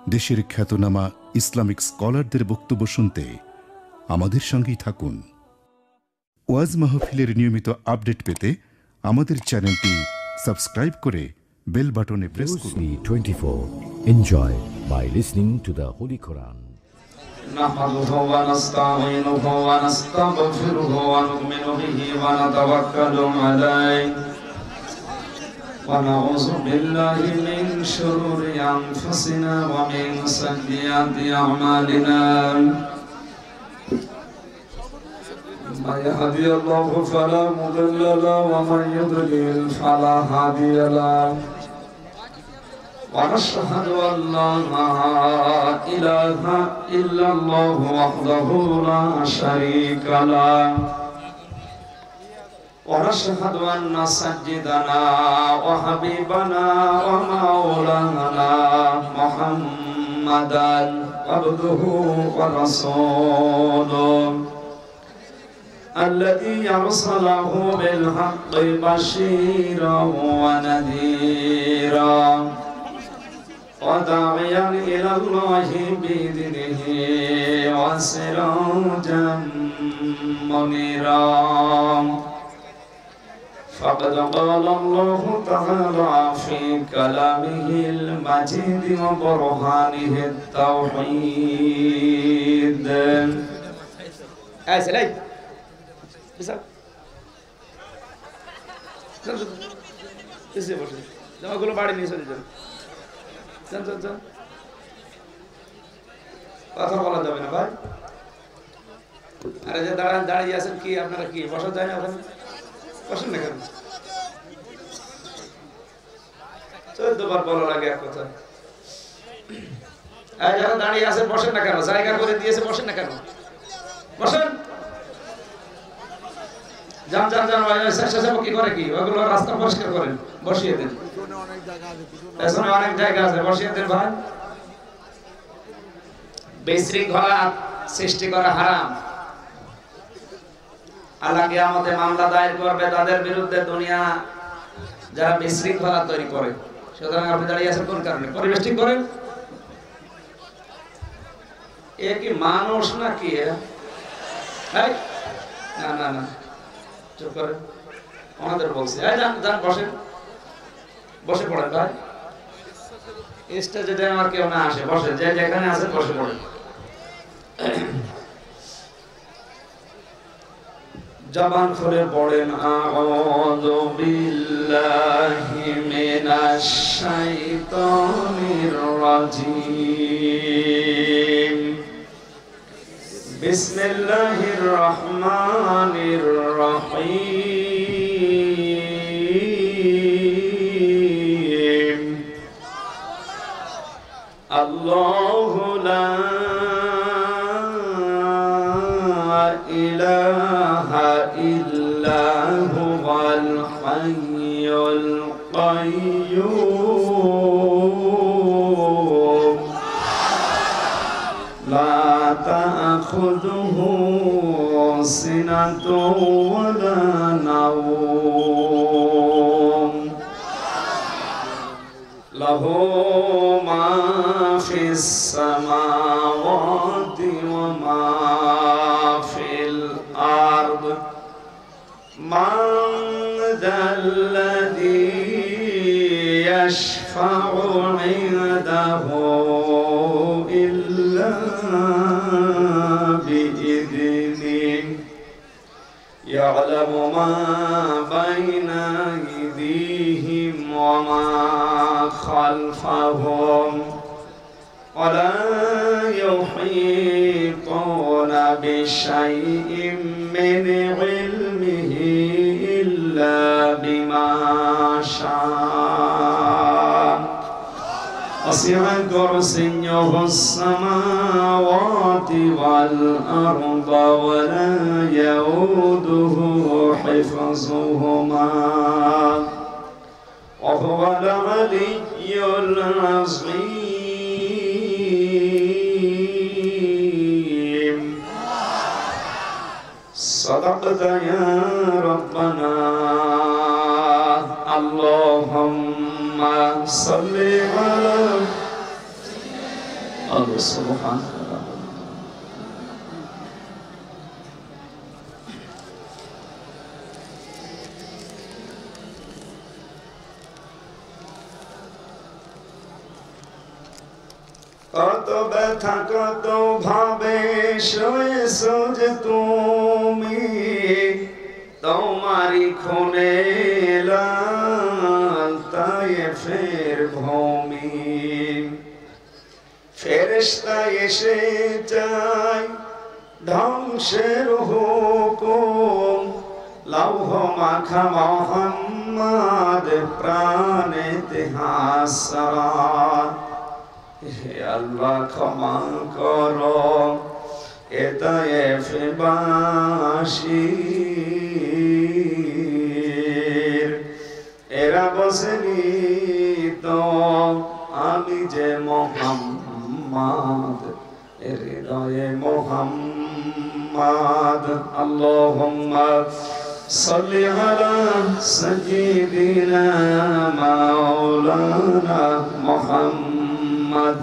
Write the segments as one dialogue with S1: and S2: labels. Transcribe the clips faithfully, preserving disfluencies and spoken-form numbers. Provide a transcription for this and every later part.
S1: দেশের খ্যাতনামা ইসলামিক স্কলারদের বক্তব্য শুনতে আমাদের সঙ্গেই থাকুন। ওয়াজ মাহফিলের নিয়মিত আপডেট পেতে আমাদের চ্যানেলটি সাবস্ক্রাইব করে বেল বাটনে প্রেস করুন।
S2: twenty-four Enjoy by listening to the Holy Quran.
S3: نحمده ونستعينه ونستغفره ونؤمن به ونتوكل عليه ونعوذ بالله من شرور أنفسنا ومن سيئات أعمالنا من يهدي الله فلا مضل له ومن يضلل فلا هادي له ونشهد أن لا إله إلا الله وحده لا شريك له ونشهد أن سيدنا وحبيبنا ومولانا محمدا عبده ورسوله الذي أرسله بالحق بشيرا ونذيرا وداعيا إلى الله بإذنه وسراجا منيرا فقد قال الله تعالى في كلامه المجيد وبرهانه التوحيد. أسلي بسم بسم জামা গুলো বাড়ি নিয়ে চলে যান। যান যান যান, কথা বলা যাবে না ভাই। আরে যে দাঁড়ান দাঁড়িয়ে আছেন কি আপনারা কি বসা যায় না ওখানে? বসেন না কেন? চোদ্দবার বলা লাগে এক কথা। এই যারা দাঁড়িয়ে আছেন বসেন না কেন? জায়গা করে দিয়েছে বসেন না কেন? বসেন। যান যান যান ভাই, স্বেচ্ছাসেবক কি করে কি? ওগুলো রাস্তা পরিষ্কার করেন, বসিয়ে দেন। পেছনে অনেক জায়গা আছে, বসিয়ে দেন ভাই। বিশৃঙ্খলা সৃষ্টি করা হারাম। আল্লাহ কিয়ামতে মামলা দায়ের করবে তাদের বিরুদ্ধে, দুনিয়া যারা বিশৃঙ্খলা তৈরি করে। সুতরাং আপনি দাঁড়িয়ে আছেন কোন কারণে? পরিবেশ ঠিক করেন। এ কি মানুষ নাকি? না না না, চুপ করেন। আমাদের বলছি যান যান, বসেন, বসে পড়েন ভাই। স্টেজে আমার কেউ না আসে, বসে যে যেখানে আছে বসে পড়েন। জবান খুলে পড়েন আউযু বিল্লাহি মিনাশ শাইতানির রাজীম। বিসমিল্লাহির রহমানির রহিম। আল্লাহু লা ইলাহা ইল্লা হুয়াল হাইয়ুল কাইয়্যুম লা তা'খুযুহু সিনাতুন ওয়ালা নাওম লাহু মা ফিস সামাওয়াতি ওয়া মা ফিল আরদ মান যাল্লাযী ইয়াশফা'ু 'ইনদাহু ইল্লা বিইذনিহি ইয়া'লামু মা বাইনা আইদিহিম ওয়া মা খালফাহুম ওয়া লা ইউহীতুনা বিশাইইন মিন ইলমিহি ইল্লা বিমা শাআ وسع كرسيه السماوات والأرض ولا يؤوده حفظهما وهو العلي العظيم. صدقت يا ربنا. اللهم صل على সুবহানাল্লাহ। কত ব্যথা কত ভাবে শুয়েছো যে তুমি, তোমারই খুনে লাল তায়েফের ভূমি। ফেরেশতা এসে যায় ধ্বংসের হুকুম, লৌহ মাখা মুহাম্মদ প্রাণেতে হাসরাত। হে আল্লাহ ক্ষমা করো এ তায়েফবাসীর, এরা বসেনি তো আমি যে মুহাম্মদ, হৃদয়ে মুহাম্মদ। আল্লাহুম্মা সাল্লি আলা সাইয়্যিদিনা মাওলানা মুহাম্মদ।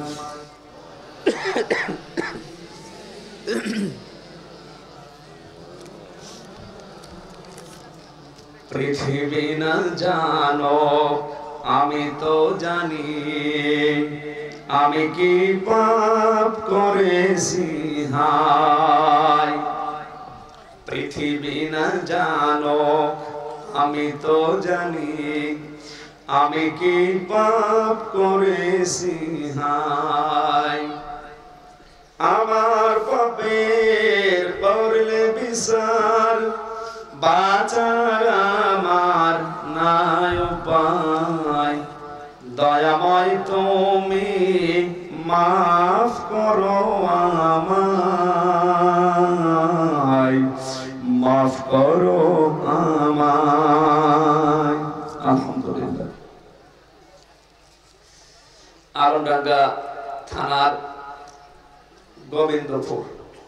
S3: পৃথিবী না জানো আমি তো জানি, আমি কি পাপ করেছি হায়। পৃথিবী না জানো আমি তো জানি, আমি কি পাপ করেছি হায়। আমার পাপের করলে বিচার, বাঁচার আমার নাই উপায়। দয়াময় তুমি মাফ করো আমায়, মাফ করো আমায়। আলহামদুলিল্লাহ। আলমডাঙ্গা থানার গোবিন্দপুর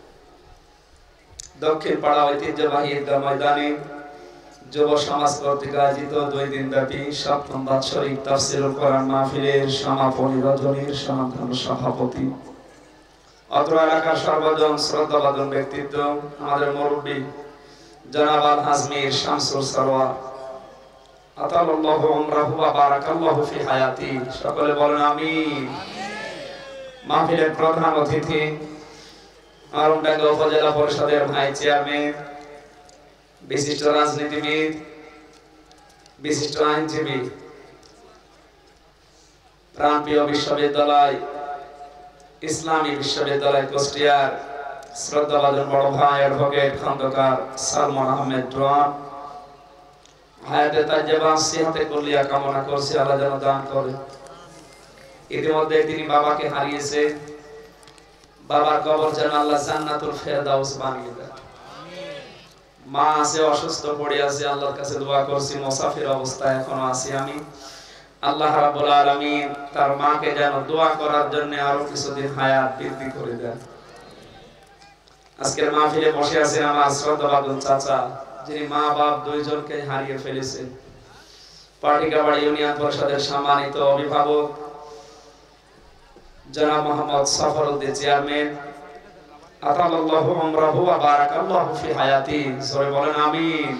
S3: দক্ষিণ পাড়া ঐতিহ্যবাহী ঈদগাহ ময়দানে যুব সমাজ কর্তৃক আয়োজিত দুই দিন ব্যাপী সপ্তম বাৎসরিক তাফসীরুল কোরআন মাহফিলের সমাপনী রজনীর সমাধান সভাপতি, অত্র এলাকার সর্বজন শ্রদ্ধাভাজন ব্যক্তিত্ব আমাদের মুরব্বী জনাব আল হাজমির শামসুল সরওয়ার, আতালাল্লাহু উমরাহু ওয়া বারাকাল্লাহু ফি হায়াতি। সকলে বলেন আমিন। মাহফিলের প্রধান অতিথি আলমডাঙ্গা উপজেলা পরিষদের ভাইস চেয়ারম্যান, বিশিষ্ট রাজনীতিবিদ, বিশিষ্ট আইনজীবী, প্রাণপ্রিয় বিশ্ববিদ্যালয় ইসলামী বিশ্ববিদ্যালয় কুষ্টিয়ার শ্রদ্ধাভাজন বড় ভাই অ্যাডভোকেট খন্দকার সালমান আহমেদ ড্রোন, হায়াতে তাজ্জেবা সিহাতে কুল্লিয়া কামনা করছি আল্লাহ যেন দান করে। ইতিমধ্যে তিনি বাবাকে হারিয়েছে, বাবার কবর যেন আল্লাহ জান্নাতুল ফেরদাউস বানিয়ে দেয়। মা আছে অসুস্থ পড়ে আছে, আল্লাহর কাছে দোয়া করছি, মুসাফির অবস্থায় এখনো আছি আমি। আল্লাহ রাব্বুল আলামিন তার মাকে যেন দোয়া করার জন্য আরো কিছুদিন হায়াত বৃদ্ধি করে দেন। আজকের মাহফিলে বসে আছেন আমার শ্রদ্ধাভাজন চাচা, যিনি মা বাপ দুইজনকে হারিয়ে ফেলেছেন। পাটিকাবাড়ি ইউনিয়ন পরিষদের সম্মানিত অভিভাবক জনাব মোহাম্মদ সফরউদ্দিন চেয়ারম্যান, আতালাল্লাহু উমরাহু ওয়া বারাকাল্লাহু ফি হায়াতি। সবাই বলেন আমিন।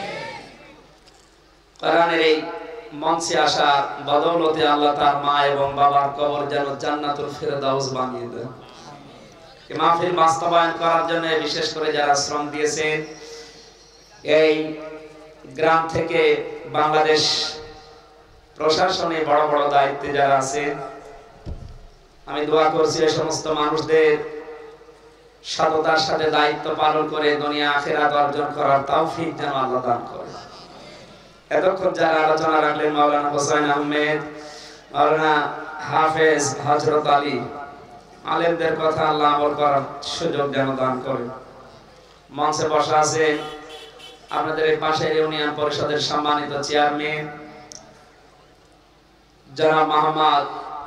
S3: কোরআনের এই মঞ্চে আসার বদৌলতে আল্লাহ তার মা এবং বাবার কবর যেন জান্নাতুল ফেরদাউস বানিয়ে দেন। এই মাহফিল বাস্তবায়ন করার জন্য বিশেষ করে যারা শ্রম দিয়েছেন, এই গ্রাম থেকে বাংলাদেশ প্রশাসনে বড় বড় দায়িত্বে যারা আছেন, আমি দোয়া করছি এই সমস্ত মানুষদের সততার সাথে দায়িত্ব পালন করে দুনিয়া আখিরাত অর্জন করার তৌফিক যেন আল্লাহ দান করে। এতক্ষণ যারা আলোচনা রাখলেন মাওলানা হোসেন আহমেদ, মাওলানা হাফেজ হযরত আলী, আলেমদের কথা আল্লাহ আমল করার সুযোগ যেন দান করে। মঞ্চে বসা আছে আপনাদের এই পাশের ইউনিয়ন পরিষদের সম্মানিত চেয়ারম্যান জনাব মোহাম্মদ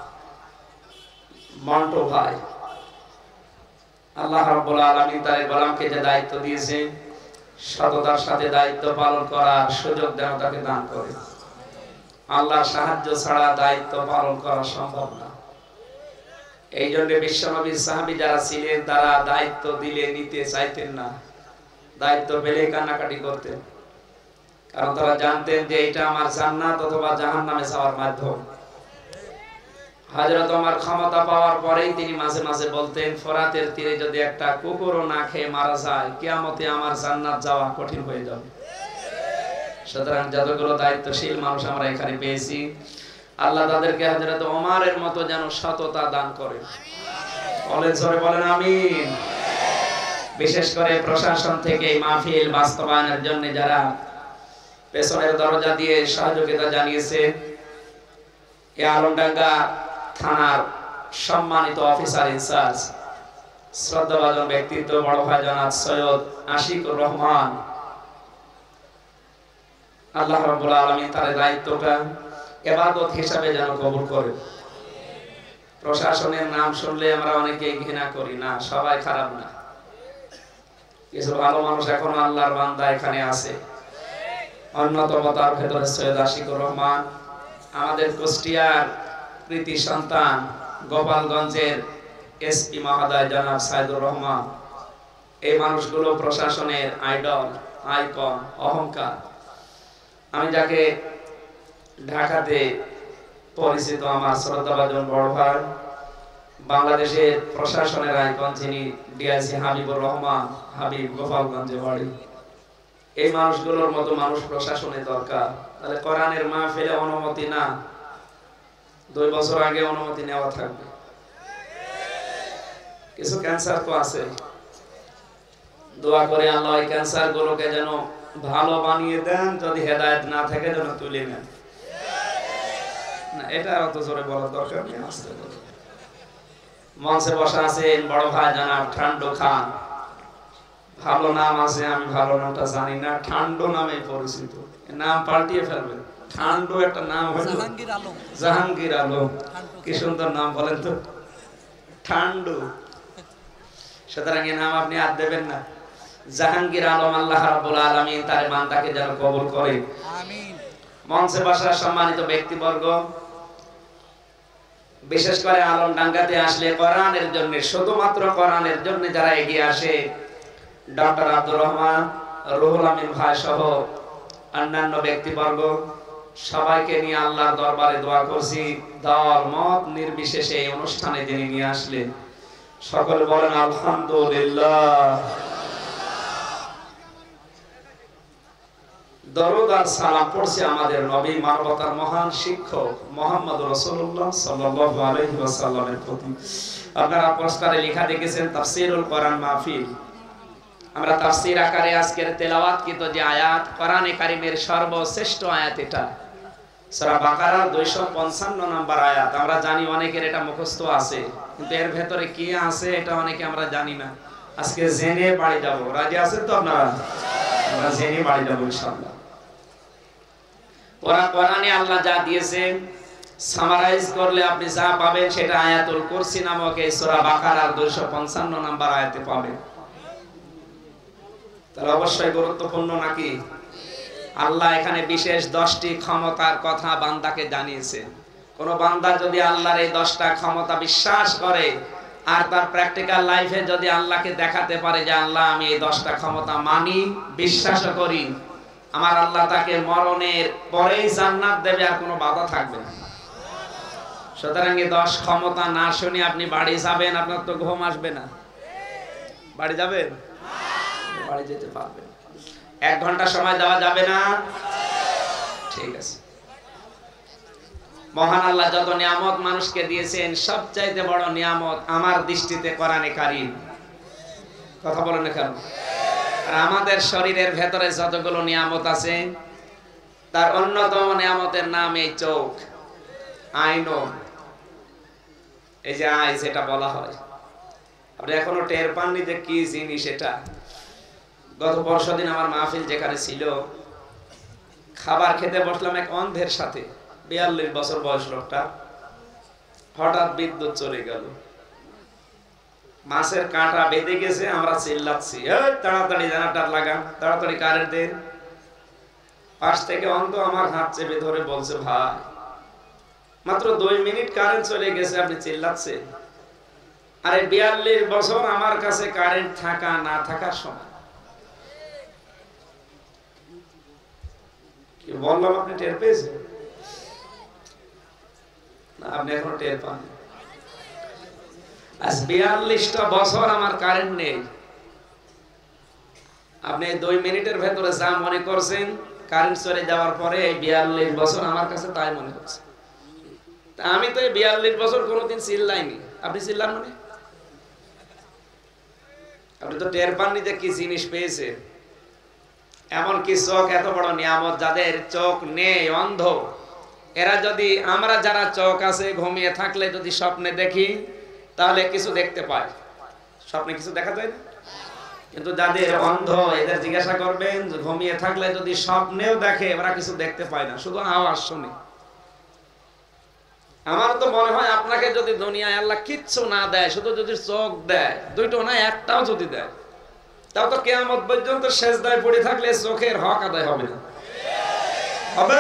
S3: মন্টু ভাই, আল্লাহ রাব্বুল আলামিন তার গোলামকে যে দায়িত্ব দিয়েছেন সততার সাথে দায়িত্ব পালন করার সুযোগ যেন তাকে দান করে। আল্লাহর সাহায্য ছাড়া দায়িত্ব পালন করা সম্ভব না। এই জন্য বিশ্বনবীর সাহাবী যারা ছিলেন তারা দায়িত্ব দিলে নিতে চাইতেন না, দায়িত্ব পেলে কান্নাকাটি করতেন, কারণ তারা জানতেন যে এটা আমার জান্নাত অথবা জাহান্নামে যাওয়ার মাধ্যম। হযরত ওমর ক্ষমতা পাওয়ার পরেই তিনি মাঝে মাঝে বলতেন, ফোরাতের তীরে যদি একটা কুকুরও না খেয়ে মারা যায়, কিয়ামতে আমার জান্নাত যাওয়া কঠিন হয়ে যাবে। সুতরাং যতগুলো দায়িত্বশীল মানুষ আমরা এখানে পেয়েছি, আল্লাহ তাদেরকে হযরত ওমরের মতো যেন সততা দান করে। বলেন জোরে বলেন আমিন। বিশেষ করে প্রশাসন থেকে এই মাহফিল বাস্তবায়নের জন্য যারা পেছনের দরজা দিয়ে সহযোগিতা জানিয়েছে, এই আলমডাঙ্গা থানার সম্মানিত অফিসার ইনচার্জ শ্রদ্ধাভাজন ব্যক্তিত্ব বড় ভাই জনাব সৈয়দ আশিকুর রহমান, আল্লাহ রাব্বুল আলামিন তার দায়িত্বটা ইবাদত হিসাবে যেন কবুল করে। প্রশাসনের নাম শুনলে আমরা অনেকেই ঘৃণা করি, না সবাই খারাপ না, কিছু ভালো মানুষ এখনো আল্লাহর বান্দা এখানে আছে। অন্যতম তার ভেতরে সৈয়দ আশিকুর রহমান, আমাদের কুষ্টিয়ার কৃতি সন্তান গোপালগঞ্জের এসপি মহোদয় জনাব সাইদুর রহমান, এই মানুষগুলো প্রশাসনের আইডল, আইকন, অহংকার। আমি যাকে ঢাকাতে পরিচিত আমার শ্রদ্ধাভাজন বড় ভাই, বাংলাদেশের প্রশাসনের আইকন যিনি ডিআইজি হাবিবুর রহমান, হাবিব গোপালগঞ্জে বাড়ি, এই মানুষগুলোর মতো মানুষ প্রশাসনে দরকার। তাহলে কোরআনের মাহফিলে অনুমতি না, দুই বছর আগে অনুমতি নেওয়া থাকবে। কিছু ক্যান্সার তো আছে, দোয়া করে আল্লাহ এই ক্যান্সার গুলোকে যেন ভালো বানিয়ে দেন, যদি হেদায়েত না থাকে যেন তুলে নেন। না এটা অত জোরে বলার দরকার নেই, আস্তে বলো। মঞ্চে বসা আছেন বড় ভাই জনাব ঠান্ডু খান, ভালো নাম আছে, আমি ভালো নামটা জানি না, ঠান্ডু নামে পরিচিত, নাম পাল্টিয়ে ফেলবেন। ঠান্ডু একটা নাম হলো জাহাঙ্গীর আলম, জাহাঙ্গীর আলম, কি সুন্দর নাম বলেন তো, ঠান্ডু। সুতরাং এই নাম আপনি আর দেবেন না। জাহাঙ্গীর আলম, আল্লাহ রাব্বুল আলামিন তার বান্দাকে যেন কবুল করে, আমিন। মঞ্চে বসা সম্মানিত ব্যক্তিবর্গ, বিশেষ করে আলমডাঙ্গাতে আসলে কোরআনের জন্য, শুধুমাত্র কোরআনের জন্য যারা এগিয়ে আসে, ডক্টর আব্দুর রহমান, রুহুল আমিন ভাই সহ অন্যান্য ব্যক্তিবর্গ, সবাইকে নিয়ে আল্লাহর দরবারে দোয়া করছি, দল মত নির্বিশেষে এই অনুষ্ঠানে যিনি নিয়ে আসলেন, সকলে বলেন আলহামদুলিল্লাহ। দরুদ আর সালাম পড়ছি আমাদের নবী, মানবতার মহান শিক্ষক মুহাম্মদ রাসূলুল্লাহ সাল্লাল্লাহু আলাইহি ওয়াসাল্লামের প্রতি। আপনারা পোস্টারে লেখা দেখেছেন তাফসীরুল কোরআন মাহফিল। আমরা তাফসীর আকারে আজকের তেলাওয়াতকৃত যে আয়াত, কোরআনে কারীমের সর্বশ্রেষ্ঠ আয়াত এটা, সূরা বাকারার দুইশো পঞ্চান্ন নম্বর আয়াত। আমরা জানি অনেকের এটা মুখস্থ আছে, কিন্তু এর ভেতরে কি আছে এটা অনেকে আমরা জানি না। আজকে জেনে বাড়ি যাব, রাজি আছেন তো আপনারা? আমরা জেনে বাড়ি যাব ইনশাআল্লাহ। ওরা কোরআনে আল্লাহ যা দিয়েছেন সামারাইজ করলে আপনি যা পাবেন সেটা আয়াতুল কুরসি নামক এই সূরা বাকারার দুইশো পঞ্চান্ন নম্বর আয়াতে পাবেন। তাহলে অবশ্যই গুরুত্বপূর্ণ নাকি? আল্লাহ এখানে বিশেষ দশটি ক্ষমতার কথা বান্দাকে জানিয়েছেন। কোন বান্দা যদি আল্লাহর এই দশটা ক্ষমতা বিশ্বাস করে আর তার প্র্যাকটিক্যাল লাইফে যদি আল্লাহকে দেখাতে পারে যে আল্লাহ আমি এই দশটা ক্ষমতা মানি, বিশ্বাস করি, আমার আল্লাহ তাকে মরণের পরেই জান্নাত দেবে, আর কোনো বাধা থাকবে না। সুতরাং এই দশ ক্ষমতা না শুনে আপনি বাড়ি যাবেন, আপনার তো ঘুম আসবে না। বাড়ি যাবেন? বাড়ি যেতে পারবেন। এক ঘন্টা সময় দেওয়া যাবে না? ঠিক আছে। মহান আল্লাহ যত নিয়ামত মানুষকে দিয়েছেন, সবচাইতে বড় নিয়ামত আমার দৃষ্টিতে কোরআনে কারীম। কথা বলেন না কেন? আর আমাদের শরীরের ভেতরে যতগুলো নিয়ামত আছে, তার অন্যতম নিয়ামতের নাম এই চোখ, আইনো। এই যে আই যেটা বলা হয়, আপনি এখনো টের পাননি যে কি জিনিস এটা। গত পরশু দিন আমার মাহফিল যেখানে ছিল, খাবার খেতে বসলাম এক অন্ধের সাথে, বিয়াল্লিশ বছর বয়স লোকটা। হঠাৎ বিদ্যুৎ চলে গেল, মাছের কাঁটা বেঁধে গেছে, আমরা চিল্লাচ্ছি তাড়াতাড়ি জানাটার লাগা, তাড়াতাড়ি কারেন্ট দেন। পাশ থেকে অন্ধ আমার হাত চেপে ধরে বলছে, ভাই মাত্র দুই মিনিট কারেন্ট চলে গেছে, আপনি চিল্লাচ্ছেন। আরে বিয়াল্লিশ বছর আমার কাছে কারেন্ট থাকা না থাকার সময়। কি বললাম, আপনি টের পেয়েছেন না? আপনি এখন টের পান? আজ বিয়াল্লিশটা বছর আমার কারেন্ট নেই। আপনি দুই মিনিটের ভেতরে যা মনে করছেন কারেন্ট চলে যাওয়ার পরে এই বিয়াল্লিশ বছর আমার কাছে তাই মনে হচ্ছে। আমি তো এই বিয়াল্লিশ বছর কোনোদিন চিল্লাইনি। আপনি চিল্লান মানে? আপনি তো টের পাননি যে কি জিনিস পেয়েছে। এমন কি চোখ এত বড় নিয়ামত, যাদের চোখ নেই, অন্ধ, এরা যদি, আমরা যারা চোখ আছে ঘুমিয়ে থাকলে যদি স্বপ্নে দেখি তাহলে কিছু দেখতে পায়। স্বপ্নে কিছু দেখা যায় না? কিন্তু যাদের অন্ধ এদের জিজ্ঞাসা করবেন ঘুমিয়ে থাকলে যদি স্বপ্নেও দেখে, ওরা কিছু দেখতে পায় না, শুধু আওয়াজ শুনে। আমার তো মনে হয় আপনাকে যদি দুনিয়ায় আল্লাহ কিচ্ছু না দেয়, শুধু যদি চোখ দেয়, দুইটো না একটাও যদি দেয়, তাও তো কিয়ামত পর্যন্ত সেজদায় পড়ে থাকলে চোখের হক আদায় হবে না। হবে?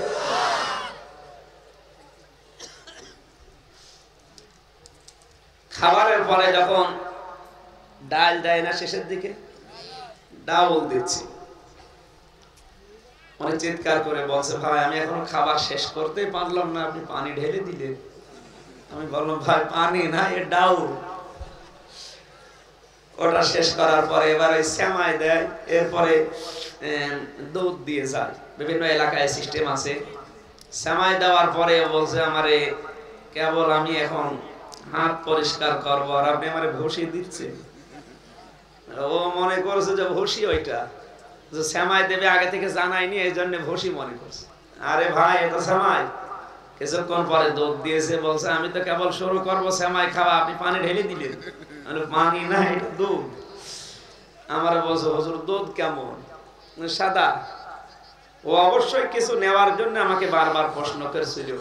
S3: খাবারের পরে যখন ডাল দেয় না শেষের দিকে, ডাউল দিচ্ছি, অনেক চিৎকার করে বলছে, ভাই আমি এখনো খাবার শেষ করতে পারলাম না, আপনি পানি ঢেলে দিলেন। আমি বললাম, ভাই পানি না, এ ডাউল। ওটা শেষ করার পরে এবার ওই সেমাই দেয়, এরপরে দুধ দিয়ে যায়। বিভিন্ন এলাকায় সিস্টেম আছে। সেমাই দেওয়ার পরে বলছে আমারে, কেবল আমি এখন হাত পরিষ্কার করবো আর আপনি আমারে ভুসি দিচ্ছে। ও মনে করছে যে ভুসি ওইটা যে সেমাই দেবে আগে থেকে জানাইনি, এই জন্য ভুসি মনে করছে। আরে ভাই এটা সেমাই। কিছুক্ষণ পরে দুধ দিয়েছে, বলছে আমি তো কেবল শুরু করবো সেমাই খাওয়া, আপনি পানি ঢেলে দিলেন। পানি না, এটা দুধ। আমার বলছে, হুজুর দুধ কেমন? সাদা। ও অবশ্যই কিছু নেওয়ার জন্য আমাকে বারবার প্রশ্ন করেছিল,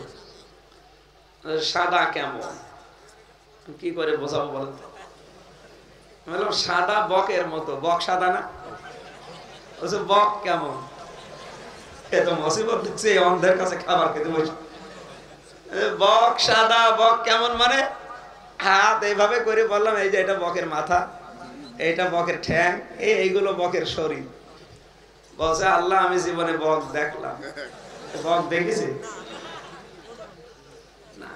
S3: সাদা কেমন? কি করে বোঝাবো বলেন? বললাম সাদা বকের মতো। বক সাদা না? বলছে বক কেমন? এত মুসিবত দিচ্ছে অন্ধের কাছে খাবার খেতে বসে। বক সাদা, বক কেমন মানে? হাত এইভাবে করে বললাম, এই যে এটা বকের মাথা, এইটা বকের ঠ্যাং, এই এইগুলো বকের শরীর। বলছে আল্লাহ আমি জীবনে বক দেখলাম। বক দেখেছি না।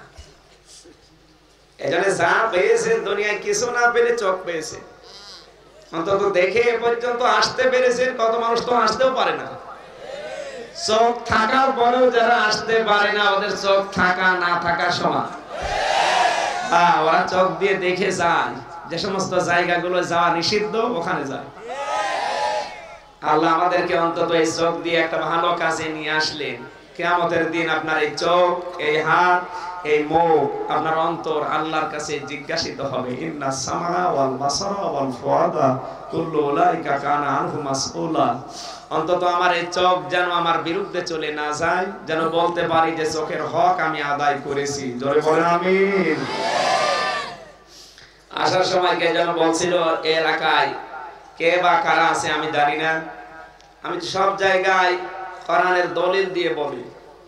S3: এখানে যা পেয়েছে দুনিয়ায় কিছু না পেলে চোখ পেয়েছে, অন্তত দেখে এ পর্যন্ত আসতে পেরেছেন। কত মানুষ তো আসতেও পারে না। চোখ থাকার পরেও যারা আসতে পারে না, ওদের চোখ থাকা না থাকার সমান। হ্যাঁ, ওরা চোখ দিয়ে দেখে যায়, যে সমস্ত জায়গাগুলো যাওয়া নিষিদ্ধ ওখানে যায়। আল্লাহ আমাদেরকে অন্তত এই চোখ দিয়ে একটা ভালো কাজে নিয়ে আসলেন। কিয়ামতের দিন আপনার এই চোখ, এই হাত, এই মুখ, আপনার অন্তর আল্লাহর কাছে জিজ্ঞাসিত হবে। ইন্নাস সামা ওয়াল বাসারা ওয়াল ফুআদা কুল্লু উলাইকা কানা আনহু মাসউলা। অন্তত আমার এই চোখ যেন আমার বিরুদ্ধে চলে না যায়, যেন বলতে পারি যে চোখের হক আমি আদায় করেছি। জোরে বলেন আমিন। আসার সময় কে যেন বলছিল এই এলাকায় কে বা কারা আছে আমি জানি না, আমি তো সব জায়গায় কোরআনের দলিল দিয়ে বলি।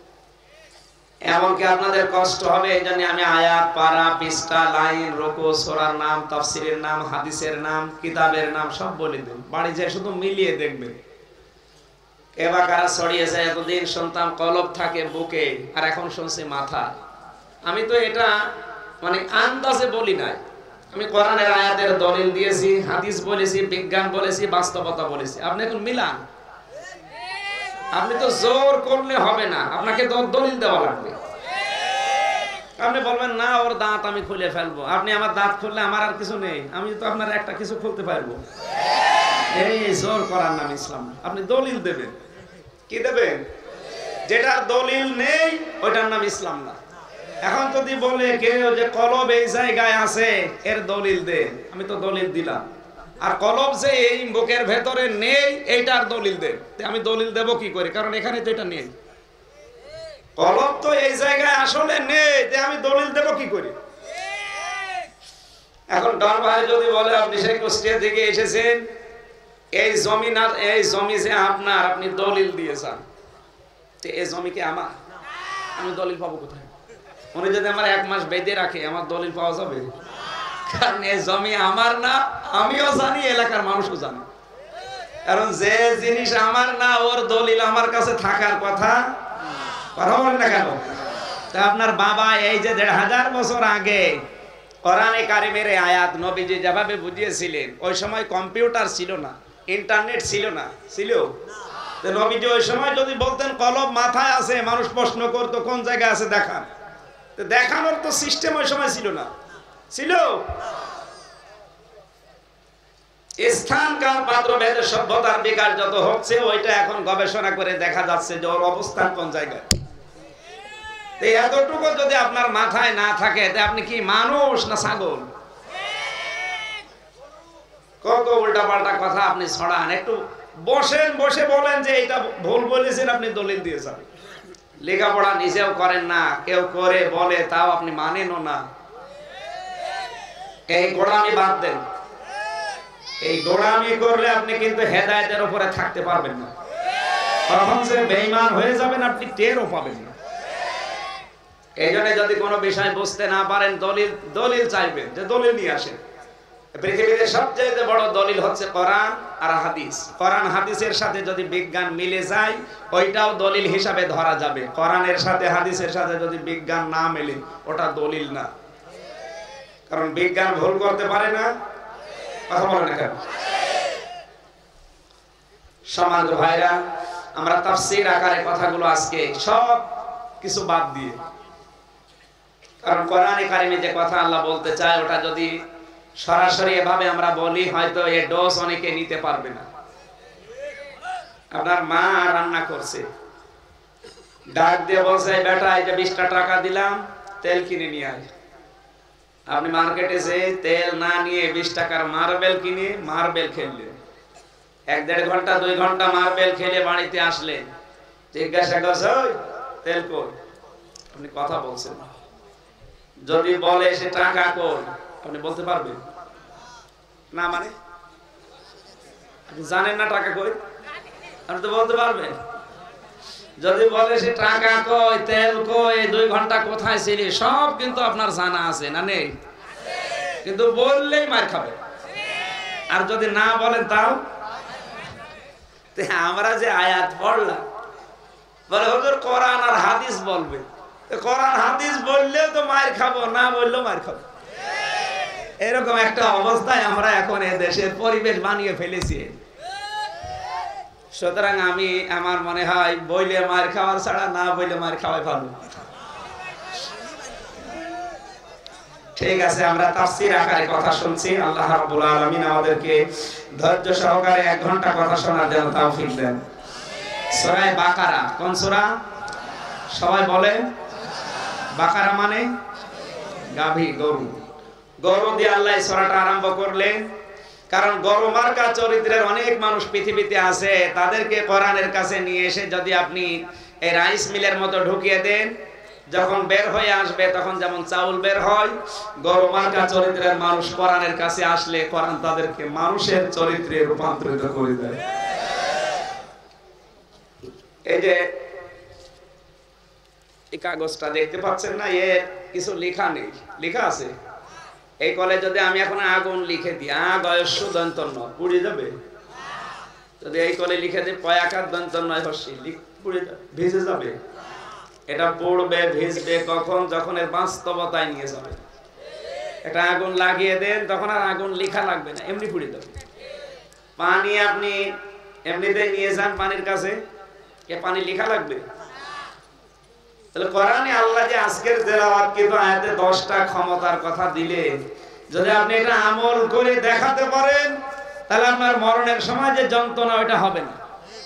S3: এমনকি আপনাদের কষ্ট হবে এই জন্য আমি আয়াত, পারা, পৃষ্ঠা, লাইন, রুকু, সূরার নাম, তাফসীরের নাম, হাদিসের নাম, কিতাবের নাম সব বলে দেব। বাড়ি যেয়ে শুধু মিলিয়ে দেখবেন কে বা কারা ছড়িয়েছে। এতদিন শুনতাম কলব থাকে বুকে, আর এখন শুনছি মাথা। আমি তো এটা মানে আন্দাজে বলি নাই, আমি কোরআনের আয়াতের দলিল দিয়েছি, হাদিস বলেছি, বিজ্ঞান বলেছি, বাস্তবতা বলেছি। আপনি এখন মিলান। আপনি তো জোর করলে হবে না, আপনাকে দলিল দেওয়া লাগবে। আপনি বলবেন না ওর দাঁত আমি খুলে ফেলবো। আপনি আমার দাঁত খুললে আমার আর কিছু নেই, আমি তো আপনার একটা কিছু খুলতে পারবো। এই জোর করার নাম ইসলাম। আপনি দলিল দেবেন। কি দেবেন? যেটার দলিল নেই ওইটার নাম ইসলাম না। এখন যদি বলে কেউ যে কলব এই জায়গায় আছে, এর দলিল দে, আমি তো দলিল দিলাম। আর কলব যে এই বুকের ভেতরে নেই, এইটার দলিল দে। আমি দলিল দেব কি করে? কারণ এখানে তো এটা নেই। কলব তো এই জায়গায় আসলে নেই, আমি দলিল দেব কি করে? এখন ডন ভাই যদি বলে আপনি সেই কুষ্টিয়া থেকে এসেছেন, এই জমি না, এই জমি যে আপনার, আপনি দলিল দিয়ে যান, এই জমি কি আমার? আমি দলিল পাবো কোথায়? উনি যদি আমার এক মাস বেঁধে রাখে, আমার দলিল পাওয়া যাবে? কারণ এই জমি আমার না, আমিও জানি, এলাকার মানুষও জানে। কারণ যে জিনিস আমার না ওর দলিল আমার কাছে থাকার কথা কথা বলেন না কেন? তা আপনার বাবা এই যে দেড় হাজার বছর আগে কোরআনে কারিমের আয়াত নবীজি যেভাবে বুঝিয়েছিলেন, ওই সময় কম্পিউটার ছিল না, ইন্টারনেট ছিল না, ছিল? তো নবীজি ওই সময় যদি বলতেন কলম মাথায় আছে, মানুষ প্রশ্ন করতো কোন জায়গায় আছে দেখান, তো দেখানোর তো সিস্টেম ওই সময় ছিল না, ছিল? স্থানকাল পাত্র ভেদে সভ্যতার বিকাশ যত হচ্ছে, ওইটা এখন গবেষণা করে দেখা যাচ্ছে যে ওর অবস্থান কোন জায়গায়। এতটুকু যদি আপনার মাথায় না থাকে, আপনি কি মানুষ না ছাগল? কত উল্টা পাল্টা কথা আপনি ছড়ান। একটু বসেন, বসে বলেন যে এটা ভুল বলেছেন, আপনি দলিল দিয়েছেন। লেখাপড়া নিজেও করেন না, কেউ করে বলে তাও আপনি মানেনও না। এই গোড়ামি বাদ দেন। এই গোড়ামি করলে আপনি কিন্তু হেদায়েতের উপরে থাকতে পারবেন না। তখন যে বেঈমান হয়ে যাবেন আপনি টেরও পাবেন না। এই জন্য যদি কোনো বিষয় বুঝতে না পারেন, দলিল দলিল চাইবেন, যে দলিল নিয়ে আসেন। পৃথিবীতে সবচেয়ে বড় দলিল হচ্ছে কোরআন আর হাদিস। কোরআন হাদিসের সাথে যদি বিজ্ঞান মিলে যায়, ওইটাও দলিল হিসাবে ধরা যাবে। কোরআনের সাথে হাদিসের সাথে যদি বিজ্ঞান না মেলে, ওটা দলিল না। কারণ বিজ্ঞান ভুল করতে পারে না। কথা বলেন না কেন? সমাজ ভাইরা, আমরা তাফসীর আকারে কথাগুলো আজকে সব কিছু বাদ দিয়ে, কারণ কোরআনে কারিমে যে কথা আল্লাহ বলতে চায়, ওটা যদি সরাসরি এভাবে আমরা বলি, হয়তো এই ডোজ অনেকে নিতে পারবে না। আপনার মা রান্না করছে, ডাক দিয়ে বলছে, বেটা এই যে বিশটা টাকা দিলাম, তেল কিনে নিয়ে আয়। আপনি মার্কেটে যে তেল না নিয়ে বিশ টাকার মার্বেল কিনে মার্বেল খেললেন। এক দেড় ঘন্টা দুই ঘন্টা মার্বেল খেলে বাড়িতে আসলেন, জিজ্ঞাসা করছে, ওই তেল কই? আপনি কথা বলছেন। যদি বলে সে টাকা কই, আপনি বলতে পারবেন না? মানে আপনি জানেন না টাকা কই, আপনি তো বলতে পারবেন। যদি বলে সে টাকা কই, তেল কই, দুই ঘন্টা কোথায় ছিলি, সব কিন্তু আপনার জানা আছে না? নেই? কিন্তু বললেই মার খাবে। আর যদি না বলেন তাও। আমরা যে আয়াত পড়লাম, বলে হুজুর কোরআন আর হাদিস বলবে, কোরআন হাদিস বললেও তো মার খাবো, না বললেও মার খাবো। এরকম একটা অবস্থায় আমরা এখন এই দেশের পরিবেশ বানিয়ে ফেলেছি। সুতরাং আমি আমার মনে হয় বইলে মার খাওয়ার ছাড়া না বইলে মার খাওয়াই ভালো। ঠিক আছে, আমরা তাফসীর আকারে কথা শুনছি। আল্লাহ রাব্বুল আলামিন আমাদেরকে ধৈর্য সহকারে এক ঘন্টা কথা শোনার জন্য তৌফিক দেন। সূরা বাকারা কোন সূরা? সবাই বলে। বাকারা মানে গাভী, গরু। গরু দিয়ে আল্লাহ সূরাটা আরম্ভ করলেন, কারণ গরু মার্কা চরিত্রের অনেক মানুষ পৃথিবীতে আছে। তাদেরকে কোরআনের কাছে নিয়ে এসে যদি আপনি এই রাইস মিলের মতো ঢুকিয়ে দেন, যখন বের হয়ে আসবে তখন যেমন চাউল বের হয়, গরু মার্কা চরিত্রের মানুষ কোরআনের কাছে আসলে কোরআন তাদেরকে মানুষের চরিত্রে রূপান্তরিত করে দেয়। এই যে এই কাগজটা দেখতে পাচ্ছেন না, এর কিছু লেখা নেই, লেখা আছে। এই কলে যদি আমি এখন আগুন লিখে দিই, আগয়স্য দন্ত ন, পুড়ে যাবে? যদি এই কলে লিখে দিই পয়াকার দন্ত নয় হর্ষি, পুড়ে যাবে, ভিজে যাবে। এটা পড়বে, ভিজবে কখন? যখন এর বাস্তবতায় নিয়ে যাবে। একটা আগুন লাগিয়ে দেন, তখন আর আগুন লেখা লাগবে না, এমনি পুড়ে যাবে। পানি আপনি এমনিতে নিয়ে যান পানির কাছে, কে পানি লেখা লাগবে? তাহলে কোরআনে আল্লাহ যে আজকের তেলাওয়াত কিন্তু আয়াতে দশটা ক্ষমতার কথা দিলে, যদি আপনি এটা আমল করে দেখাতে পারেন, তাহলে আপনার মরণের সময় যে যন্ত্রণা ওইটা হবে না।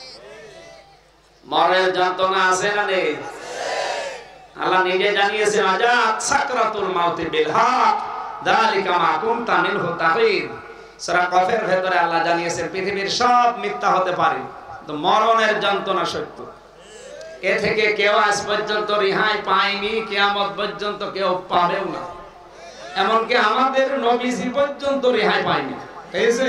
S3: মরণের যন্ত্রণা আছে না নেই? আল্লাহ নিজে জানিয়েছেন, আজাত সাকরাতুল মাউতি বিল হক যালিকা মা কুনতা মিনহু তাহিদ। সূরা কফের ভেতরে আল্লাহ জানিয়েছেন পৃথিবীর সব মিথ্যা হতে পারে, কিন্তু মরণের যন্ত্রণা সত্য। এ থেকে কেউ আজ পর্যন্ত রেহাই পায়নি, কিয়ামত পর্যন্ত কেউ পাবেও না। এমনকি আমাদের নবীজি পর্যন্ত রেহাই পায়নি। পেয়েছে?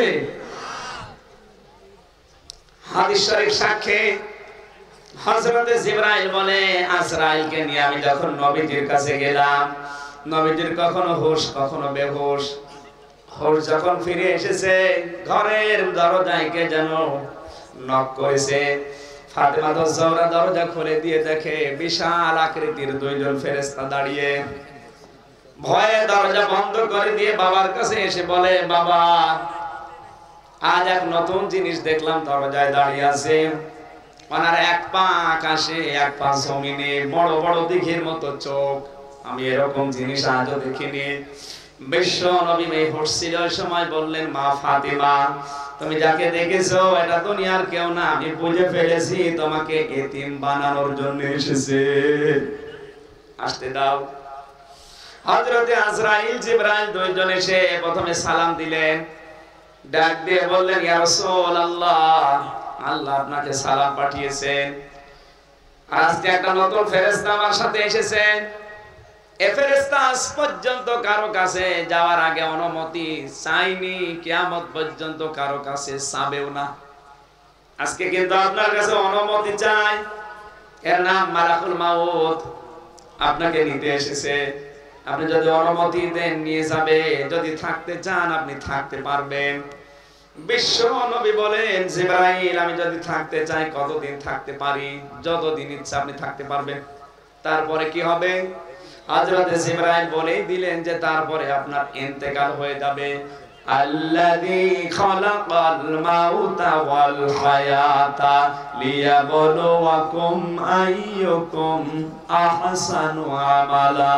S3: হাদিস শরীফ সাক্ষী হযরত জিবরাইল বলে, আজরাইলকে নিয়ে আমি যখন নবীজির কাছে গেলাম, নবীজির কখনো হুঁশ কখনো বেহুশ, হোশ যখন ফিরে এসেছে, ঘরের দরজায় কে যেন নক করেছে। ফাতেমা তো জোহরা দরজা খুলে দিয়ে দেখে বিশাল আকৃতির দুইজন ফেরেশতা দাঁড়িয়ে। ভয়ে দরজা বন্ধ করে দিয়ে বাবার কাছে এসে বলে, বাবা আজ এক নতুন জিনিস দেখলাম, দরজায় দাঁড়িয়ে আছে। ওনার এক পা আকাশে এক পা জমিনে, বড় বড় দিঘির মতো চোখ। আমি এরকম জিনিস আজও দেখিনি। বিশ্ব নবী মেয়ে হচ্ছিল ওই সময় বললেন, মা ফাতিমা তুমি যাকে দেখেছো এটা দুনিয়ার কেউ না, আমি বুঝে ফেলেছি তোমাকে এতিম বানানোর জন্য এসেছে, আসতে দাও। হযরতে আজরাইল জিবরাইল দুইজন এসে প্রথমে সালাম দিলেন, ডাক দিয়ে বললেন, ইয়া রাসূলুল্লাহ, আল্লাহ আপনাকে সালাম পাঠিয়েছেন। আজকে একটা নতুন ফেরেশতা আমার সাথে এসেছেন। এই ফেরেশতা আজ পর্যন্ত কারো কাছে যাওয়ার আগে অনুমতি চাইনি, কিয়ামত পর্যন্ত কারো কাছে চাবেও না। আজকে কিন্তু আপনার কাছে অনুমতি চাই। এর নাম মালাকুল মাউত, আপনাকে নিতে এসেছে। আপনি যদি অনুমতি দেন নিয়ে যাবে, যদি থাকতে চান আপনি থাকতে পারবেন। বিশ্ব নবী বলেন, জিবরাইল আমি যদি থাকতে চাই কতদিন থাকতে পারি? যতদিন ইচ্ছা আপনি থাকতে পারবেন। তারপরে কি হবে? হযরতে জিবরাইল বলেই দিলেন যে তারপরে আপনার ইন্তেকাল হয়ে যাবে। আল্লাযী খালাকাল মাউতা ওয়াল হায়াতা লিয়াবলুয়াকুম আইয়ুকুম আহসানু আমালা।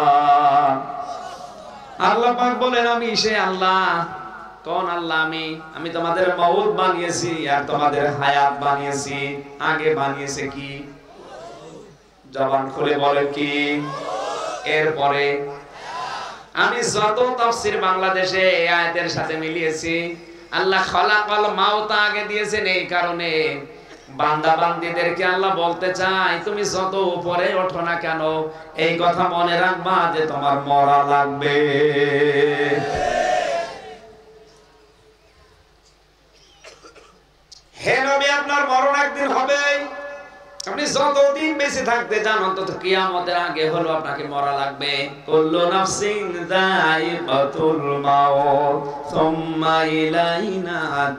S3: আল্লাহ পাক বলেন, আমি সে আল্লাহ। কোন আল্লাহ? আমি আমি তোমাদের মউত বানিয়েছি আর তোমাদের হায়াত বানিয়েছি। আগে বানিয়েছে কি? জবান খুলে বলে কি? এরপরে আমি যত তাফসীর বাংলাদেশে এই আয়াতের সাথে মিলিয়েছি, আল্লাহ খালাকাল মাউতা আগে দিয়েছেন এই কারণে বান্দা বান্দীদেরকে আল্লাহ বলতে চায়, তুমি যত উপরে ওঠো না কেন এই কথা মনে রাখবা যে তোমার মরা লাগবে। হে নবী, আপনার মরণ একদিন হবে। আপনি যতদিন বেঁচে থাকতে চান অন্তত কিয়ামতের আগে হলো আপনাকে মরা লাগবে। কুল্লু নাফসিন যায়িকাতুল মাউত সুম্মা ইলাইনা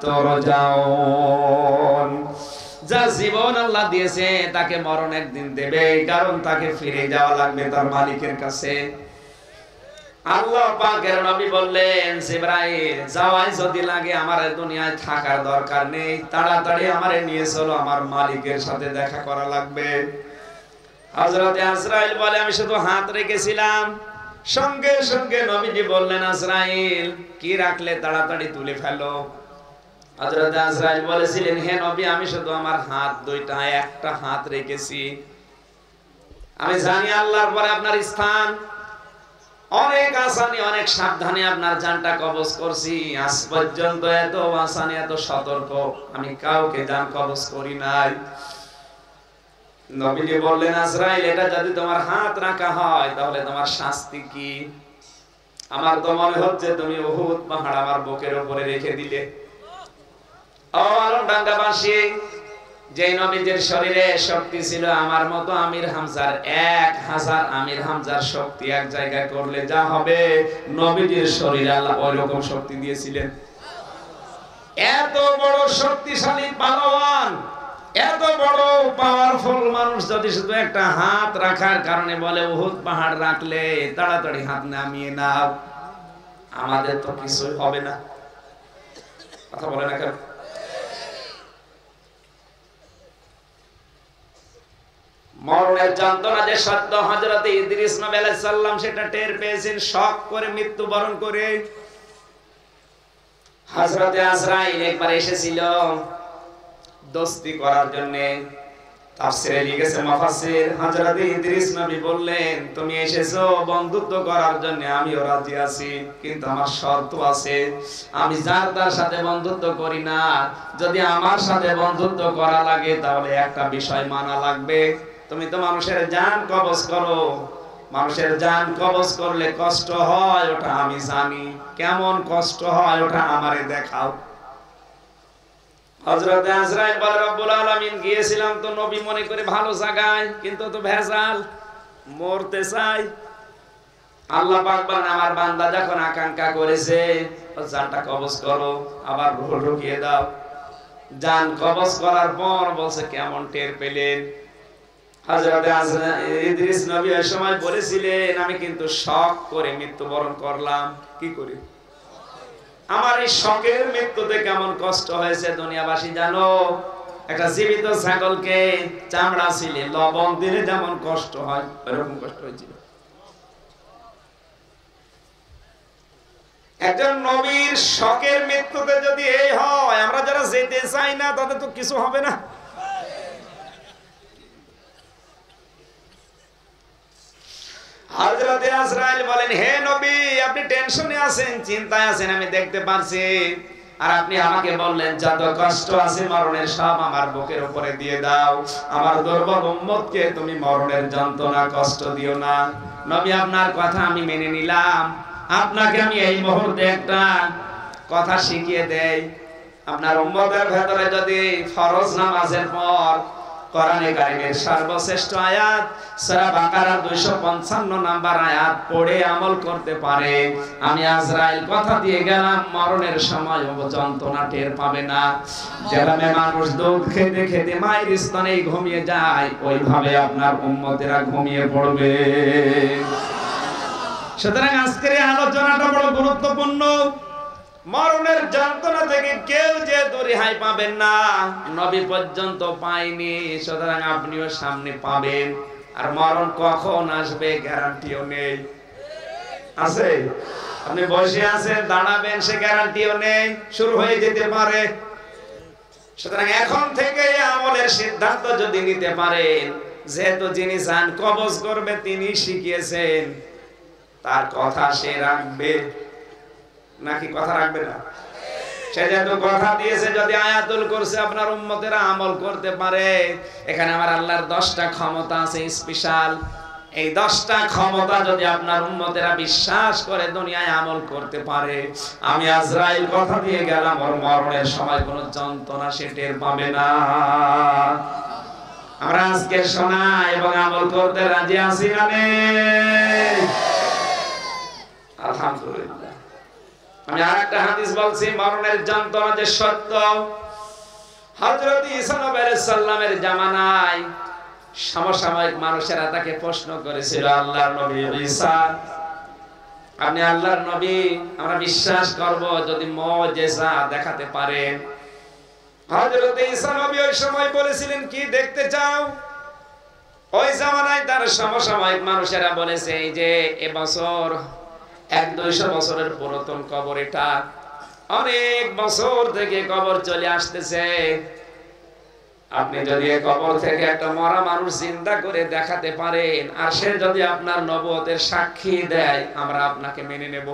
S3: তুরজাউন। যা জীবন আল্লাহ দিয়েছে তাকে মরণ একদিন দেবে, কারণ তাকে ফিরে যাওয়া লাগবে তার মালিকের কাছে। আল্লাহ পাকের নবী বললেন, জিবরাইল যাওয়াই যদি লাগে আমার দুনিয়ায় থাকার দরকার নেই, তাড়াতাড়ি আমারে নিয়ে চলো, আমার মালিকের সাথে দেখা করা লাগবে। হযরতে আজরাইল বলে, আমি শুধু হাত রেখেছিলাম। সঙ্গে সঙ্গে নবীজি বললেন, আজরাইল কি রাখলে তাড়াতাড়ি তুলে ফেলো। হযরতে আজরাইল বলেছিলেন, হে নবী আমি শুধু আমার হাত দুইটা, একটা হাত রেখেছি। আমি জানি আল্লাহর পরে আপনার স্থান অনেক আসানি, অনেক সাবধানে আপনার জানটা কবজ করছি। আজ পর্যন্ত এত আসানি, এত সতর্ক আমি কাউকে জান কবজ করি নাই। নবীজি বললেন, আজরাইল এটা যদি তোমার হাত রাখা হয় তাহলে তোমার শাস্তি কি? আমার তো মনে হচ্ছে তুমি উহুদ পাহাড় আমার বুকের উপরে রেখে দিলে। ও আলমডাঙ্গাবাসী, যে নবীজির শরীরে শক্তি ছিল আমার মতো আমির হামজার এক হাজার আমির হামজার শক্তি এক জায়গায় করলে যা হবে, নবীজির শরীরে আল্লাহ ওই রকম শক্তি দিয়েছিলেন। এত বড় শক্তিশালী পালোয়ান, এত বড় পাওয়ারফুল মানুষ যদি শুধু একটা হাত রাখার কারণে বলে উহুদ পাহাড় রাখলে তাড়াতাড়ি হাত নামিয়ে নাও, আমাদের তো কিছুই হবে না। কথা বলে না কেন? মরণের যন্ত্রণা যে সত্য হযরত ইদ্রিস নবী আলাইহিস সালাম সেটা টের পেয়েছেন, শক করে মৃত্যুবরণ করে। হযরত আজরাইল একবার এসেছিল দোস্তি করার জন্য। তাফসীরে লিখেছে মুফাসসির, হযরত ইদ্রিস নবী বললেন, তুমি এসেছো বন্ধুত্ব করার জন্য, আমিও রাজি আছি, কিন্তু আমার শর্ত আছে। আমি যার তার সাথে বন্ধুত্ব করি না, যদি আমার সাথে বন্ধুত্ব করা লাগে তাহলে একটা বিষয় মানা লাগবে। তুমি তো মানুষের জান কবজ করো, মানুষের জান কবজ করলে কষ্ট হয় ওটা আমি জানি, কেমন কষ্ট হয় ওটা আমারে দেখাও। হযরত আজরাইল বলে, রব্বুল আলামিন গিয়েছিলাম তো নবী মনে করে ভালো জায়গায়, কিন্তু তো ভেজাল, মরতে চাই। আল্লাহ পাক বলেন আমার বান্দা যখন আকাঙ্ক্ষা করেছে জানটা কবজ করো, আবার রূহ ঢুকিয়ে দাও। জান কবজ করার পর বলছে কেমন টের পেলেন? হযরত ইদ্রিস নবী ওই সময় বলেছিলেন আমি কিন্তু শক করে মৃত্যুবরণ করলাম। কি করে? আমার এই শকের মৃত্যুতে কেমন কষ্ট হয়েছে দুনিয়াবাসী জানো? একটা জীবিত ছাগলকে চামড়া ছিলে লবণ দিলে যেমন কষ্ট হয় এরকম কষ্ট হয়েছিল। একজন নবীর শকের মৃত্যুতে যদি এই হয়, আমরা যারা যেতে চাই না তাদের তো কিছু হবে না। হযরত আজরাইল বলেন হে নবী আপনি টেনশনে আছেন, চিন্তায় আছেন আমি দেখতে পাচ্ছি, আর আপনি আমাকে বললেন যত কষ্ট আছে মরণের সব আমার বুকের উপরে দিয়ে দাও, আমার দুর্বল উম্মতকে তুমি মরণের যন্ত্রণা কষ্ট দিও না। নবী আপনার কথা আমি মেনে নিলাম। আপনাকে আমি এই মুহূর্তে একটা কথা শিখিয়ে দেই, আপনার উম্মতের ভেতরে যদি ফরজ নামাজের পর কোরআনে কারীমের সর্বশ্রেষ্ঠ আয়াত সূরা বাকারা দুইশো পঞ্চান্ন নাম্বার আয়াত পড়ে আমল করতে পারে, আমি আজরাইল কথা দিয়ে গেলাম মরণের সময় যন্ত্রণা টের পাবে না। যেভাবে মানুষ দুধ খেতে খেতে মায়ের স্তনেই ঘুমিয়ে যায়, ওইভাবে আপনার উম্মতেরা ঘুমিয়ে পড়বে। সুতরাং আজকের এই আলোচনাটা বড় গুরুত্বপূর্ণ। মরণের যন্ত্রণা থেকে কেউ যে রেহাই পাবেন না, নবী পর্যন্ত পায়নি, সুতরাং আপনিও সামনে পাবেন। আর মরণ কখন আসবে গ্যারান্টিও নেই। আছে? আপনি বসে আছেন, দাঁড়াবেন, সে গ্যারান্টিও নেই, শুরু হয়ে যেতে পারে। সুতরাং এখন থেকে আমলের সিদ্ধান্ত যদি নিতে পারেন, যেহেতু যিনি জান কবজ করবে তিনি শিখিয়েছেন, তার কথা সে রাখবে নাকি কথা রাখবে না? সে যেহেতু কথা দিয়েছে, যদি আয়াতুল কুরসি আপনার উম্মতেরা আমল করতে পারে, এখানে আমার আল্লাহর দশটা ক্ষমতা আছে স্পেশাল। এই দশটা ক্ষমতা যদি আপনার উম্মতেরা বিশ্বাস করে দুনিয়ায় আমল করতে পারে, আমি আজরাইল কথা দিয়ে গেলাম ওর মরণের সময় কোনো যন্ত্রণা সে টের পাবে না। আমরা আজকে শোনা এবং আমল করতে রাজি আছি না নেই? আলহামদুলিল্লাহ। আমি আরেকটা হাদিস বলছি, মরণের যন্ত্রণা যে সত্য। হযরত ঈসা আলাইহিস সালামের জামানায় সমসাময়িক মানুষেরা তাকে প্রশ্ন করেছিল, আল্লাহর নবী ঈসা আপনি আল্লাহর নবী, আমরা বিশ্বাস করব যদি মুজিজা দেখাতে পারেন। হযরত ঈসা নবী ওই সময় বলেছিলেন কি দেখতে চাও? ওই জামানায় তার সমসাময়িক মানুষেরা বলেছে এই যে এবছর এক দুইশো বছরের পুরাতন কবর, এটা অনেক বছর থেকে কবর চলে আসতেছে, আপনি যদি এই কবর থেকে একটা মরা মানুষ জিন্দা করে দেখাতে পারেন, আর সে যদি আপনার নবুয়তের সাক্ষী দেয়, আমরা আপনাকে মেনে নেব।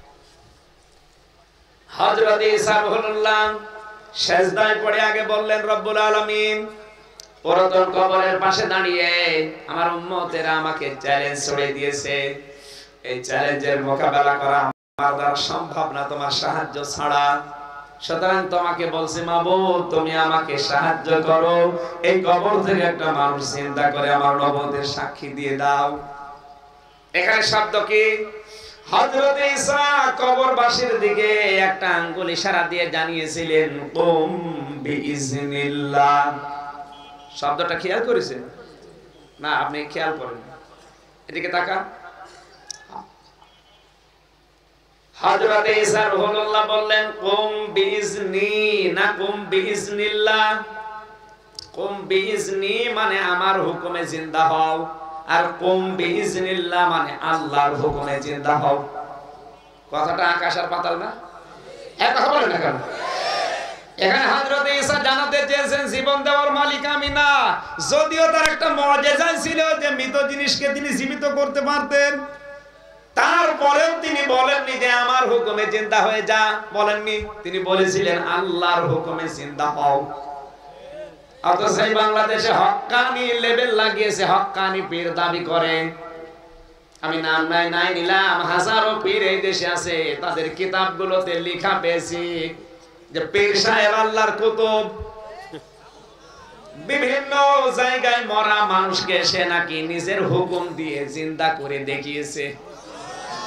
S3: হযরত ঈসা রুহুল্লাহ সেজদায় পড়ে আগে বললেন রব্বুল আলামিন, পুরাতন কবরের পাশে দাঁড়িয়ে আমার উম্মতেরা আমাকে চ্যালেঞ্জ ছড়ে দিয়েছে, এই চ্যালেঞ্জের মোকাবেলা করা আমার দ্বারা সম্ভব না তোমার সাহায্য ছাড়া। সুতরাং তোমাকে বলছি মাবুদ তুমি আমাকে সাহায্য করো, এই কবর থেকে একটা মানুষ জিন্দা করে আমার নবুয়তের সাক্ষী দিয়ে দাও। এখানে শব্দ কি? হযরত ঈসা কবরবাসীর দিকে একটা আঙ্গুল ইশারা দিয়ে জানিয়েছিলেন কুম বিইজনিল্লাহ। শব্দটা খেয়াল করেছেন না? আপনি খেয়াল করেন, এদিকে তাকান। হযরত ঈসা রুহুল্লাহ বললেন কুম বিইজনি না কুম বিইজনিল্লাহ। কুম বিইজনি মানে আমার হুকুমে জিন্দা হও, আর কুম বিইজনিল্লাহ মানে আল্লাহর হুকুমে জিন্দা হও। কথাটা আকাশ আর পাতাল না? এক কথা বলেন না কেন? এখানে হযরত ঈসা জানাতে চেয়েছেন জীবন দেওয়ার মালিক আমি না, যদিও তার একটা মুজিজা ছিল যে মৃত জিনিসকে তিনি জীবিত করতে পারতেন, তারপরেও তিনি বলেননি যে আমার হুকুমে জিন্দা হয়ে যা, বলেননি, তিনি বলেছিলেন আল্লাহর হুকুমে জিন্দা হও। অথচ এই বাংলাদেশে হক্কানি লেবেল লাগিয়েছে, হক্কানি পীর দাবি করে। আমি নাম নাই নাই নিলাম, হাজারো পীর এই দেশে আছে, তাদের কিতাবগুলোতে লেখা পেয়েছি যে পীর সাহেব আল্লাহর কুতুব। বিভিন্ন জায়গায় মরা মানুষকে সে নাকি নিজের হুকুম দিয়ে জিন্দা করে দেখিয়েছে।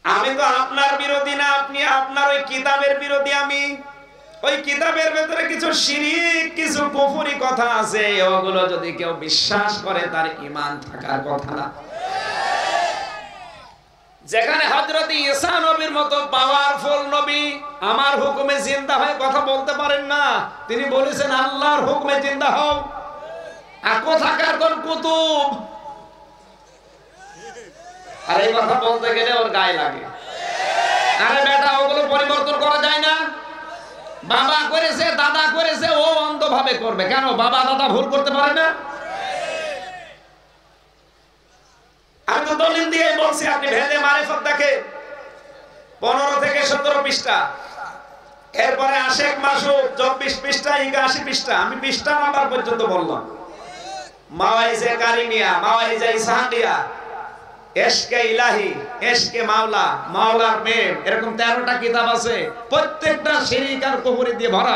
S3: আমি তো আপনার বিরোধী না, আপনি আপনার ওই কিতাবের বিরোধী। আমি ওই কিতাবের ভেতরে কিছু শিরিক, কিছু কুফরি কথা আছে, ওগুলো যদি কেউ বিশ্বাস করে তার ঈমান থাকার কথা না। যেখানে হযরত ঈসা নবীর মতো পাওয়ারফুল নবী আমার হুকুমে জিন্দা হয়ে কথা বলতে পারেন না, তিনি বলেছেন আল্লাহর হুকুমে জিন্দা হও। আর কোথাকার কোন কুতুব, আর এই কথা বলতে গেলে ওর গায়ে লাগে। আরে বেটা, ওগুলো পরিবর্তন করা যায় না। বাবা করেছে, দাদা করেছে, ও অন্ধভাবে করবে কেন? বাবা দাদা ভুল করতে পারে না? আমি তো দলিল দিয়ে বলছি, আপনি ভেদে মারিফত দেখে পনেরো থেকে সতেরো পৃষ্ঠা, এরপরে আশেক মাসুক চব্বিশ পৃষ্ঠা, একাশি পৃষ্ঠা, আমি পৃষ্ঠা নাম্বার পর্যন্ত বললাম। মাওয়াইজে কারিমিয়া, মাওয়াইজে ইসহাকিয়া, এশকে ইলাহি, এশকে মাওলা, মাওলার প্রেম, এরকম তেরোটা কিতাব আছে, প্রত্যেকটা শিরিক আর কুফরি দিয়ে ভরা।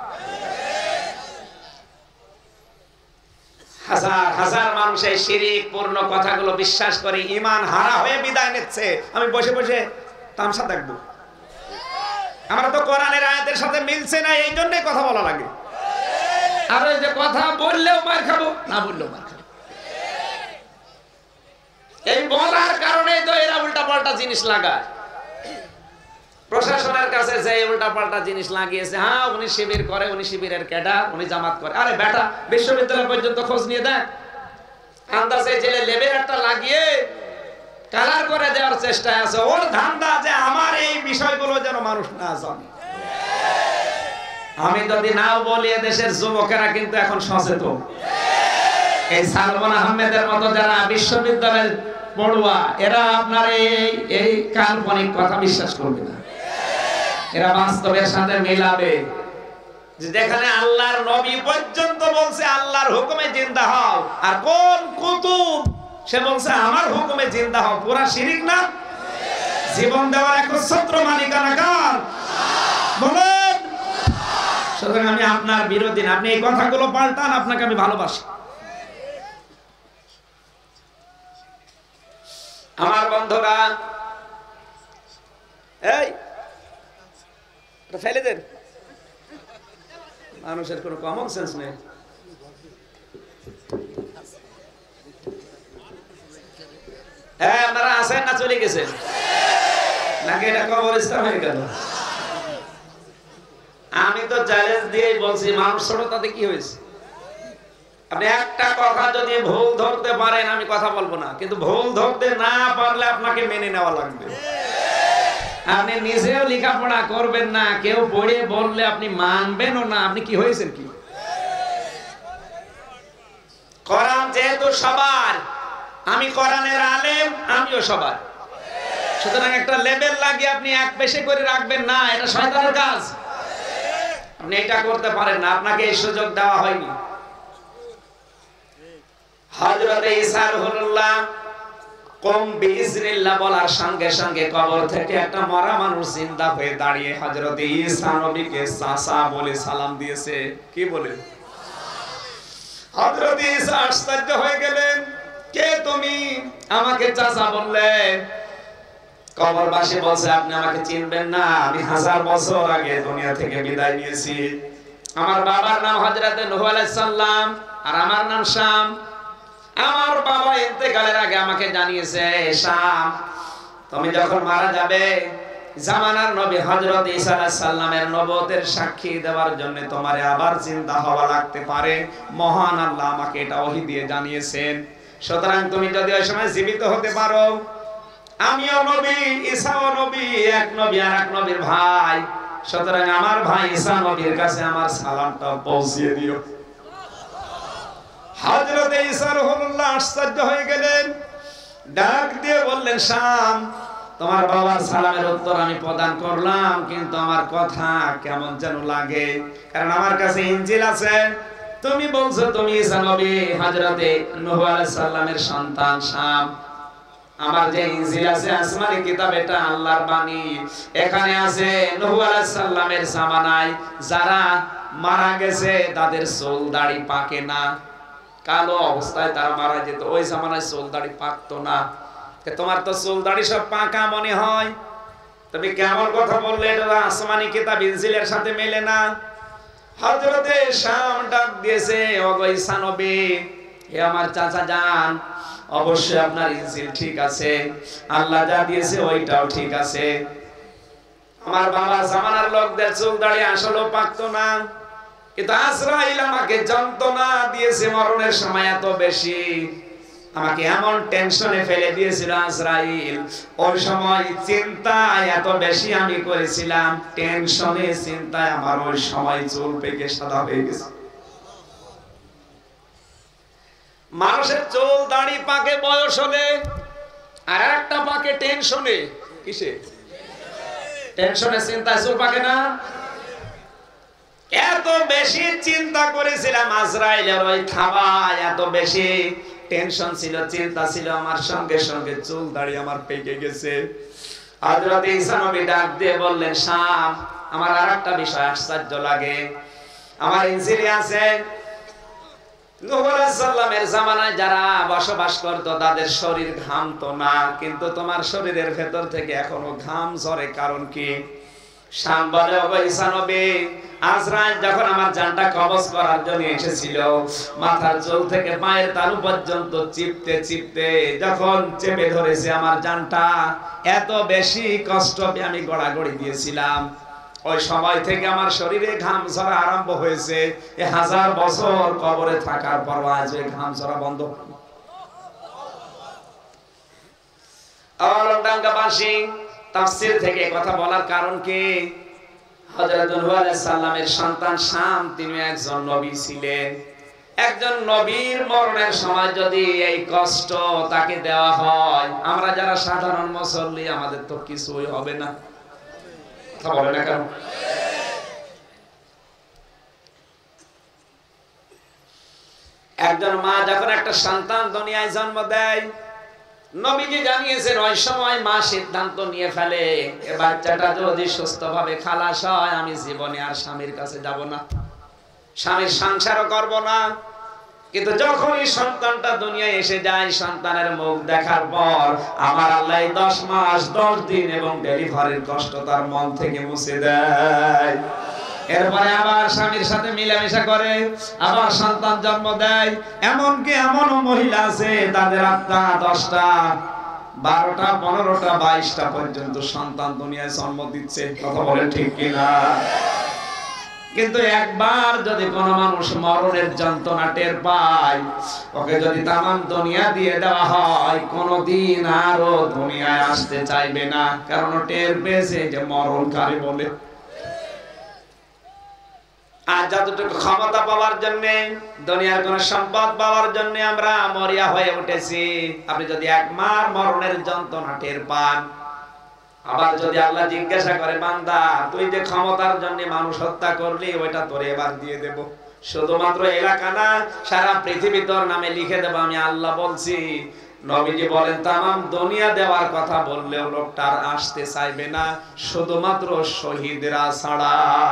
S3: হাজার হাজার মানুষ এই শিরিক পূর্ণ কথাগুলো বিশ্বাস করে ঈমান হারা হয়ে বিদায় নিচ্ছে। আমি বসে বসে তামসা দেখব? আমরা তো কোরআনের আয়াতের সাথে মিলছে না, এই জন্যই কথা বলা লাগে। আর ওই যে কথা বললেও মার খাবো, না বললেও মার খাবো, এই বলার কারণে তো এরা উল্টা পাল্টা জিনিস লাগায়। প্রশাসনের কাছে যে উল্টা পাল্টা জিনিস লাগিয়েছে, হ্যাঁ উনি শিবির করে, উনি শিবিরের ক্যাডার, উনি জামাত করে। আরে বেটা, বিশ্ববিদ্যালয় পর্যন্ত খোঁজ নিয়ে দেখ, আন্দাজে জেলে লেবেল একটা লাগিয়ে কালার করে দেওয়ার চেষ্টায় আছে। ওর ধান্দা যে আমার এই বিষয়গুলো যেন মানুষ না জানে। আমি যদি নাও বলি, দেশের যুবকেরা কিন্তু এখন সচেতন। এই সালমান আহমেদের মতো যারা বিশ্ববিদ্যালয়ের পড়ুয়া, এরা আপনার এই এই কাল্পনিক কথা বিশ্বাস করবে না, এরা বাস্তবের সাথে মিলাবে। যেখানে আল্লাহর নবী পর্যন্ত বলছে আল্লাহর হুকুমে জিন্দা হও, আর কোন কুতুব সে বলছে আমার হুকুমে জিন্দা হও, পুরা শিরিক না? জীবন দেওয়ার একচ্ছত্র মালিকানা কার? বলেন। সুতরাং আমি আপনার বিরোধী না, আপনি এই কথাগুলো পাল্টান, আপনাকে আমি ভালোবাসি। আমার বন্ধুরা, এই ফেলে দেন, মানুষের কোনো কমন সেন্স নেই। হ্যাঁ, আপনারা আছেন না চলে গেছেন নাকি এটা কবরস্থান হয়ে গেল? আমি তো চ্যালেঞ্জ দিয়েই বলছি, মানুষ ছোট, তাতে কি হয়েছে? আপনি একটা কথা যদি ভুল ধরতে পারেন, আমি কথা বলবো না, কিন্তু ভুল ধরতে না পারলে আপনাকে মেনে নেওয়া লাগবে। আপনি নিজেও লেখাপড়া করবেন না, কেউ পড়ে বললে আপনি মানবেনও না, আপনি কি হয়েছেন কি? কোরআন যেহেতু সবার, আমি কোরআনের আলেম, আমিও সবার, সুতরাং একটা লেবেল লাগিয়ে আপনি এক পেশে করে রাখবেন না, এটা শয়তানের কাজ। আপনি এটা করতে পারেন না, আপনাকে এই সুযোগ দেওয়া হয়নি। হযরত ঈসা রুহুল্লাহ কম বিইজনিল্লাহ বলার সঙ্গে সঙ্গে কবর থেকে একটা মরা মানুষ জিন্দা হয়ে দাঁড়িয়ে হযরত ঈসা নবীকে চাচা বলে সালাম দিয়েছে। কি বলে? হযরত ঈসা আশ্চর্য হয়ে গেলেন, কে তুমি, আমাকে চাচা বললে? কবরবাসী বলছে, আপনি আমাকে চিনবেন না, আমি হাজার বছর আগে দুনিয়া থেকে বিদায় নিয়েছি। আমার বাবার নাম হযরত নূহ আলাইহিস সালাম, আর আমার নাম শাম। আমার বাবা ইন্তেকালের আগে আমাকে জানিয়েছে, শাম তুমি যখন মারা যাবে, জামানার নবী হযরত ঈসা আলাইহিস সালামের নবুয়তের সাক্ষী দেওয়ার জন্য তোমারে আবার চিন্তা হওয়া লাগতে পারে। মহান আল্লাহ আমাকে এটা ওহী দিয়ে জানিয়েছেন। সুতরাং তুমি যদি ওই সময় জীবিত হতে পারো, আমিও নবী, ঈসাও নবী, এক নবী আর এক নবীর ভাই, সুতরাং আমার ভাই ঈসা নবীর কাছে আমার সালামটা পৌঁছিয়ে দিও। হযরত ঈসা রুহুল্লাহ আশ্চর্য হয়ে গেলেন, ডাক দিয়ে বললেন, শাম তোমার বাবার সালামের উত্তর আমি প্রদান করলাম, কিন্তু আমার কথা কেমন যেন লাগে, কারণ আমার কাছে ইনজিল আছে, তুমি বলছো তুমি ঈসা নবী, হযরত নূহ আলাইহিস সালামের সন্তান শাম। আমার যে ইনজিল আছে, আসমানি কিতাব, এটা আল্লাহর বাণী। এখানে আছে নূহ আলাইহিস সালামের জামানায় যারা মারা গেছে তাদের চুল দাড়ি পাকে না, কালো অবস্থায় তারা মারা যেত, ওই জামানায় চুল দাড়ি পাকতো না। তোমার তো চুল দাড়ি সব পাকা মনে হয়, তুমি কেমন কথা বললে, এটা আসমানি কিতাব ইনজিলের সাথে মেলে না। হযরতে শাম ডাক দিয়েছে, ওগো ঈসা নবী, হে আমার চাচা যান, অবশ্যই আপনার ইনজিল ঠিক আছে, আল্লাহ যা দিয়েছে ওইটাও ঠিক আছে। আমার বাবা জামানার লোকদের চুল দাড়ি আসলে পাকতো না, কিন্তু আজরাইল আমাকে যন্ত্রণা দিয়েছে মরণের সময় এত বেশি, আমাকে এমন টেনশনে ফেলে দিয়েছিল আজরাইল, ওই সময় চিন্তায় এত বেশি আমি করেছিলাম, টেনশনে চিন্তায় আমার ওই সময় চুল পেকে সাদা হয়ে গেছে। মানুষের চুল দাড়ি পাকে বয়স হলে, আর একটা পাকে টেনশনে। কিসে? টেনশনে, চিন্তায় চুল পাকে না। এত বেশি চিন্তা করেছিলাম আজরাইলের ওই খাওয়ায়, এত বেশি টেনশন ছিল, চিন্তা ছিল, আমার সঙ্গে সঙ্গে চুল দাড়ি আমার পেকে গেছে। হযরত ঈসা নবী ডাক দিয়ে বললেন, শাম, আমার আরেকটা বিষয় আশ্চর্য লাগে, আমার ইনজিলে আছে নূহ আলাইহিস সালামের জামানায় যারা বসবাস করত তাদের শরীর ঘামতো না, কিন্তু তোমার শরীরের ভেতর থেকে এখনো ঘাম ঝরে, কারণ কি? শাম বলে, ওগো ঈসা নবী, আজরাইল যখন আমার জানটা কবজ করার জন্য এসেছিল, মাথার চুল থেকে পায়ের তালু পর্যন্ত চিপতে চিপতে যখন চেপে ধরেছে আমার জানটা, এত বেশি কষ্ট আমি গড়াগড়ি দিয়েছিলাম, ওই সময় থেকে আমার শরীরে ঘাম ঝরা আরম্ভ হয়েছে। এ হাজার বছর কবরে থাকার পর আজ ওই ঘাম ঝরা বন্ধ হয়নি। আওয়ালডাঙ্গাবাসী তাফসীর থেকে কথা বলার কারণ কি? হযরত নূহ আলাইহিস সালামের সন্তান শাম, তিনি একজন নবী ছিলেন। একজন নবীর মরণের সময় যদি এই কষ্ট তাকে দেওয়া হয়, আমরা যারা সাধারণ মুসল্লি আমাদের তো কিছুই হবে না। কথা বলে না কেন? একজন মা যখন একটা সন্তান দুনিয়ায় জন্ম দেয়, নবীজি জানিয়েছেন ওই সময় মা সিদ্ধান্ত নিয়ে ফেলে, এ বাচ্চাটা যদি সুস্থভাবে খালাস হয়, আমি জীবনে আর স্বামীর কাছে যাব না, স্বামীর সংসারও করব না। কিন্তু যখনই সন্তানটা দুনিয়ায় এসে যায়, সন্তানের মুখ দেখার পর আমার আল্লাহ দশ মাস দশ দিন এবং ডেলিভারির কষ্ট তার মন থেকে মুছে দেয়। এরপরে আবার স্বামীর সাথে মিলামেশা করে, আবার সন্তান জন্ম দেয়। এমনকি এমনও মহিলা আছে তাদের আত্মা দশটা, বারোটা, পনেরোটা, বাইশটা পর্যন্ত সন্তান দুনিয়ায় জন্ম দিচ্ছে। কথা বলেন ঠিক কিনা? কিন্তু একবার যদি কোন মানুষ মরণের যন্ত্রণা টের পায়, ওকে যদি তামাম দুনিয়া দিয়ে দেওয়া হয়, কোনদিন আরো দুনিয়ায় আসতে চাইবে না, কারণ টের পেয়েছে যে মরণ কারে বলে। আর যতটুকু ক্ষমতা পাওয়ার জন্য, দুনিয়ার কোন সম্পদ পাওয়ার জন্য আমরা মরিয়া হয়ে উঠেছি, আপনি যদি এক মার মরণের যন্ত্রণা টের পান, আবার যদি আল্লাহ জিজ্ঞাসা করে, বান্দা তুই যে ক্ষমতার জন্য মানুষ হত্যা করলি, ওইটা তোরে এবার দিয়ে দেব, শুধুমাত্র এলাকা না, সারা পৃথিবী তোর নামে লিখে দেব, আমি আল্লাহ বলছি। নবীজি বলেন, তামাম দুনিয়া দেওয়ার কথা বললেও লোকটা আর আসতে চাইবে না, শুধুমাত্র শহীদরা ছাড়া।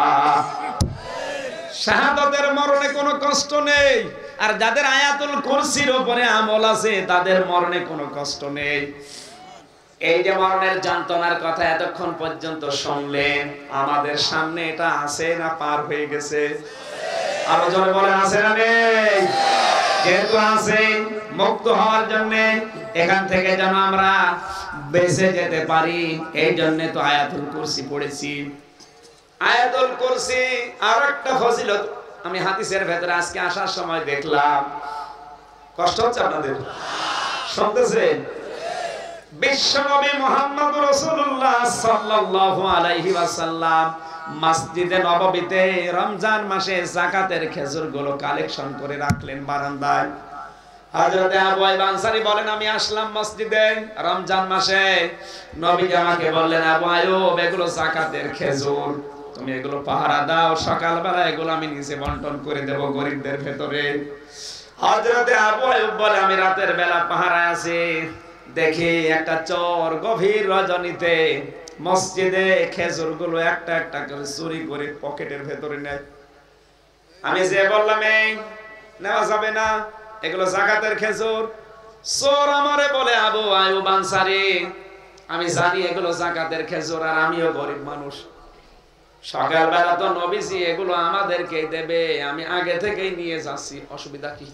S3: শাহাদাতের মরণে কোনো কষ্ট নেই, আর যাদের আয়াতুল কুরসির উপরে আমল আছে তাদের মরণে কোনো কষ্ট নেই। এই যে মরণের যন্ত্রণার কথা এতক্ষণ পর্যন্ত শুনলেন, আমাদের সামনে এটা আছে না পার হয়ে গেছে? আরো জোরে বলেন, আছে না নেই? যেহেতু আছে, মুক্ত হওয়ার জন্য, এখান থেকে যেন আমরা বেঁচে যেতে পারি, এই জন্য তো আয়াতুল কুরসি পড়েছি। আয়াতুল কুরসি আর একটা ফজিলত আমি হাদিসের ভেতরে আজকে আসার সময় দেখলাম। কষ্ট হচ্ছে আপনাদের? শুনতেছেন? বিশ্বনবী মুহাম্মদ রাসূলুল্লাহ সাল্লাল্লাহু আলাইহি ওয়াসাল্লাম মসজিদে নববীতে রমজান মাসে যাকাতের খেজুরগুলো কালেকশন করে রাখলেন বারান্দায়। হযরত আবু আইয়ুব আনসারী বলেন, আমি আসলাম মসজিদে রমজান মাসে, নবীজি আমাকে বললেন, আবু আইয়ুব এগুলো যাকাতের খেজুর, তুমি এগুলো পাহারা দাও, সকালবেলা এগুলো আমি নিচে বন্টন করে দেব গরিবদের ভেতরে। হযরত আবু আইয়ুব বলে, আমি রাতের বেলা পাহারায় আছি, দেখি একটা চোর গভীর রজনীতে মসজিদে খেজুরগুলো একটা একটা করে চুরি করে পকেটের ভেতরে নেয়। আমি যে বললাম, এই নেওয়া যাবে না, এগুলো যাকাতের খেজুর। চোর আমারে বলে আবু আয়ুব আনসারী, আমি জানি এগুলো যাকাতের খেজুর আর আমিও গরিব মানুষ, সকালবেলা তো নবীজি এগুলো আমাদেরকে দেবে, আমি আগে থেকেই নিয়ে যাচ্ছি, অসুবিধা কি?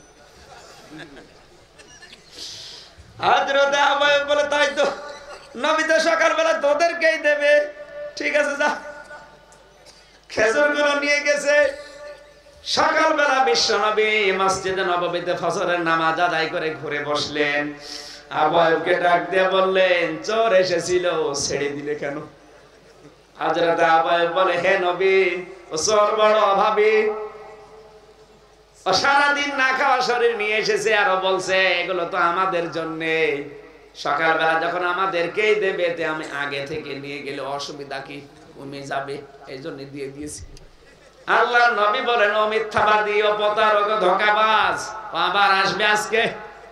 S3: হযরত আবু আয়ুব বলে তাই তো, নবী তো সকালবেলা তোদেরকেই দেবে, ঠিক আছে যা। খেজুরগুলো নিয়ে গেছে। সকালবেলা বিশ্বনবী মসজিদে নববীতে ফজরের নামাজ আদায় করে ঘুরে বসলেন। আবু আয়ুবকে ডাক দিয়ে বললেন, চোর এসেছিল, ছেড়ে দিলে কেন? হযরত আবু আয়ুব বলে, হে নবী, ও চোর বড় অভাবী, ও সারাদিন না খাওয়া শরীর নিয়ে এসেছে, আরো বলছে এগুলো তো আমাদের জন্য, সকালবেলা যখন আমাদেরকেই দেবে তে আমি আগে থেকে নিয়ে গেলে অসুবিধা কি? কমে যাবে, এই জন্য দিয়ে দিয়েছি। আল্লাহর নবী বলেন, ও মিথ্যাবাদী, ও প্রতারক, ও ধোঁকাবাজ, ও আবার আসবে আজকে।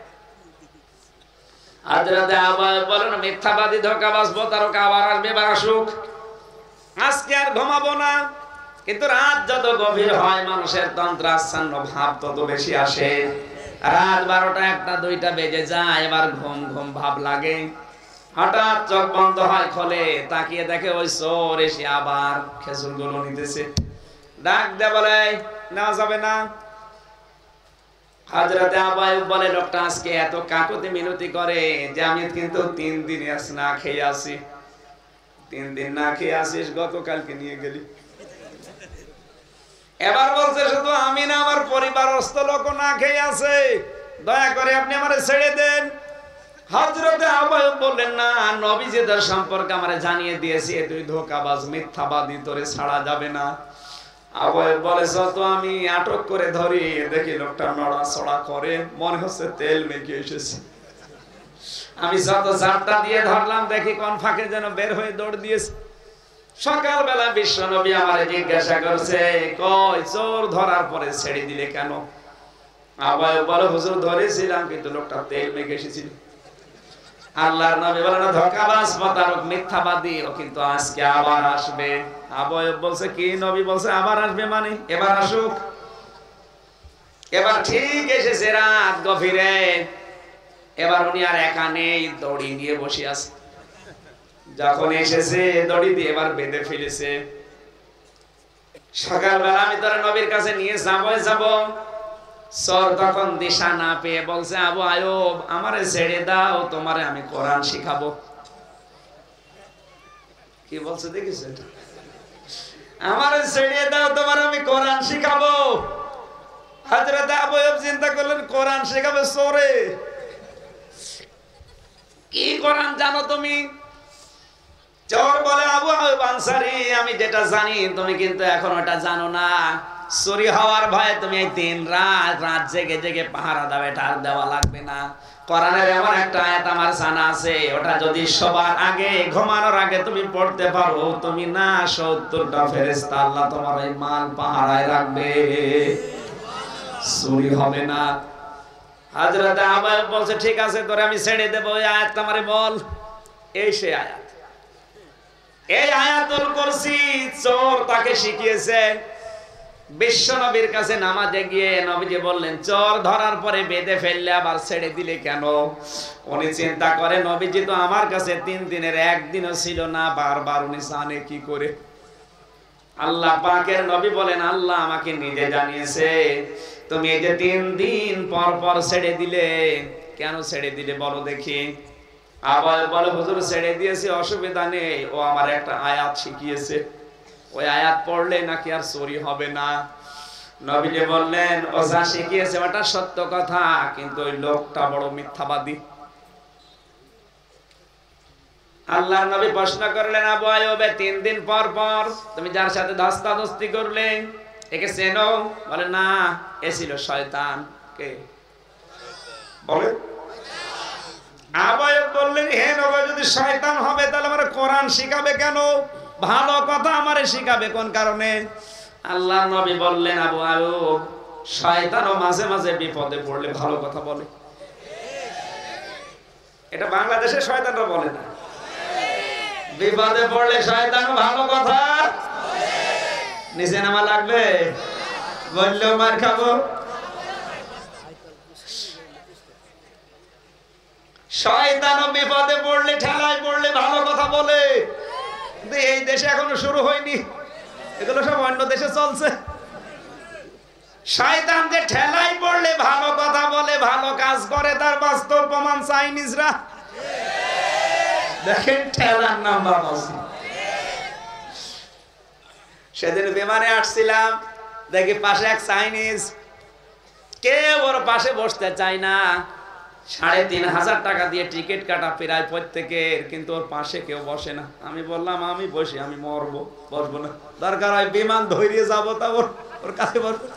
S3: হযরত আবু আয়ুব বলেন, মিথ্যাবাদী, ধোঁকাবাজ, প্রতারক আবার আসবে, এবার আসুক, আজকে আর ঘুমাবো না। কিন্তু রাত যত গভীর হয় মানুষের তন্ত্রাচ্ছন্ন ভাব তত বেশি আসে। রাত বারোটা, একটা, দুইটা বেজে যায়, এবার ঘুম ঘুম ভাব লাগে। হঠাৎ চোখ বন্ধ হয়, খোলে, তাকিয়ে দেখে ওই চোর এসে আবার খেজুর গুলো নিতেছে। ডাক দে বলে, নেওয়া যাবে না। হযরত আবু আয়ুব বলে, লোকটা আজকে এত কাকুতি মিনতি করে যে আমি কিন্তু তিন দিন না খেয়ে আসি। তিন দিন না খেয়ে আসিস, গতকালকে নিয়ে গেলি। এবার বলছে, শুধু আমি না, আমার পরিবারস্থ লোক না খেয়ে আছে, দয়া করে আপনি আমারে ছেড়ে দেন। হযরত আবু আয়ুব বললেন, না, নবীজিদের সম্পর্কে আমারে জানিয়ে দিয়েছি, তুই ধোঁকাবাজ, মিথ্যাবাদী, তোরে ছাড়া যাবে না। আবু আয়ুব বলে, যত আমি আটক করে ধরি দেখি লোকটা নড়াচড়া করে, মনে হচ্ছে তেল মেখে এসেছে। আমি যত জারটা দিয়ে ধরলাম দেখি কোন ফাঁকে যেন বের হয়ে দৌড় দিয়েছে। সকালবেলা বিশ্বনবী আমারে জিজ্ঞাসা করছে, কই চোর ধরার পরে ছেড়ে দিলে কেন? আবু আয়ুব বলে, হুজুর ধরেছিলাম, কিন্তু লোকটা তেল মেখে এসেছিল। আল্লাহর নবী বলেন, ধোঁকাবাজ, প্রতারক, মিথ্যাবাদী, ও কিন্তু আজকে আবার আসবে। আবু আয়ুব বলছে, কি? নবী বলছে আবার আসবে মানে এবার আসুক। এবার ঠিক এসেছে রাত গভীরে। এবার উনি আর একা নেই, দড়ি নিয়ে বসে আছে। যখন এসেছে দড়ি দিয়ে এবার বেঁধে ফেলেছে। সকালবেলা আমি তোর নবীর কাছে নিয়ে যাবো যাবো চোর তখন দিশা না পেয়ে বলছে, আবু আয়ুব, আমারে ছেড়ে দাও, তোমারে আমি কোরআন শিখাবো। কি বলছে দেখেছেন? আমারে ছেড়ে দাও, তোমার আমি কোরআন শিখাবো। হযরত আবু আয়ুব চিন্তা করলেন, কোরআন শেখাবে চোরে? কি কোরআন জানো তুমি? চোর বলে, আবু আয়ুব আনসারী, আমি যেটা জানি তুমি কিন্তু এখন ওটা জানো না। চুরি হওয়ার ভয়ে তুমি এই দিন রাত রাত জেগে জেগে পাহারা দাও, এটা আর দেওয়া লাগবে না। কোরআনের এমন একটা আয়াত আমার জানা আছে, ওটা যদি সবার আগে ঘুমানোর আগে তুমি পড়তে পারো, তুমি না সত্তরটা ফেরেশতা আল্লাহ তোমার এই মাল পাহারায় রাখবে, চুরি হবে না। হযরত আবু আয়ুব বলছে, ঠিক আছে, তোরে আমি ছেড়ে দেবো, এই আয়াত আমারে বল। এই সে আয়াত, এই আয়াতুল কুরসি চোর তাকে শিখিয়েছে। বিশ্ব নবীর কাছে নামাজে গিয়ে নবীজি বললেন, চোর ধরার পরে বেঁধে ফেললে আবার ছেড়ে দিলে কেন? উনি চিন্তা করে, নবীজি তো আমার কাছে তিন দিনের একদিনও ছিল না, বারবার উনি জানে কি করে। আল্লাহ পাকের নবী বলেন, আল্লাহ আমাকে নিজে জানিয়েছে, তুমি এই যে তিন দিন পর পর ছেড়ে দিলে, কেন ছেড়ে দিলে বলো দেখি। আবার বলে, হুজুর ছেড়ে দিয়েছি, অসুবিধা নেই, ও আমার একটা আয়াত শিখিয়েছে, ওই আয়াত পড়লে নাকি আর চুরি হবে না। নবীজি বললেন, ও যা শিখিয়েছে ওটা সত্য কথা, কিন্তু ওই লোকটা বড় মিথ্যাবাদী। আল্লাহর নবী প্রশ্ন করলেন, আবু আয়ুব, তিন দিন পর পর তুমি যার সাথে ধস্তাধস্তি করলে, একে চেনো? বলে, না, এ ছিল শয়তান। কে বলে? আবু আয়ুব বললেন, হে নবী, যদি শয়তান হবে তাহলে আমার কোরআন শিখাবে কেন? ভালো কথা আমারে শিখাবে কোন কারণে? আল্লাহর নবী বললেন, আবু আয়ুব, শয়তানও মাঝে মাঝে বিপদে পড়লে ভালো কথা বলে। এটা বাংলাদেশে শয়তানরা বলে না, বিপদে পড়লে শয়তানও ভালো কথা নিচে নামা লাগবে, বললেও মার খাবো। শয়তানও বিপদে পড়লে ঠেলায় পড়লে ভালো কথা বলে। এই দেশে এখনো শুরু হয়নি, এগুলো সব অন্য দেশে চলছে। শয়তান যে ঠেলায় পড়লে ভালো কথা বলে, ভালো কাজ করে, তার বাস্তব প্রমাণ চাইনিজরা। দেখেন ঠেলার নাম বাবাজি। সেদিন বিমানে আসছিলাম, দেখি পাশে এক চাইনিজ, কেউ ওর পাশে বসতে চায় না। সাড়ে তিন হাজার টাকা দিয়ে টিকিট কাটা প্রায় প্রত্যেকের, কিন্তু ওর পাশে কেউ বসে না। আমি বললাম আমি বসি, আমি মরবো, বসবো না, দরকার হয় বিমান ধরে যাবো, তা ওর ওর কাছে বসবো।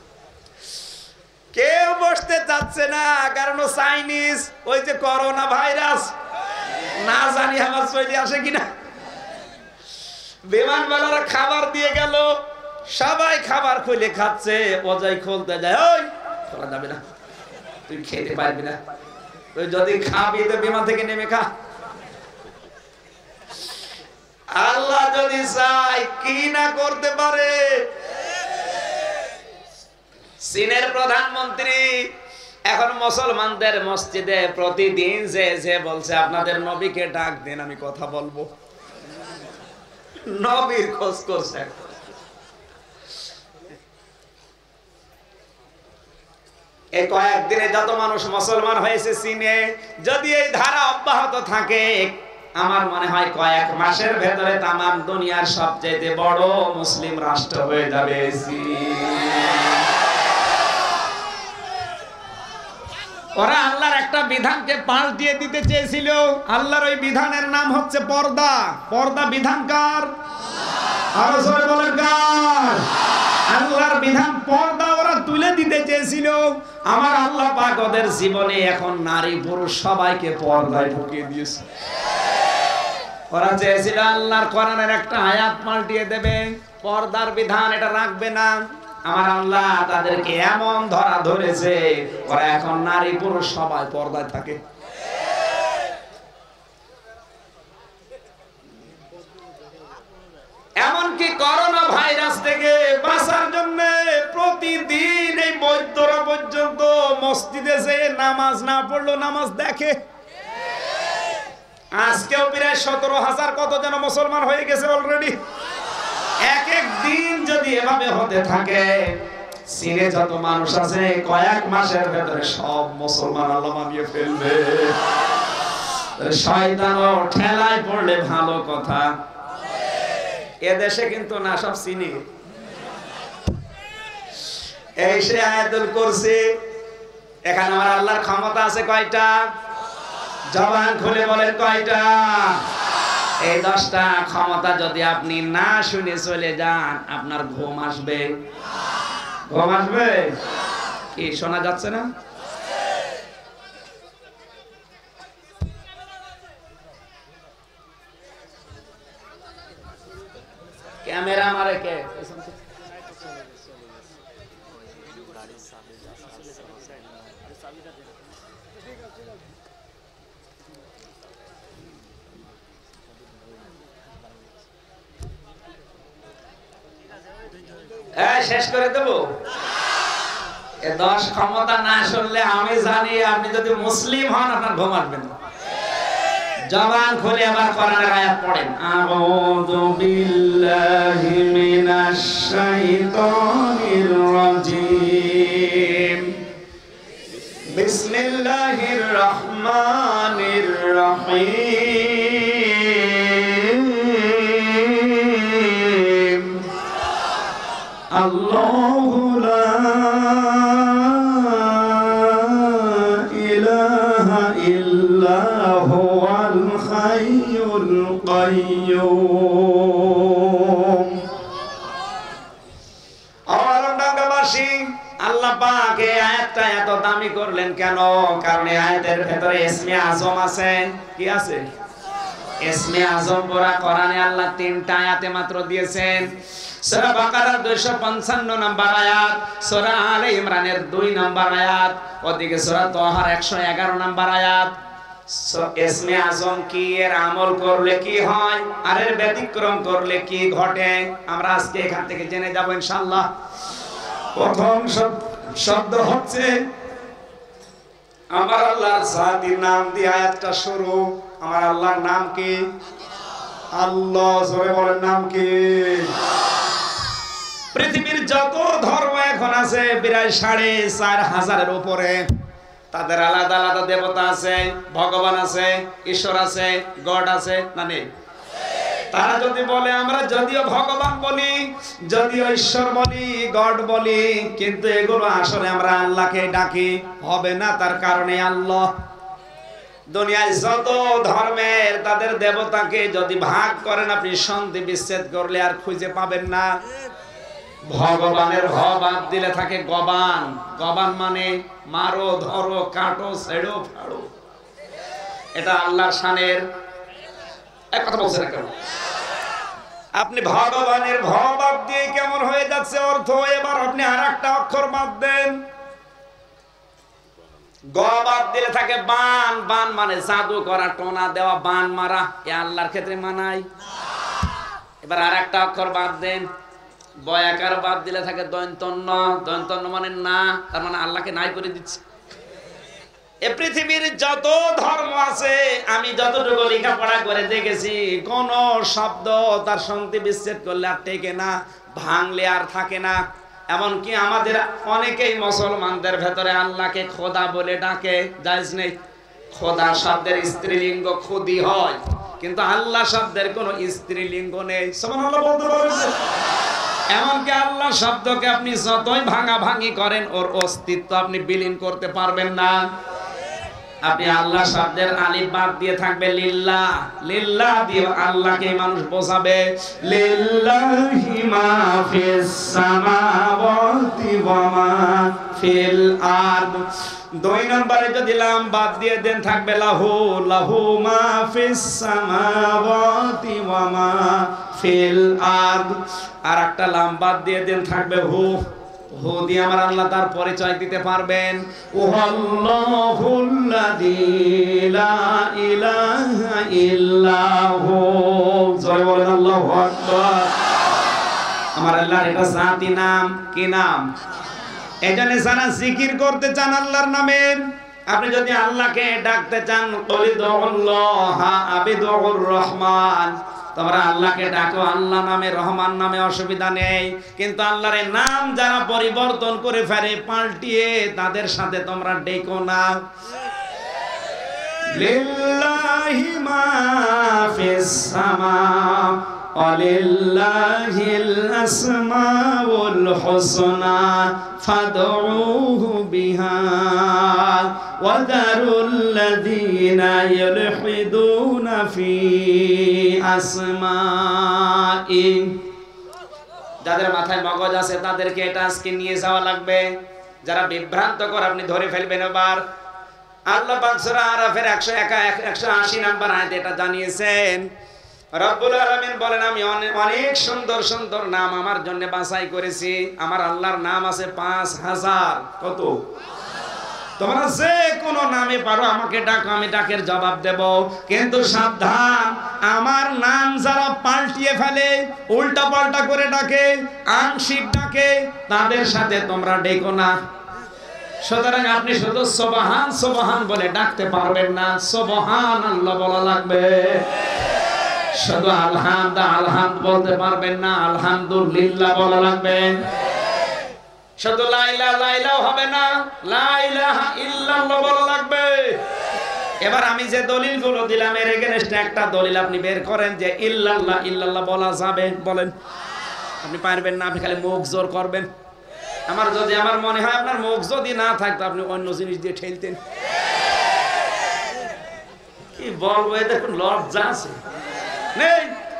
S3: কেউ বসতে চাচ্ছে না, কারণ ও চাইনিজ। ওই যে করোনা ভাইরাস, না জানি আমার চলে আসে কিনা। বিমানবালারা খাবার দিয়ে গেল, সবাই খাবার খুলে খাচ্ছে, ও যাই খুলতে যায়, ওই খোলা যাবে না, তুই খেতে পারবি না, তুই যদি খাবি তো বিমান থেকে নেমে খা। আল্লাহ যদি চায় কি না করতে পারে। চীনের প্রধানমন্ত্রী এখন মুসলমানদের মসজিদে প্রতিদিন যে যে বলছে আপনাদের নবীকে ডাক দেন, আমি কথা বলবো। নবীর খোঁজ করছে। এই কয়েকদিনে যত মানুষ মুসলমান হয়েছে চীনে, যদি এই ধারা অব্যাহত থাকে, আমার মনে হয় কয়েক মাসের ভেতরে তামাম দুনিয়ার সবচেয়ে বড় মুসলিম রাষ্ট্র হয়ে যাবে ওরা আল্লাহর একটা বিধানকে পাল্টিয়ে দিতে চেয়েছিল। আল্লাহর ওই বিধানের নাম হচ্ছে পর্দা। পর্দা বিধান কার? আরো জোরে বলেন কার? আল্লাহর বিধান পর্দা ওরা তুলে দিতে চেয়েছিল। আমার আল্লাহ পাক ওদের জীবনে এখন নারী পুরুষ সবাইকে পর্দায় ঢুকিয়ে দিয়েছে। ওরা চেয়েছিল আল্লাহর কোরআনের একটা আয়াত পাল্টিয়ে দেবে, পর্দার বিধান এটা রাখবে না। আমার আল্লাহ তাদেরকে এমন ধরা ধরেছে, ওরা এখন নারী পুরুষ সবাই পর্দায় থাকে। এমনকি করোনা ভাইরাস থেকে বাঁচার জন্য প্রতিদিন এই বৈদ্যরা পর্যন্ত মসজিদে যে নামাজ না পড়লো নামাজ দেখে। আজকেও প্রায় সতেরো হাজার কত যেন মুসলমান হয়ে গেছে অলরেডি। এক এক দিন যদি এভাবে হতে থাকে, চীনে যত মানুষ আছে কয়েক মাসের ভেতরে সব মুসলমান আল্লাহ বানিয়ে ফেলবে। শয়তানও ঠেলায় পড়লে ভালো কথা। এদেশে কিন্তু না, সব চীনে। এই সে আয়াতুল কুরসি, এখানে আমার আল্লাহর ক্ষমতা আছে কয়টা? জবান খুলে বলেন কয়টা? এই দশটা ক্ষমতা যদি আপনি না শুনে চলে যান, আপনার ঘুম আসবে? ঘুম আসবে কি? শোনা যাচ্ছে না? ক্যামেরা মারে কে? শেষ করে দেবো? এ দশ ক্ষমতা না শুনলে আমি জানি আপনি যদি মুসলিম হন আপনার ঘুম আসবে না। জবান খুলে আবার কোরআনের আয়াত পড়েন। আউযু বিল্লাহি মিনাশ শাইতানির রাজীম। বিসমিল্লাহির রহমানির রহিম। আল্লাহু লা ইলাহা ইল্লা হুয়াল হাইয়ুল কাইয়্যুম। আওয়ালামবাসী, আল্লাহ পাক এই আয়াতটা এত দামি করলেন কেন? কারণ এই আয়াতের ভেতরে ইসমে আজম আছে। কি আছে? ইসমে আজম পুরা কোরআনে আল্লাহ তিনটা আয়াতে মাত্র দিয়েছেন। সূরা বাকারার দুইশো পঞ্চান্ন নম্বর আয়াত, সূরা আলে ইমরানের দুই নম্বর আয়াত, ওদিকে সূরা তাহার একশো এগারো নম্বর আয়াত। ইসমে আজম কি, এর আমল করলে কি হয়, আর এর ব্যতিক্রম করলে কি ঘটে, আমরা আজকে এখান থেকে জেনে যাব ইনশাআল্লাহ। প্রথম শব্দ হচ্ছে আমার আল্লাহর জাতির নাম দিয়ে আয়াতটা শুরু। আমার আল্লাহর নাম কি? আল্লাহ। জোরে বলেন, নাম কি? পৃথিবীর যত ধর্ম এখন আছে প্রায় সাড়ে চার হাজারের উপরে, তাদের আলাদা আলাদা দেবতা আছে, ভগবান আছে, ঈশ্বর আছে, গড আছে না নেই? তারা যদি বলে আমরা যদিও ভগবান বলি, যদিও ঈশ্বর বলি, গড বলি, কিন্তু এগুলো আসলে আমরা আল্লাহকে ডাকি, হবে না। তার কারণে আল্লাহ। দুনিয়ায় যত ধর্মের তাদের দেবতাকে যদি ভাগ করেন আপনি, সন্ধি বিচ্ছেদ করলে আর খুঁজে পাবেন না। ভগবানের ভ বাদ দিলে থাকে গবান। গবান মানে মারো, ধরো, কাটো, ছেড়ো, ফাড়ো। এটা আল্লাহর শানের এক কথা বলছে না কেন? আপনি ভগবানের ভ বাদ দিয়ে কেমন হয়ে যাচ্ছে অর্থ। এবার আপনি আর একটা অক্ষর বাদ দেন, গ বাদ দিলে থাকে বান। বান মানে জাদু করা, টোনা দেওয়া, বান মারা। এ আল্লাহর ক্ষেত্রে মানায়? এবার আর একটা অক্ষর বাদ দেন, বয়াকার বাদ দিলে থাকে দন্তন্য। দন্তন্য মানে না, তার মানে আল্লাহকে নাই করে দিচ্ছে। এ পৃথিবীর যত ধর্ম আছে আমি যতটুকু লেখাপড়া করে দেখেছি, কোন শব্দ তার সন্ধি বিচ্ছেদ করলে আর টেকে না, ভাঙলে আর থাকে না। এমনকি আমাদের অনেকেই মুসলমানদের ভেতরে আল্লাহকে খোদা বলে ডাকে, জায়েজ নেই। খোদা শব্দের স্ত্রীলিঙ্গ খুদি হয়, কিন্তু আল্লাহ শব্দের কোনো স্ত্রীলিঙ্গ নেই। সুবহানাল্লাহ বলতে পারবেন? এমনকি আল্লাহ শব্দকে আপনি যতই ভাঙা ভাঙি করেন, ওর অস্তিত্ব আপনি বিলীন করতে পারবেন না। আপনি আল্লাহ শব্দের আলিফ বাদ দিয়ে থাকবে লিল্লাহ। লিল্লাহ দিয়ে আল্লাহকে মানুষ বোঝাবে, লিল্লাহি মা ফিস সামাওয়াতি ওয়া মা ফিল আরদ। দুই নম্বরে যদি লাম বাদ দিয়ে দেন থাকবে লাহু। লাহু মা ফিস সামাওয়াতি ওয়া মা ফিল আরদ। আর একটা লাম বাদ দিয়ে দেন থাকবে হু। হু দিয়ে আমার আল্লাহ তার পরিচয় দিতে পারবেন। ওয়াল্লাহুল্লাযী লা ইলাহা ইল্লাহু। জয় বলেন আল্লাহু আকবার। আমার আল্লাহর এটা জাতি নাম। কি নাম? এজন্য যারা জিকির করতে চান আল্লাহর নামের, আপনি যদি আল্লাহকে ডাকতে চান, কলিদুল্লাহ আবিদুর রহমান, তোমরা আল্লাহকে ডাকো আল্লাহ নামে, রহমান নামে, অসুবিধা নেই। কিন্তু আল্লাহর নাম যারা পরিবর্তন করে ফেলে, পাল্টিয়ে, তাদের সাথে তোমরা ডেকো না। লিল্লাহি মা ফিস সামা ওয়ালিল্লাহিল আসমাউল হুসনা ফাদউহু বিহা ওয়া দারুল্লাযীনা ইউলহিদুনা ফি আসমাই। যাদের মাথায় মগজ আছে তাদেরকে এটা আজকে নিয়ে যাওয়া লাগবে। যারা বিভ্রান্ত করে আপনি ধরে ফেলবেন। এবার আল্লাহ পাক সূরা আরাফের একশো আশি নাম্বার আয়াতে এটা জানিয়েছেন। রব্বুল আলামিন বলেন, আমি অনেক সুন্দর সুন্দর নাম আমার জন্য বাছাই করেছি। আমার আল্লাহর নাম আছে পাঁচ হাজার। কত? তোমরা যে কোনো নামে পারো আমাকে ডাকো, আমি ডাকের জবাব দেব। কিন্তু সাবধান, আমার নাম যারা পাল্টিয়ে ফেলে, উল্টা পাল্টা করে ডাকে, আংশিক ডাকে, তাদের সাথে তোমরা ডেকো না। সুতরাং আপনি শুধু সুবহান সুবহান বলে ডাকতে পারবেন না, সুবহান আল্লাহ বলা লাগবে। শুধু আলহামদ আলহামদ বলতে পারবেন না, আলহামদুলিল্লাহ বলা লাগবে। শুধু লা ইলাহা লা ইলাহা হবে না, লা ইলাহা ইল্লাল্লাহ বলা লাগবে। এবার আমি যে দলিলগুলো দিলাম এর এগেইনস্টে একটা দলিল আপনি বের করেন যে ইল্লাল্লাহ ইল্লাল্লাহ বলা যাবে। বলেন। আপনি পারবেন না, আপনি খালি মুখ জোর করবেন। আমার যদি আমার মনে হয় আপনার মুখ যদি না থাকতো আপনি অন্য জিনিস দিয়ে ঠেলতেন। কি বলবো, এ দেখুন লজ্জা আছে নেই।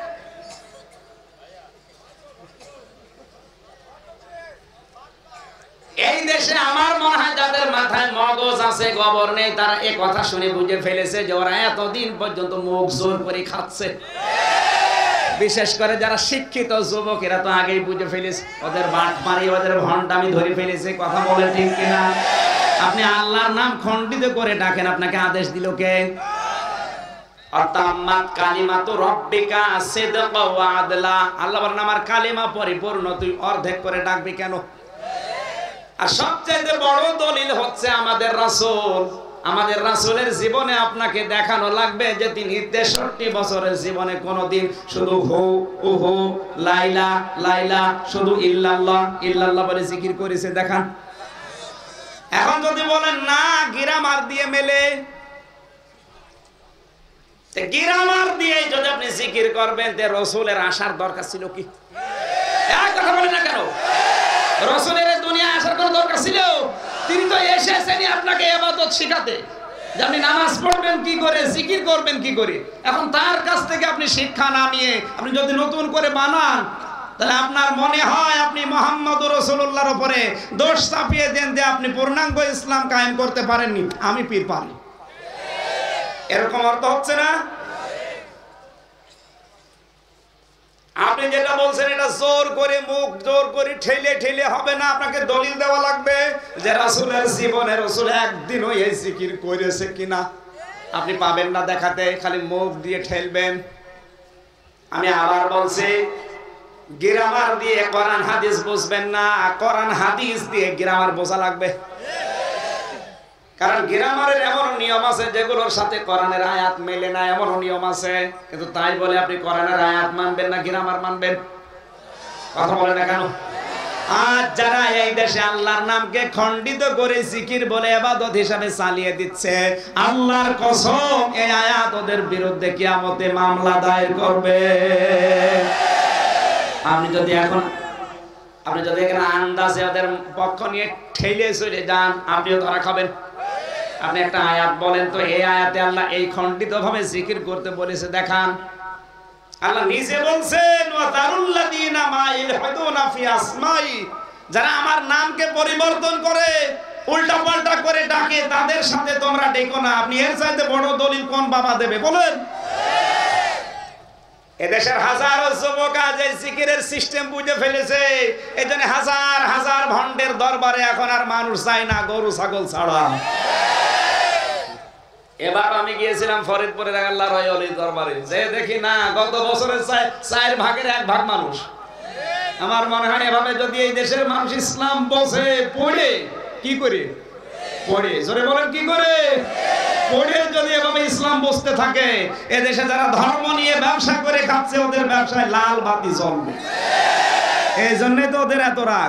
S3: এই দেশে আমার মনে হয় যাদের মাথায় মগজ আছে, গোবর নেই, তারা এই কথা শুনে বুঝে ফেলেছে যে ওরা এতদিন পর্যন্ত মুখ জোর করে খাচ্ছে। বিশেষ করে যারা শিক্ষিত যুবক, এরা তো আগেই বুঝে ফেলেছে, ওদের বাটপারি, ওদের ভণ্ডামি ধরে ফেলেছে। কথা বলে ঠিক কিনা? আপনি আল্লাহর নাম খণ্ডিত করে ডাকেন, আপনাকে আদেশ দিল কে? আতাম্মাত কালিমাতু রাব্বিকা সিদকা ওয়া আদলা। আল্লাহ বলেন আমার কালিমা পরিপূর্ণ, তুই অর্ধেক করে ডাকবি কেন? আর সবচেয়ে বড় দলিল হচ্ছে আমাদের রাসূল। আমাদের রাসূলের জীবনে আপনাকে দেখানো লাগবে যে তিনি তেষট্টি বছরের জীবনে কোনোদিন শুধু হু উহু লাইলা লাইলা শুধু ইল্লাল্লাহ ইল্লাল্লাহ বলে জিকির করেছে দেখান। এখন যদি বলেন না গ্রামার দিয়ে মেলে, গ্রামার দিয়ে যদি আপনি জিকির করবেন তে রাসূলের আসার দরকার ছিল কি? এক কথা বলেন না কেন? রাসূলের দুনিয়া আসার কোনো দরকার ছিল? তিনি তো এসেছেন আপনাকে ইবাদত শিখাতে, যে আপনি নামাজ পড়বেন কি করে, জিকির করবেন কি করে। এখন তার কাছ থেকে আপনি শিক্ষা না নিয়ে আপনি যদি নতুন করে বানান, তাহলে আপনার মনে হয় আপনি মুহাম্মদুর রাসূলুল্লাহর উপরে দোষ চাপিয়ে দেন যে আপনি পূর্ণাঙ্গ ইসলাম কায়েম করতে পারেননি, আমি পীর পারি। এরকম অর্থ হচ্ছে না? আপনি যেটা বলছেন এটা জোর করে মুখ জোর করে ঠেলে ঠেলে হবে না, আপনাকে দলিল দেওয়া লাগবে যে রাসূলের জীবনে রাসূল একদিনও এই জিকির করেছে কিনা। আপনি পাবেন না দেখাতে, খালি মুখ দিয়ে ঠেলবেন। আমি আবার বলছি, গ্রামার দিয়ে কোরআন হাদিস বুঝবেন না, কোরআন হাদিস দিয়ে গ্রামার বোঝা লাগবে। কারণ গ্রামারের এমন নিয়ম আছে যেগুলোর সাথে কোরআনের আয়াত মেলে না, এমন নিয়ম আছে। কিন্তু তাই বলে আপনি কোরআনের আয়াত মানবেন না, গ্রামার মানবেন? কথা বলেন না কেন? আজ যারা এই দেশে আল্লাহর নামকে খণ্ডিত করে জিকির বলে ইবাদত হিসাবে চালিয়ে দিচ্ছে, আল্লাহর কসম এই আয়াত ওদের বিরুদ্ধে কিয়ামতে মামলা দায়ের করবে। আপনি যদি এখন আপনি যদি এখানে আন্দাজে ওদের পক্ষ নিয়ে ঠেলে চলে যান, আপনিও ধরা খাবেন। আপনি একটা আয়াত বলেন তো, এই আয়াতে আল্লাহ এই খণ্ডিত ভাবে জিকির করতে বলেছে দেখান। আল্লাহ নিজে বলছেন, ওয়া তারুল্লাযীনা মা ইলহাদুনা ফি আসমাই, যারা আমার নামকে পরিবর্তন করে উল্টা পাল্টা করে ডাকে তাদের সাথে তোমরা ডেকো না। আপনি এর চাইতে বড় দলিল কোন বাবা দেবে বলেন? এদেশের হাজারো যুবক আজ এই জিকিরের সিস্টেম বুঝে ফেলেছে, এজন্য হাজার হাজার ভণ্ডের দরবারে এখন আর মানুষ যায় না, গরু ছাগল ছাড়া। এবার আমি গিয়েছিলাম ফরিদপুরের আল্লাহর ওলির দরবারে, যে দেখি না গত বছরের চার ভাগের এক ভাগ মানুষ। আমার মনে হয় এভাবে যদি এই দেশের মানুষ ইসলাম বোঝে, পড়ে কি করে পড়ে, জোরে বলেন কি করে পড়ে, যদি এভাবে ইসলাম বুঝতে থাকে, এদেশে যারা ধর্ম নিয়ে ব্যবসা করে খাচ্ছে ওদের ব্যবসায় লাল বাতি জ্বলবে। এই জন্যই তো ওদের এত রাগ।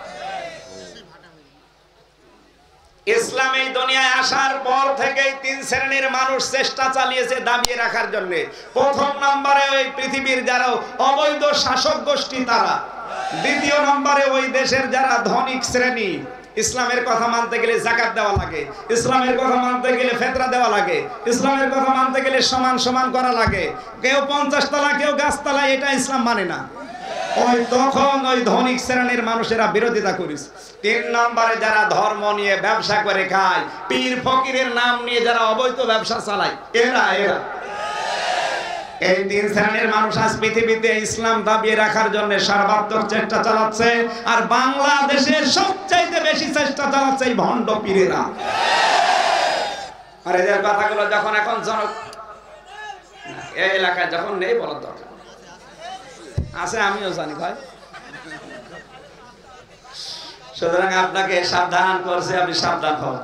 S3: ইসলাম এই দুনিয়ায় আসার পর থেকেই তিন শ্রেণীর মানুষ চেষ্টা চালিয়েছে দাবিয়ে রাখার জন্য। প্রথম নম্বরে ওই পৃথিবীর যারা অবৈধ শাসক গোষ্ঠী তারা, দ্বিতীয় নম্বরে ওই দেশের যারা ধনিক শ্রেণী। ইসলামের কথা মানতে গেলে যাকাত দেওয়া লাগে, ইসলামের কথা মানতে গেলে ফিতরা দেওয়া লাগে, ইসলামের কথা মানতে গেলে সমান সমান করা লাগে। কেউ পঞ্চাশ তলা কেউ গাছতলা, এটা ইসলাম মানে না। ওই তখন ওই ধনিক শ্রেণীর মানুষেরা বিরোধিতা করিস। তিন নম্বরে যারা ধর্ম নিয়ে ব্যবসা করে খায়, পীর ফকিরের নাম নিয়ে যারা অবৈধ ব্যবসা চালায়, এরা এরা এই তিন শ্রেণীর মানুষ আজ পৃথিবীতে ইসলাম দাবিয়ে রাখার জন্য সর্বাত্মক চেষ্টা চালাচ্ছে। আর বাংলাদেশের সবচাইতে বেশি চেষ্টা চালাচ্ছে এই ভণ্ড পীরেরা। আর এদের কথাগুলো যখন এখন জনক এই এলাকায় যখন নেই বলার দরকার আছে, আমিও জানি ভাই। সুতরাং আপনাকে সাবধান করছে, আপনি সাবধান হন।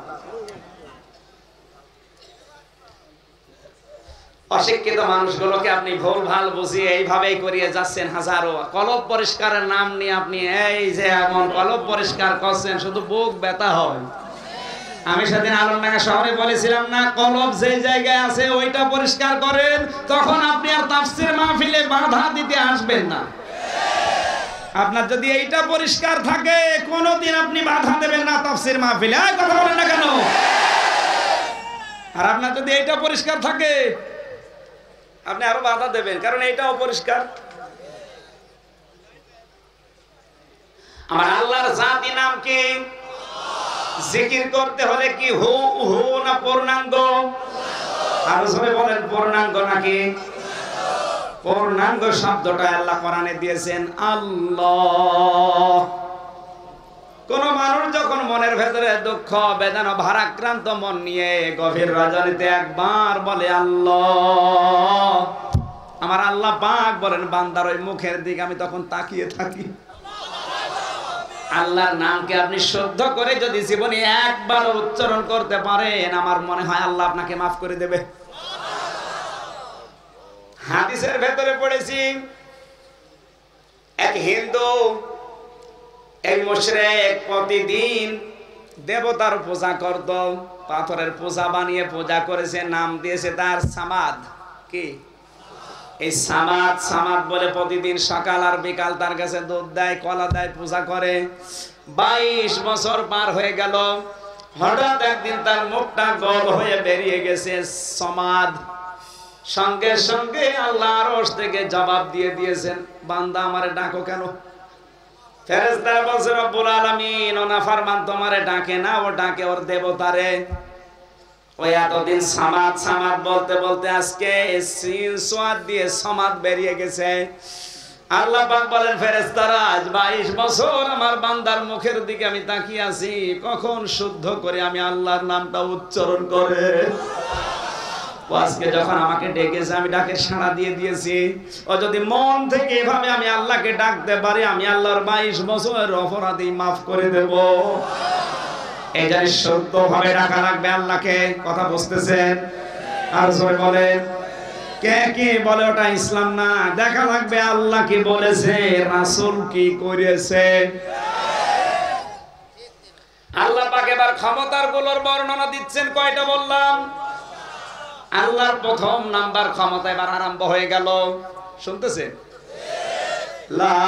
S3: অশিক্ষিত মানুষগুলোকে আপনি ভুল ভাল বুঝিয়ে এইভাবেই করিয়ে যাচ্ছেন। হাজারো কলব পরিষ্কারের নাম নিয়ে আপনি এই যে এমন কলব পরিষ্কার করছেন, শুধু বুক ব্যথা হয়। আমি সেদিন আলমডাঙ্গা শহরে বলেছিলাম না, কলব যে জায়গায় আছে ওইটা পরিষ্কার করেন, তখন আপনি আর তাফসীর মাহফিলে বাধা দিতে আসবেন না। আপনার যদি এইটা পরিষ্কার থাকে, কোনোদিন আপনি বাধা দেবেন না তাফসীর মাহফিলে। এই কথা বলেন না কেন? আর আপনার যদি এইটা পরিষ্কার থাকে, আপনি আরো বাধা দেবেন, কারণ এইটাও পরিষ্কার। আমার আল্লাহর জাতি নাম কি? জিকির করতে হলে কি হু হু না পূর্ণাঙ্গ? আর সবাই বলেন পূর্ণাঙ্গ নাকি? পূর্ণাঙ্গ শব্দটা আল্লাহ কোরআনে দিয়েছেন আল্লাহ। কোন মানুষ যখন মনের ভেতরে দুঃখ বেদনা ভারাক্রান্ত মন নিয়ে গভীর রজনীতে একবার বলে আল্লাহ, আমার আল্লাহ পাক বলেন বান্দার ওই মুখের দিকে আমি তখন তাকিয়ে থাকি। আল্লাহর নামকে আপনি শুদ্ধ করে যদি জীবনে একবার উচ্চারণ করতে পারেন, আমার মনে হয় আল্লাহ আপনাকে মাফ করে দেবে। হাদিসের ভেতরে পড়েছি, এক হিন্দু এক মুশরিক প্রতিদিন দেবতার পূজা করত, পাথরের পূজা বানিয়ে পূজা করেছে, নাম দিয়েছে তার সামাদ। কি এই সামাদ? সামাদ বলে প্রতিদিন সকাল আর বিকাল তার কাছে দুধ দেয়, কলা দেয়, পূজা করে। বাইশ বছর পার হয়ে গেল, হঠাৎ একদিন তার মুখটা গোল হয়ে বেরিয়ে গেছে সমাদ। সঙ্গে সঙ্গে আল্লাহ আরশ থেকে জবাব দিয়ে দিয়েছেন, বান্দা আমারে ডাকো কেন? ফেরেশতারা বলছে রব্বুল আলামিন ও নাফরমান তোমারে ডাকে না, ও ডাকে ওর দেবতারে। ওই এতদিন সামাদ সামাদ বলতে বলতে আজকে সিন সোয়াদ দিয়ে সমাদ বেরিয়ে গেছে। আল্লাহ পাক বলেন, ফেরেশতারা আজ বাইশ বছর আমার বান্দার মুখের দিকে আমি তাকিয়ে আছি, কখন শুদ্ধ করে আমি আল্লাহর নামটা উচ্চারণ করে। আজকে যখন আমাকে ডেকেছে আমি ডাকের সাড়া দিয়ে দিয়েছি। ও যদি মন থেকে এভাবে আমি আল্লাহকে ডাকতে পারি, আমি আল্লাহর বাইশ বছরের অপরাধী মাফ করে দেব। এই জানি সত্য ভাবে ডাকা লাগবে আল্লাহকে। কথা বুঝতেছেন? আর জোরে বলেন, কে কি বলে ওটা ইসলাম না। দেখা লাগবে আল্লাহ কি বলেছে, রাসূল কি করেছে। আল্লাহ পাক এবার ক্ষমতার গুলোর বর্ণনা দিচ্ছেন। কয়টা বললাম? আল্লাহর প্রথম নাম্বার ক্ষমতা এবার আরম্ভ হয়ে গেল। শুনতেছেন? লা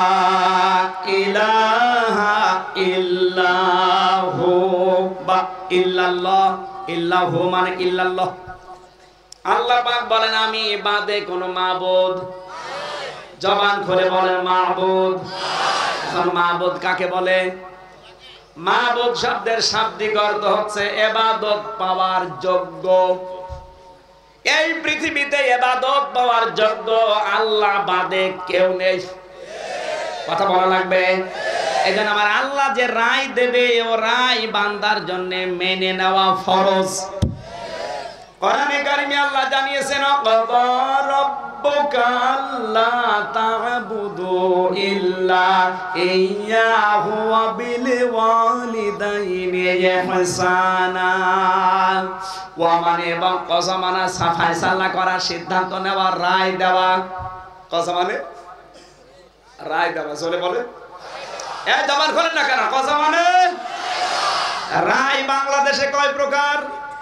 S3: ইলাহা ইল্লাহু বা ইল্লাল্লাহ। ইল্লাহু মানে ইল্লাল্লাহ। আল্লাহ পাক বলেন আমি বাদে কোনো মাবুদ। জবান খুলে বলেন মাবুদ। এখন মাবুদ কাকে বলে? মাবুদ শব্দের শাব্দিক অর্থ হচ্ছে ইবাদত পাওয়ার যোগ্য। এই পৃথিবীতে ইবাদত পাওয়ার যোগ্য আল্লাহ বাদে কেউ নেই। কথা বলা লাগবে। এজন্য আমার আল্লাহ যে রায় দেবে, ও রায় বান্দার জন্য মেনে নেওয়া ফরজ। কোরআনে কারিমে আল্লাহ জানিয়েছেন, ক্বাদা রাব্বুকা আল্লা তা'বুদু ইল্লা ইয়্যাহু ওয়া বিল ওয়ালিদাইনি ইহসানা। ওয়া মানে এবং কসম মানে ফায়সালা করা, সিদ্ধান্ত নেওয়া, রায় দেওয়া। কসম মানে রায় দেওয়া। চলে বলে এ জবান খোলেন না কেন? কসম মানে রায়। বাংলাদেশে কয় প্রকার?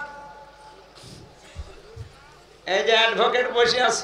S3: এই যে অ্যাডভোকেট বসে আছে,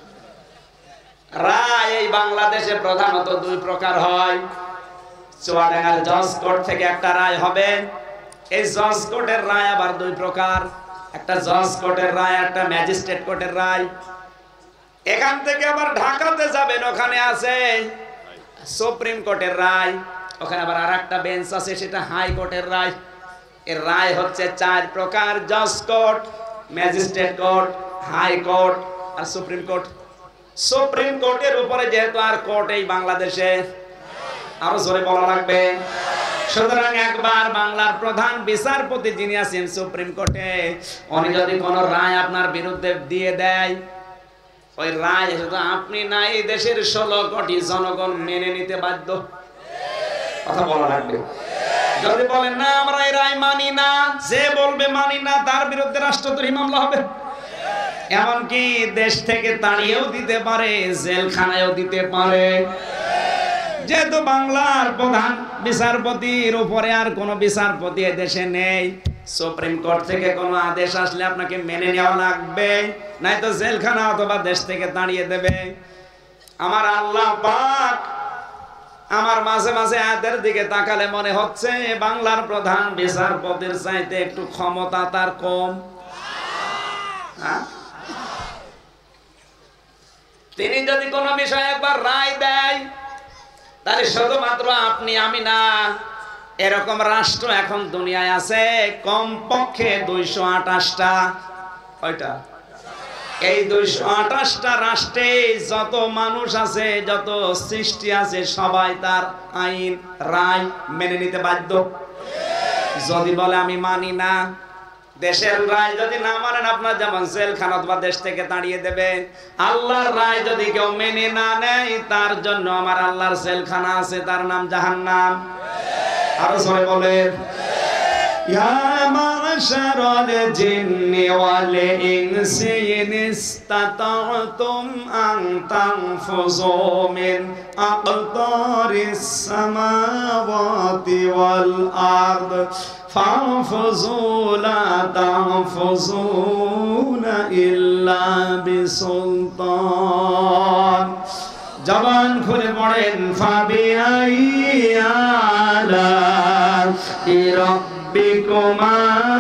S3: রায় এই বাংলাদেশে প্রধানত দুই প্রকার হয়। চুয়াডাঙ্গার জজ কোর্ট থেকে একটা রায় হবে। এই জজ কোর্টের রায় আবার দুই প্রকার, একটা জজ কোর্টের রায়, একটা ম্যাজিস্ট্রেট কোর্টের রায়। এখান থেকে আবার ঢাকাতে যাবেন, ওখানে আছে সুপ্রিম কোর্টের রায়। ওখানে আবার আর একটা বেঞ্চ আছে, সেটা হাই কোর্টের রায়। এর রায় হচ্ছে চার প্রকার: জজ court, magistrate court, high court আর সুপ্রিম কোর্ট। সুপ্রিম কোর্টের উপরে যেহেতু আর কোর্ট এই বাংলাদেশে, আরো জোরে বলা লাগবে। সুতরাং একবার বাংলার প্রধান বিচারপতি যিনি আছেন সুপ্রিম কোর্টে, উনি যদি কোন রায় আপনার বিরুদ্ধে দিয়ে দেয়, ওই রায় শুধু আপনি না, এই দেশের ষোলো কোটি জনগণ মেনে নিতে বাধ্য। কথা বলা লাগবে। যদি বলেন না আমরা এই রায় মানি না, যে বলবে মানি না তার বিরুদ্ধে রাষ্ট্রদ্রোহী মামলা হবে। এমনকি দেশ থেকে তাড়িয়েও দিতে পারে, জেলখানায়ও দিতে পারে। যেহেতু বাংলার প্রধান বিচারপতির উপরে আর কোনো বিচারপতি দেশে নেই, সুপ্রিম কোর্ট থেকে কোনো আদেশ আসলে আপনাকে মেনে নেওয়া লাগবে, নাই তো জেলখানা অথবা দেশ থেকে তাড়িয়ে দেবে। আমার আল্লাহ পাক আমার মাঝে মাঝে আয়াতের দিকে তাকালে মনে হচ্ছে বাংলার প্রধান বিচারপতির চাইতে একটু ক্ষমতা তার কম। তিনি যদি কোনো বিষয়ে একবার রায় দেয়, তাহলে শুধুমাত্র আপনি আমি না, এরকম রাষ্ট্র এখন দুনিয়ায় আছে কমপক্ষে দুইশো আঠাশটা। কয়টা? এই দুইশো আঠাশটা রাষ্ট্রে যত মানুষ আছে, যত সৃষ্টি আছে, সবাই তার আইন রায় মেনে নিতে বাধ্য। যদি বলে আমি মানি না, দেশের রায় যদি না মানেন আপনার যেমন জেলখানা অথবা দেশ থেকে তাড়িয়ে দেবে, আল্লাহর রায় যদি কেউ মেনে না নেয় তার জন্য আমার আল্লাহর জেলখানা আছে, তার নাম জাহান্নাম। আরো সবাই বলেন ইয়া মাশারাল জিন্নি ওয়াল ইনসি ইন ইসতাতা'তুম আন তানফুযু মিন আকতারিস সামাওয়াতি ওয়াল আরদ ফানফুযু লা তানফুযুনা ইল্লা বিসুলতান। জবান খুলে পড়েন ফাবিআই আলা'i রাব্বিকুমা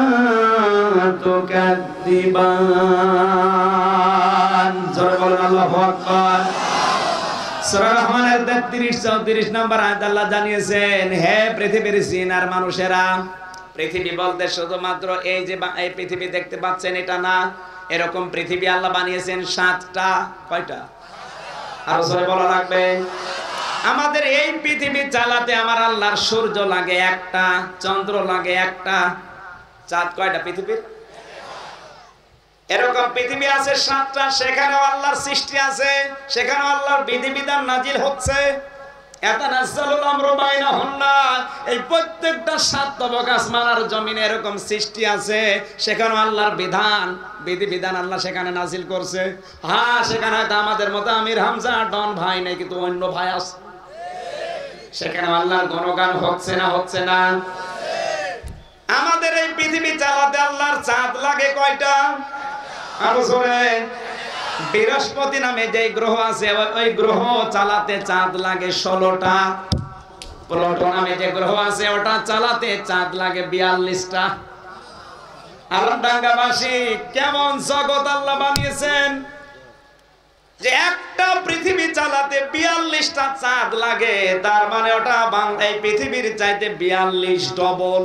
S3: তুকাদ্দিবান। জোরে বলেন আল্লাহু আকবার। সূরা রহমানের তেত্রিশ চৌত্রিশ নম্বর আয়াত আল্লাহ জানিয়েছেন, হে পৃথিবীর জিন আর মানুষেরা, পৃথিবী বলতে শুধুমাত্র এই যে এই পৃথিবী দেখতে পাচ্ছেন এটা না, এরকম পৃথিবী আল্লাহ বানিয়েছেন সাতটা। কয়টা? আরো জোরে বলা লাগবে। আমাদের এই পৃথিবী চালাতে আমার আল্লাহর সূর্য লাগে একটা, চন্দ্র লাগে একটা, চাঁদ কয়টা পৃথিবীর? এরকম পৃথিবী আছে সাতটা, সেখানেও আল্লাহর সৃষ্টি আছে, সেখানেও আল্লাহর বিধিবিধান নাজিল হচ্ছে। এতানাজ্জালুল আমরু বাইনাহুন্না, এই প্রত্যেকটা সাত তবক আসমান আর জমিনে এরকম সৃষ্টি আছে, সেখানেও আল্লাহর বিধান বিধিবিধান আল্লাহ সেখানে নাজিল করছে। হ্যাঁ, সেখানে হয়তো আমাদের মতো আমির হামজা ডন ভাই নেই, কিন্তু অন্য ভাই আছে, সেখানে আল্লাহর গুণগান হচ্ছে না হচ্ছে না? আমাদের এই পৃথিবী চালাতে আল্লাহর চাঁদ লাগে কয়টা? আরো জোরে। বৃহস্পতি নামে যে গ্রহ আছে ওই গ্রহ চালাতে চাঁদ লাগে ষোলোটা। প্লুটো নামে যে গ্রহ আছে ওটা চালাতে চাঁদ লাগে বিয়াল্লিশটা। আলমডাঙ্গাবাসী, কেমন জগৎ আল্লাহ বানিয়েছেন যে একটা পৃথিবী চালাতে বিয়াল্লিশটা চাঁদ লাগে, তার মানে ওটা এই পৃথিবীর চাইতে বিয়াল্লিশ ডবল।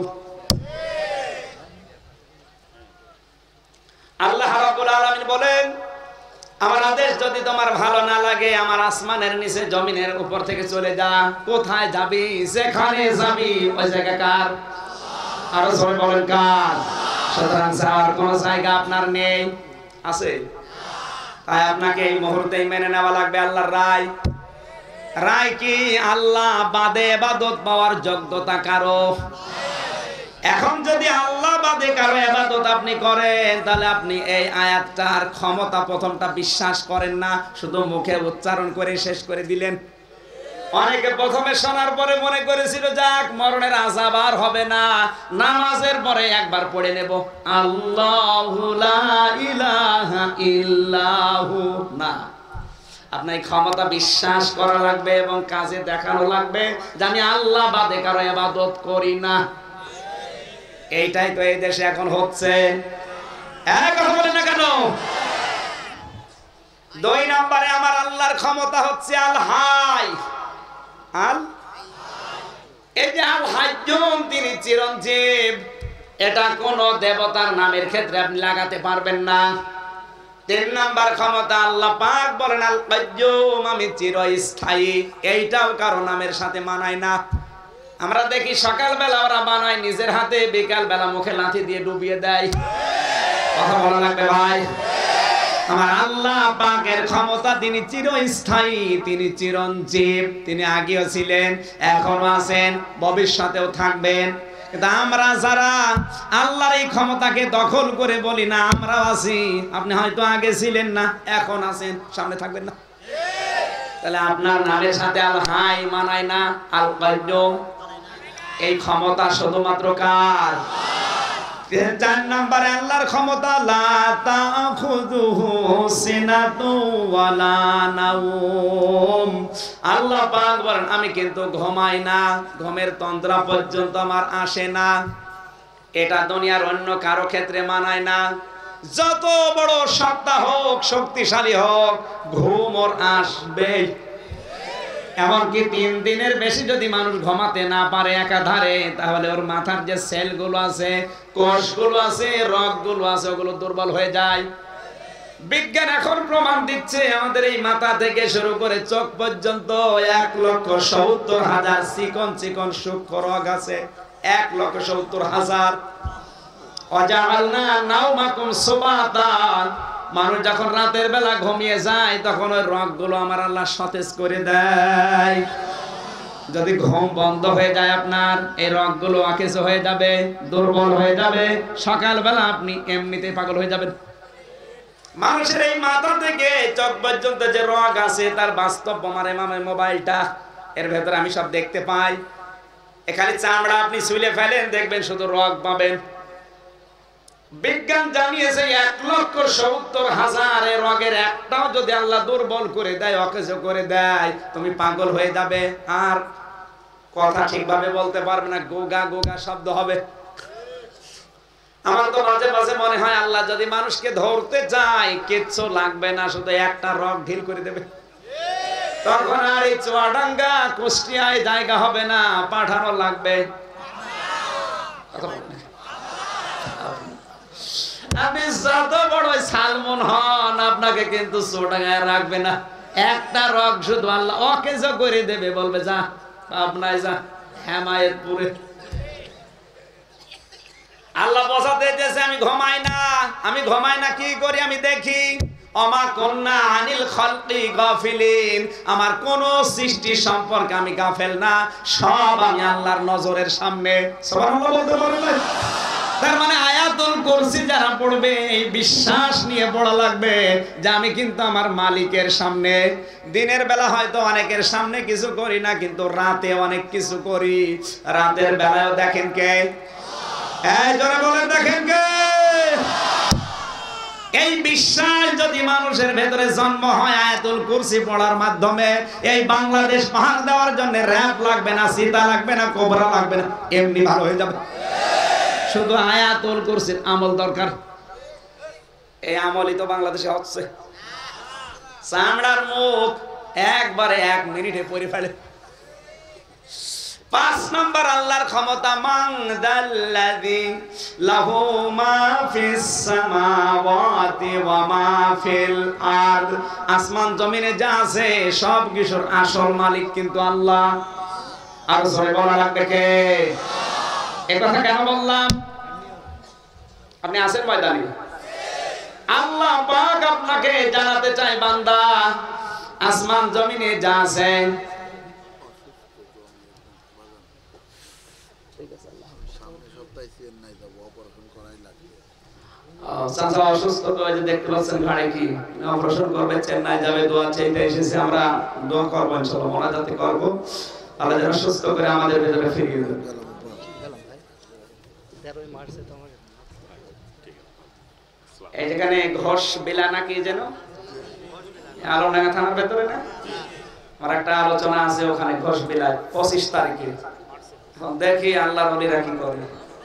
S3: আল্লাহ রাব্বুল আলামিন বলেন, আমার আদেশ যদি তোমার ভালো না লাগে আমার আসমানের নিচে জমিনের উপর থেকে চলে যা। কোথায় যাবি? যেখানে যাবি ওই জায়গা কার? আরো সবাই বলেন কার? সুতরাং যাওয়ার কোন জায়গা আপনার নেই, আছে? তাই আপনাকে এই মুহূর্তেই মেনে নেওয়া লাগবে আল্লাহর রায়। রায় কি? আল্লাহ বাদে ইবাদত পাওয়ার যোগ্যতা কারো। এখন যদি আল্লাহ বাদে কারো ইবাদত আপনি করেন, তাহলে আপনি এই আয়াতটার ক্ষমতা প্রথমটা বিশ্বাস করেন না, শুধু মুখে উচ্চারণ করে শেষ করে দিলেন। অনেকে প্রথমে শোনার পরে মনে করেছিল যাক মরণের আযাব আর হবে না, নামাজের পরে একবার পড়ে নেব আল্লাহু লা ইলাহা ইল্লাহু। না, আপনার ক্ষমতা বিশ্বাস করা লাগবে এবং কাজে দেখানো লাগবে যে আমি আল্লাহ বাদে কারো ইবাদত করি না। এইটাই তো এই দেশে এখন হচ্ছে। এক কথা বলেন না কেন? দুই নম্বরে আমার আল্লাহর ক্ষমতা হচ্ছে আল হাই। আল এই যে আল হাইয়ুম, তিনি চিরঞ্জীব। এটা কোন দেবতার নামের ক্ষেত্রে আপনি লাগাতে পারবেন না। তিন নাম্বার ক্ষমতা আল্লাহ পাক বলেন আল কাইয়ুম, আমি চিরস্থায়ী। এইটাও কারো নামের সাথে মানায় না। আমরা দেখি সকালবেলা ওরা বানায় নিজের হাতে, বিকাল বেলা মুখে লাঠি দিয়ে ডুবিয়ে দেয়। কথা বলা লাগবে ভাই। আমার আল্লাহ পাকের ক্ষমতা, তিনি চিরস্থায়ী, তিনি চিরঞ্জীব। তিনি আগেও ছিলেন, এখনো আছেন, ভবিষ্যতেও থাকবেন। কিন্তু আমরা যারা আল্লাহর এই ক্ষমতাকে দখল করে বলি না আমরাও আছি, আপনি হয়তো আগে ছিলেন না, এখন আছেন, সামনে থাকবেন না, তাহলে আপনার নামের সাথে আল হাই মানায় না। আল কাইয়ুম, এই ক্ষমতা শুধুমাত্র কার? চার নম্বরে আল্লাহর ক্ষমতা লা তাখুযুহু সিনাতু ওয়ালা নাওম। আল্লাহ পাক বলেন আমি কিন্তু ঘুমাই না, ঘুমের তন্দ্রা পর্যন্ত আমার আসে না। এটা দুনিয়ার অন্য কারো ক্ষেত্রে মানায় না। যত বড় সত্তা হোক, শক্তিশালী হোক, ঘুম ওর আসবে। এমনকি তিন দিনের বেশি যদি মানুষ ঘুমাতে না পারে একাধারে, তাহলে ওর মাথার যে সেলগুলো আছে, কোষগুলো আছে, রগগুলো আছে, ওগুলো দুর্বল হয়ে যায়। বিজ্ঞান এখন প্রমাণ দিচ্ছে আমাদের এই মাথা থেকে শুরু করে চোখ পর্যন্ত এক লক্ষ সত্তর হাজার চিকন চিকন সূক্ষ্ম রগ আছে। এক লক্ষ সত্তর হাজার। ওয়াজআলনা নাওমাকুম সুবাতান, মানুষ যখন রাতের বেলা ঘুমিয়ে যায় তখন ওই রগগুলো আমার আল্লাহ সতেজ করে দেয়। যদি ঘুম বন্ধ হয়ে যায় আপনার, এই রগগুলো অকেজ হয়ে যাবে, দুর্বল হয়ে যাবে, সকালবেলা আপনি এমনিতেই পাগল হয়ে যাবেন। মানুষের এই মাথা থেকে চোখ পর্যন্ত যে রগ আছে তার বাস্তব প্রমাণ আমার মোবাইলটা, এর ভেতরে আমি সব দেখতে পাই। এখানে চামড়া আপনি ছুলে ফেলেন, দেখবেন শুধু রগ পাবেন। বিজ্ঞান জানিয়েছে এক লক্ষ সত্তর হাজার রগের একটাও যদি আল্লাহ দুর্বল করে দেয়, অকেজ করে দেয়, তুমি পাগল হয়ে যাবে, আর কথা ঠিকভাবে বলতে পারবে না, গোগা গোগা শব্দ হবে। আমার তো মাঝে মাঝে মনে হয় আল্লাহ যদি মানুষকে ধরতে চায় কিচ্ছু লাগবে না, শুধু একটা রগ ঢিল করে দেবে, তখন আর এই চুয়াডাঙ্গা কুষ্টিয়ায় জায়গা হবে না, পাঠানো লাগবে। আপনি যত বড় সালমন হন, আপনাকে কিন্তু চুয়াডাঙ্গায় রাখবে না, একটা রগ শুধু আল্লাহ অকেজ করে দেবে, বলবে যা আপনায় যা হেমায়েতপুরে। আল্লাহ বোঝাতে দিয়েছে আমি ঘুমাই না, আমি ঘুমাই না, কি করি আমি দেখি। অমা কুন্না আনিল খালকি গাফিলিন, আমার কোন সৃষ্টি সম্পর্কে আমি গাফেল না, সব আমি আল্লাহর নজরের সামনে। সুবহানাল্লাহ বলতে পারবেন? তার মানে আয়াতুল কুরসি যারা পড়বে এই বিশ্বাস নিয়ে পড়া লাগবে যে আমি কিন্তু আমার মালিকের সামনে। দিনের বেলা হয়তো অনেকের সামনে কিছু করি না, কিন্তু রাতে অনেক কিছু করি। রাতের বেলায়ও দেখেন কে, এই জোরে বলেন দেখেন কে। এই বিশ্বাস যদি মানুষের ভেতরে জন্ম হয় আয়াতুল কুরসি পড়ার মাধ্যমে, এই বাংলাদেশ পাহাড় দেওয়ার জন্য র‍্যাব লাগবে না, সীতা লাগবে না, কোবরা লাগবে না, এমনি ভালো হয়ে যাবে। শুধু আয়াতুল কুরসির আমল দরকার। এই আমলই তো বাংলাদেশে হচ্ছে। চামড়ার মুখ একবারে এক মিনিটে পড়ে ফেলে। পাঁচ নম্বর আল্লাহর ক্ষমতা, মান দাল্লাযী লাহু মা ফিস সামাওয়াতি ওয়া মা ফিল আরদ, আসমান জমিনে যা আছে সব কিছুর আসল মালিক কিন্তু আল্লাহ। আর জোরে বলা লাগবে কে? এই কথা কেন বললাম? আপনি আছেন ময়দানে, আল্লাহ পাক আপনাকে জানাতে চাই বান্দা, আসমান জমিনে যা আছে অসুস্থ দেখতে পাচ্ছেন ঘাড়ে কি অপারেশন করবে, চেন্নাই যাবে, দোয়া চাইতে এসেছে। আমরা দোয়া করবো ইনশাআল্লাহ, মোনাজাত করব, আল্লাহ যেন সুস্থ করে আমাদের ভেতরে ফিরিয়ে দেন। এই যেখানে ঘোষ বিলা নাকি যেন আলমডাঙ্গা থানার ভেতরে না, আমার একটা আলোচনা আছে ওখানে ঘোষ বিলা পঁচিশ তারিখে। দেখি আল্লাহর ওলিরা কি করে।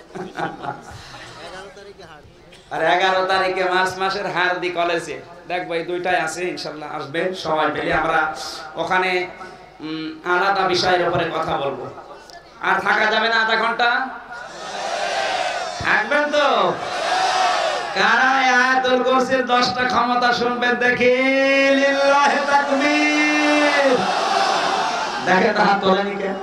S3: আর এগারো তারিখে মার্চ মাসের হারদি কলেজে দেখবো, এই দুইটাই আছে ইনশাল্লাহ, আসবেন সবাই মিলে। আমরা ওখানে আলাদা বিষয়ের উপরে কথা বলবো। আর থাকা যাবে না আধা ঘন্টা, থাকবেন তো? কারা আয়াতুল কুরসির দশটা ক্ষমতা শুনবেন দেখি? লিল্লাহি তাকবীর। দেখে তো হাত তোলেনি কে?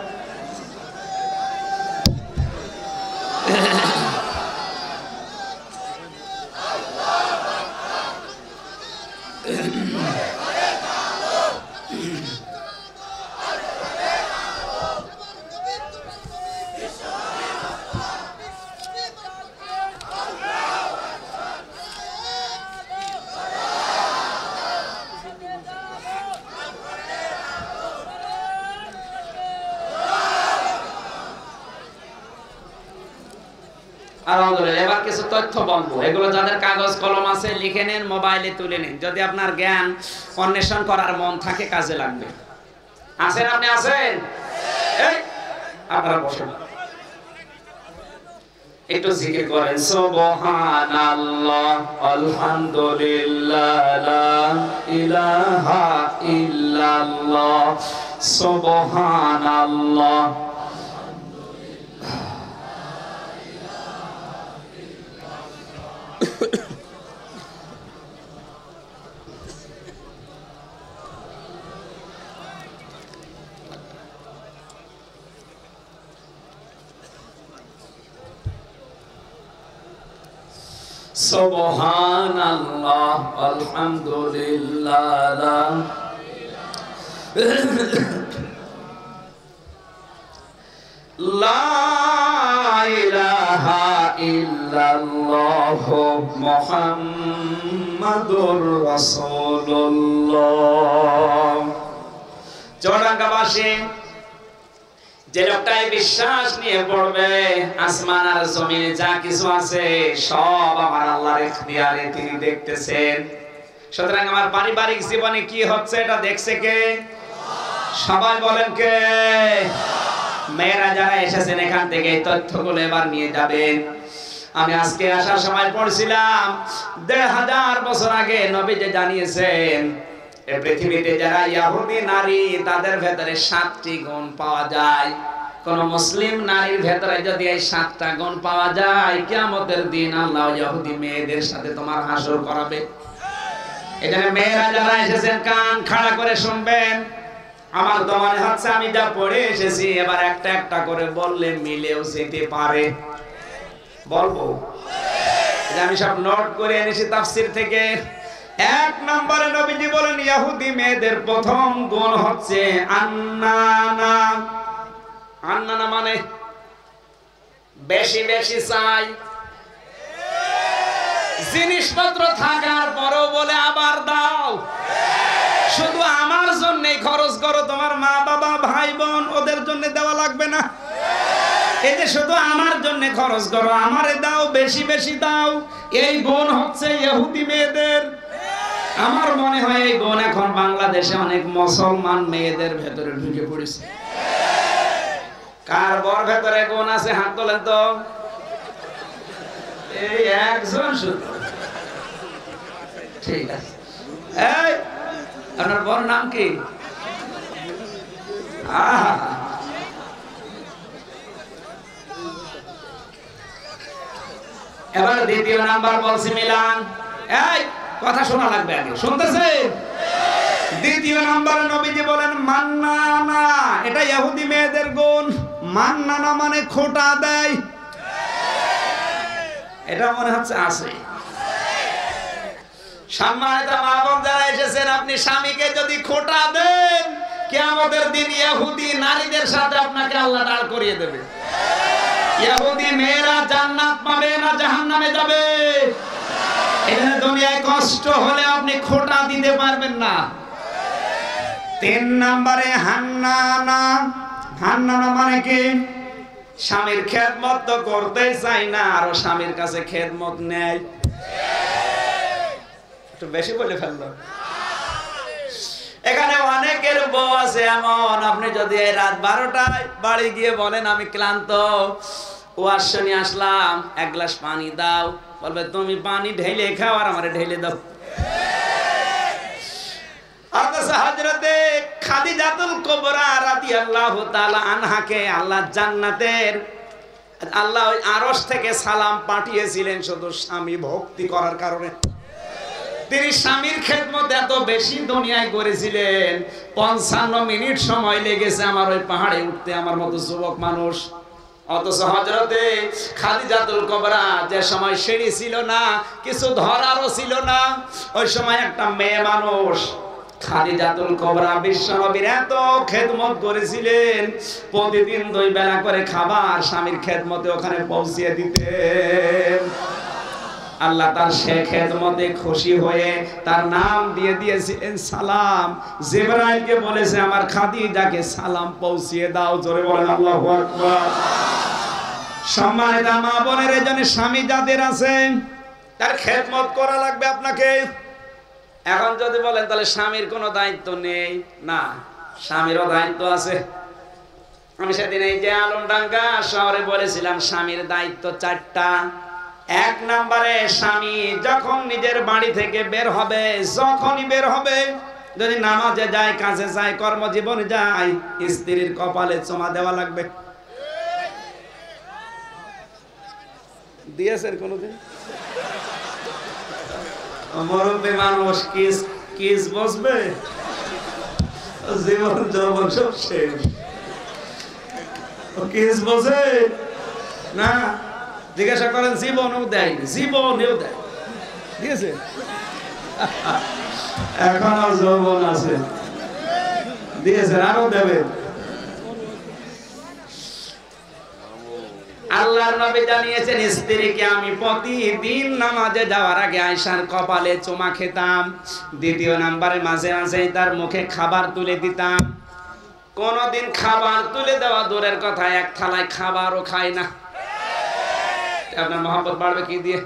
S3: এবার কিছু তথ্য বলবো, এগুলো যাদের কাগজ কলম আছে লিখে নেন, মোবাইলে তুলে নেন। যদি আপনার জ্ঞান অন্বেষণ করার মন থাকে কাজে লাগবে। আছেন আপনি? আছেন? এই আপনারা বসুন, একটু জিকির করেন। সুবহানাল্লাহ, আলহামদুলিল্লাহ, লা ইলাহা ইল্লাল্লাহ, সুবহানাল্লাহ। সুবহানাল্লাহ আলহামদুলিল্লাহ লা ইলাহা ইল্লাল্লাহ মুহাম্মাদুর রাসূলুল্লাহ। চৌরাঙ্গাবাসী যে লোকটাই বিশ্বাস নিয়ে পড়বে আসমান আর জমিনে যা কিছু আছে সব আমার আল্লাহর ইখতিয়ারে তিনি দেখতেছেন। সুতরাং আমার পারিবারিক জীবনে কি হচ্ছে এটা দেখছে কে? সবাই বলেন কে? মেয়েরা যারা এসেছেন এখান থেকে এই তথ্যগুলো এবার নিয়ে যাবেন। আমি আজকে আসার সময় পড়ছিলাম দেড় হাজার বছর আগে নবীজি জানিয়েছেন এই পৃথিবীতে যারা ইহুদি নারী তাদের ভেতরে সাতটি গুণ পাওয়া যায়। কোন মুসলিম নারীর ভেতরে যদি এই সাতটা গুণ পাওয়া যায় কিয়ামতের দিন আল্লাহ ইহুদি মেয়েদের সাথে তোমার হাসর করাবে। এখানে মেয়েরা যারা এসেছেন কান খাড়া করে শুনবেন। আমার তো মনে হচ্ছে আমি যা পড়ে এসেছি এবার একটা একটা করে বললে মিলেও যেতে পারে। বলবো আমি সব নোট করে এনেছি তাফসীর থেকে। এক নম্বরে নবীজি বলেন ইহুদি মেয়েদের প্রথম গুণ হচ্ছে আন্নানা। আন্নানা মানে বেশি বেশি চাই। জিনিসপত্র থাকার পরও বলে আবার দাও। শুধু আমার জন্যই খরচ করো, তোমার মা বাবা ভাই বোন ওদের জন্য দেওয়া লাগবে না। এই যে শুধু আমার জন্য খরচ করো, আমারে দাও, বেশি বেশি দাও। এই গুণ হচ্ছে ইহুদি মেয়েদের। আমার মনে হয় এই গুণ এখন বাংলাদেশে অনেক মুসলমান মেয়েদের ভেতরে ঢুকে পড়েছে। কার বর ভেতরে গুণ আছে হাত তোলেন তো। এই একজন শুধু। ঠিক আছে। এই আপনার বর নাম কি? আহা এবার দ্বিতীয় নাম্বার বলছি মিলান। এই কথা শোনা লাগবে আগে, শুনতেছেন? দ্বিতীয় নাম্বার নবীজি বলেন মান্নানা। এটা ইহুদি মেয়েদের গুণ। মান্নানা মানে খোটা দেয়। এটা মনে হচ্ছে আছে। সম্মানিত মা বোন যারা এসেছেন, আপনি স্বামীকে যদি খোটা দেন কিয়ামতের দিন ইহুদি নারীদের সাথে আপনাকে আল্লাহ দাঁড় করিয়ে দেবে। ইহুদি মেয়েরা জান্নাত পাবে না জাহান্নামে যাবে। এখানে দুনিয়ায় কষ্ট হলে আপনি খোটা দিতে পারবেন না। তিন নম্বরে হান্নানা। হান্নানা মানে কি? স্বামীর খেদমত তো করতেই চাই না, আরো স্বামীর কাছে খেদমত নেয়। একটু বেশি বলে ফেললো। এখানে অনেকের বউ আছে এমন, আপনি যদি এই রাত বারোটায় বাড়ি গিয়ে বলেন আমি ক্লান্ত, ওয়াজ শুনে আসলাম, এক গ্লাস পানি দাও, বলবে তুমি পানি ঢেলে খাও আর আমারে ঢেলে দাও। হযরতে খাদিজাতুল কুবরা রাদিয়াল্লাহু তাআলা আনহাকে আল্লাহ জান্নাতের আল্লাহ ওই আরশ থেকে সালাম পাঠিয়েছিলেন শুধু স্বামী ভক্তি করার কারণে। তিনি স্বামীর খেদমত এত বেশি দুনিয়ায় করেছিলেন, পঞ্চান্ন মিনিট সময় লেগেছে আমার ওই পাহাড়ে উঠতে, আমার মতো যুবক মানুষ। অথচ হযরতে খাদিজাতুল কুবরা যে সময় সিঁড়ি ছিল না, কিছু ধরারও ছিল না, ওই সময় একটা মেয়ে মানুষ খাদিজাতুল কুবরা বিশ্বনবীর এত খেদমত করেছিলেন, প্রতিদিন দুই বেলা করে খাবার স্বামীর খেদমতে ওখানে পৌঁছিয়ে দিতেন। আল্লাহ তার সে খেদমতে খুশি হয়ে তার নাম দিয়ে দিয়েছিলেন সালাম। জিবরাইলকে বলেছে আমার খাদিজাকে সালাম পৌঁছিয়ে দাও। জোরে বলেন আল্লাহু আকবার। সম্মানিত মা বোনের জন্য স্বামী যাদের আছে তার খেদমত করা লাগবে আপনাকে। এখন যদি বলেন তাহলে স্বামীর কোনো দায়িত্ব নেই, না, স্বামীরও দায়িত্ব আছে। আমি সেদিন এই যে আলমডাঙ্গা শহরে বলেছিলাম স্বামীর দায়িত্ব চারটা। এক নম্বরে স্বামী যখন নিজের বাড়ি থেকে বের হবে, যখনই বের হবে, যদি নামাজে যায়, কাজে যায়, কর্মজীবনে যায়, স্ত্রীর কপালে চুমা দেওয়া লাগবে। দিয়েছেন কোনদিন? মুরব্বী মানুষ কিস কিস বসবে, জীবন যৌবন সব শেষ। কিস বসে না, জিজ্ঞাসা করেন জীবনও দেয়, জীবনেও দেয়। দিয়েছে এখনো যৌবন আছে দিয়েছেন আরো দেবেন আল্লাহর নবী জানিয়েছেন স্ত্রীকে আমি প্রতিদিন নামাজে যাওয়ার আগে আয়েশার কপালে চুমা খেতাম দ্বিতীয় নম্বরে মাঝে মাঝে তার মুখে খাবার তুলে দিতাম কোনদিন খাবার তুলে দেওয়া দূরের কথা এক থালায় খাবারও খায় না আপনার মহব্বত বাড়বে কি দিয়ে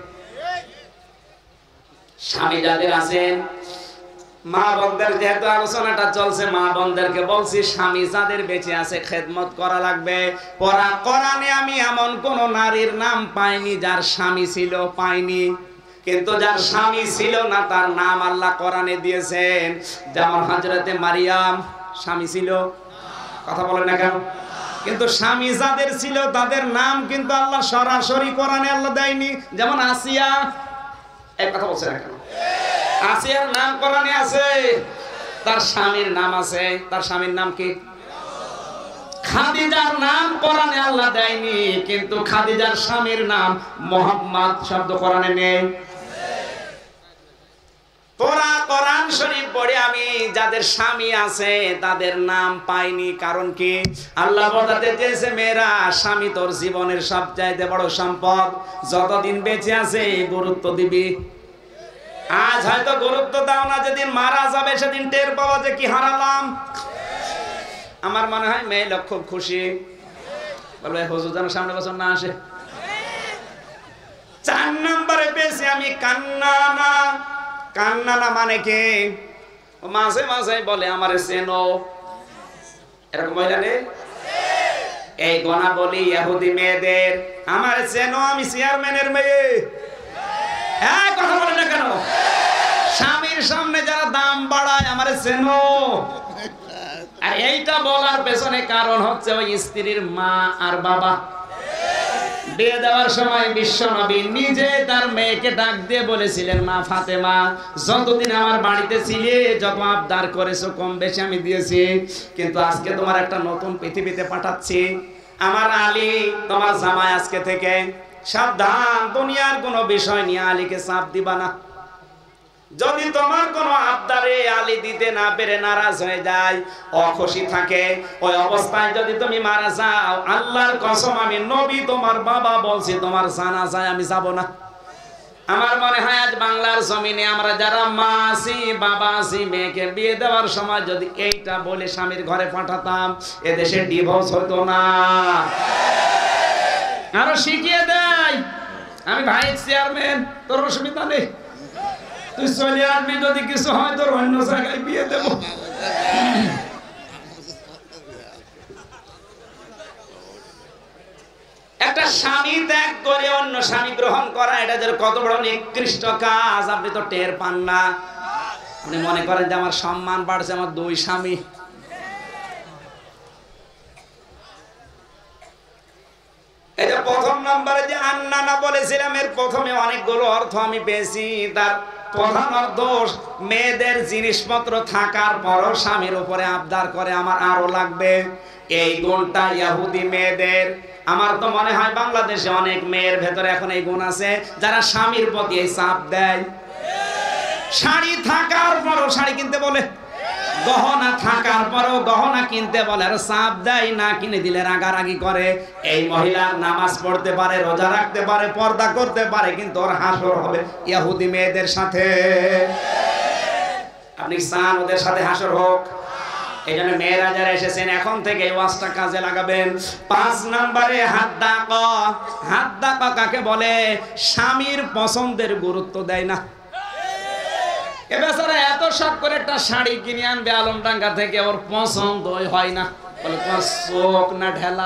S3: স্বামী যাদের আছেন মা বোনদের যেহেতু আলোচনাটা চলছে মা বোনদেরকে বলছি স্বামী যাদের বেঁচে আছে খেদমত করা লাগবে পরা কোরআনে আমি এমন কোন নারীর নাম পাইনি যার স্বামী ছিল পাইনি কিন্তু যার স্বামী ছিল না তার নাম আল্লাহ কোরআনে দিয়েছেন যেমন হযরতে মারিয়াম স্বামী ছিল কথা বলেন না কেন কিন্তু স্বামী যাদের ছিল তাদের নাম কিন্তু আল্লাহ সরাসরি কোরআনে আল্লাহ দেয়নি যেমন আসিয়া এই কথা বলছেন না কেন আসিয়ার নাম কোরআনে আছে তার স্বামীর নাম আছে তার স্বামীর নাম কি খাদিজার নাম কোরআনে আল্লাহ দেয়নি কিন্তু খাদিজার স্বামীর নাম মুহাম্মদ শব্দ কোরআনে নেই পুরা কোরআন শরীফ পড়ে আমি যাদের স্বামী আছে তাদের নাম পাইনি কারণ কি আল্লাহ বোঝাতে চেয়েছে মেয়েরা স্বামী তোর জীবনের সবচাইতে বড় সম্পদ যতদিন বেঁচে আছে গুরুত্ব দিবি আজ হয়তো গুরুত্ব দাও না যেদিন মারা যাবে সেদিন টের পাওয়া যে কি হারালাম আমার মনে হয় মেয়ে লোক খুব খুশি বলবে হুজুর যেন সামনে বছর না আসে চার নম্বরে পেয়েছি আমি কান্নানা কান্নানা মানে কি মাঝে মাঝে বলে আমারে চেনো এরকম মহিলা নেই এই গনা বলি ইহুদি মেয়েদের আমারে চেনো আমি চেয়ারম্যানের মেয়ে হ্যাঁ কথা বলে না কেন স্বামীর সামনে যারা দাম বাড়ায় আমারে চেনো আর এইটা বলার পেছনে কারণ হচ্ছে ওই স্ত্রীর মা আর বাবা বিয়ে দেওয়ার সময় বিশ্বনবী নিজে তার মেয়েকে ডাক দিয়ে বলেছিলেন মা ফাতেমা যতদিন আমার বাড়িতে ছিলে যত আবদার করেছো কম বেশি আমি দিয়েছি কিন্তু আজকে তোমার একটা নতুন পৃথিবীতে পাঠাচ্ছি আমার আলী তোমার জামাই আজকে থেকে সাবধান দুনিয়ার কোনো বিষয় নিয়ে আলীকে চাপ দিবা না যদি তোমার কোনো আবদারে আলী দিতে না পেরে নারাজ হয়ে যায় অখুশি থাকে ওই অবস্থায় যদি তুমি মারা যাও আল্লাহর কসম আমি নবী তোমার বাবা বলছি তোমার জানাজায় আমি যাব না আমার মনে হয় আজ বাংলার জমিনে আমরা যারা মা আছি বাবা আছি মেয়েকে বিয়ে দেওয়ার সময় যদি এইটা বলে স্বামীর ঘরে পাঠাতাম এদেশে ডিভোর্স হতো না আরো শিখিয়ে দেয় আমি ভাইস চেয়ারম্যান তোর অসুবিধা নেই তুই চলে আসবি যদি কিছু হয় তোর অন্য জায়গায় বিয়ে দেব একটা স্বামী ত্যাগ করে অন্য স্বামী গ্রহণ করা এটা যে কত বড় নিকৃষ্ট কাজ আপনি তো টের পান না আপনি মনে করেন যে আমার সম্মান বাড়ছে আমার দুই স্বামী এটা প্রথম নম্বরে যে আন্নানা বলেছিলাম এর প্রথমে অনেকগুলো অর্থ আমি পেয়েছি তার প্রধান অর্থ মেয়েদের জিনিসপত্র থাকার পরও স্বামীর উপরে আবদার করে আমার আরো লাগবে এই গুণটা ইহুদি মেয়েদের আমার তো মনে হয় বাংলাদেশে অনেক মেয়ের ভেতরে এখন এই গুণ আছে যারা স্বামীর প্রতি এই চাপ দেয় শাড়ি থাকার পরও শাড়ি কিনতে বলে গহনা থাকার পরও গহনা কিনতে বলে আর চাপ দেয় না কিনে দিলে রাগারাগি করে এই মহিলা নামাজ পড়তে পারে রোজা রাখতে পারে পর্দা করতে পারে কিন্তু ওর হাসর হবে ইহুদি মেয়েদের সাথে আপনি চান ওদের সাথে হাসর হোক এই জন্য মেয়েরা যারা এসেছেন এখন থেকে এই ওয়াজটা কাজে লাগাবেন পাঁচ নম্বরে হাদ্দাক হাদ্দাক কাকে বলে স্বামীর পছন্দের গুরুত্ব দেয় না এ বেচারা এত শখ করে একটা শাড়ি কিনে আনবে আলমডাঙ্গা থেকে ওর পছন্দ হয় না বলে তোমার চোখ না ঢেলা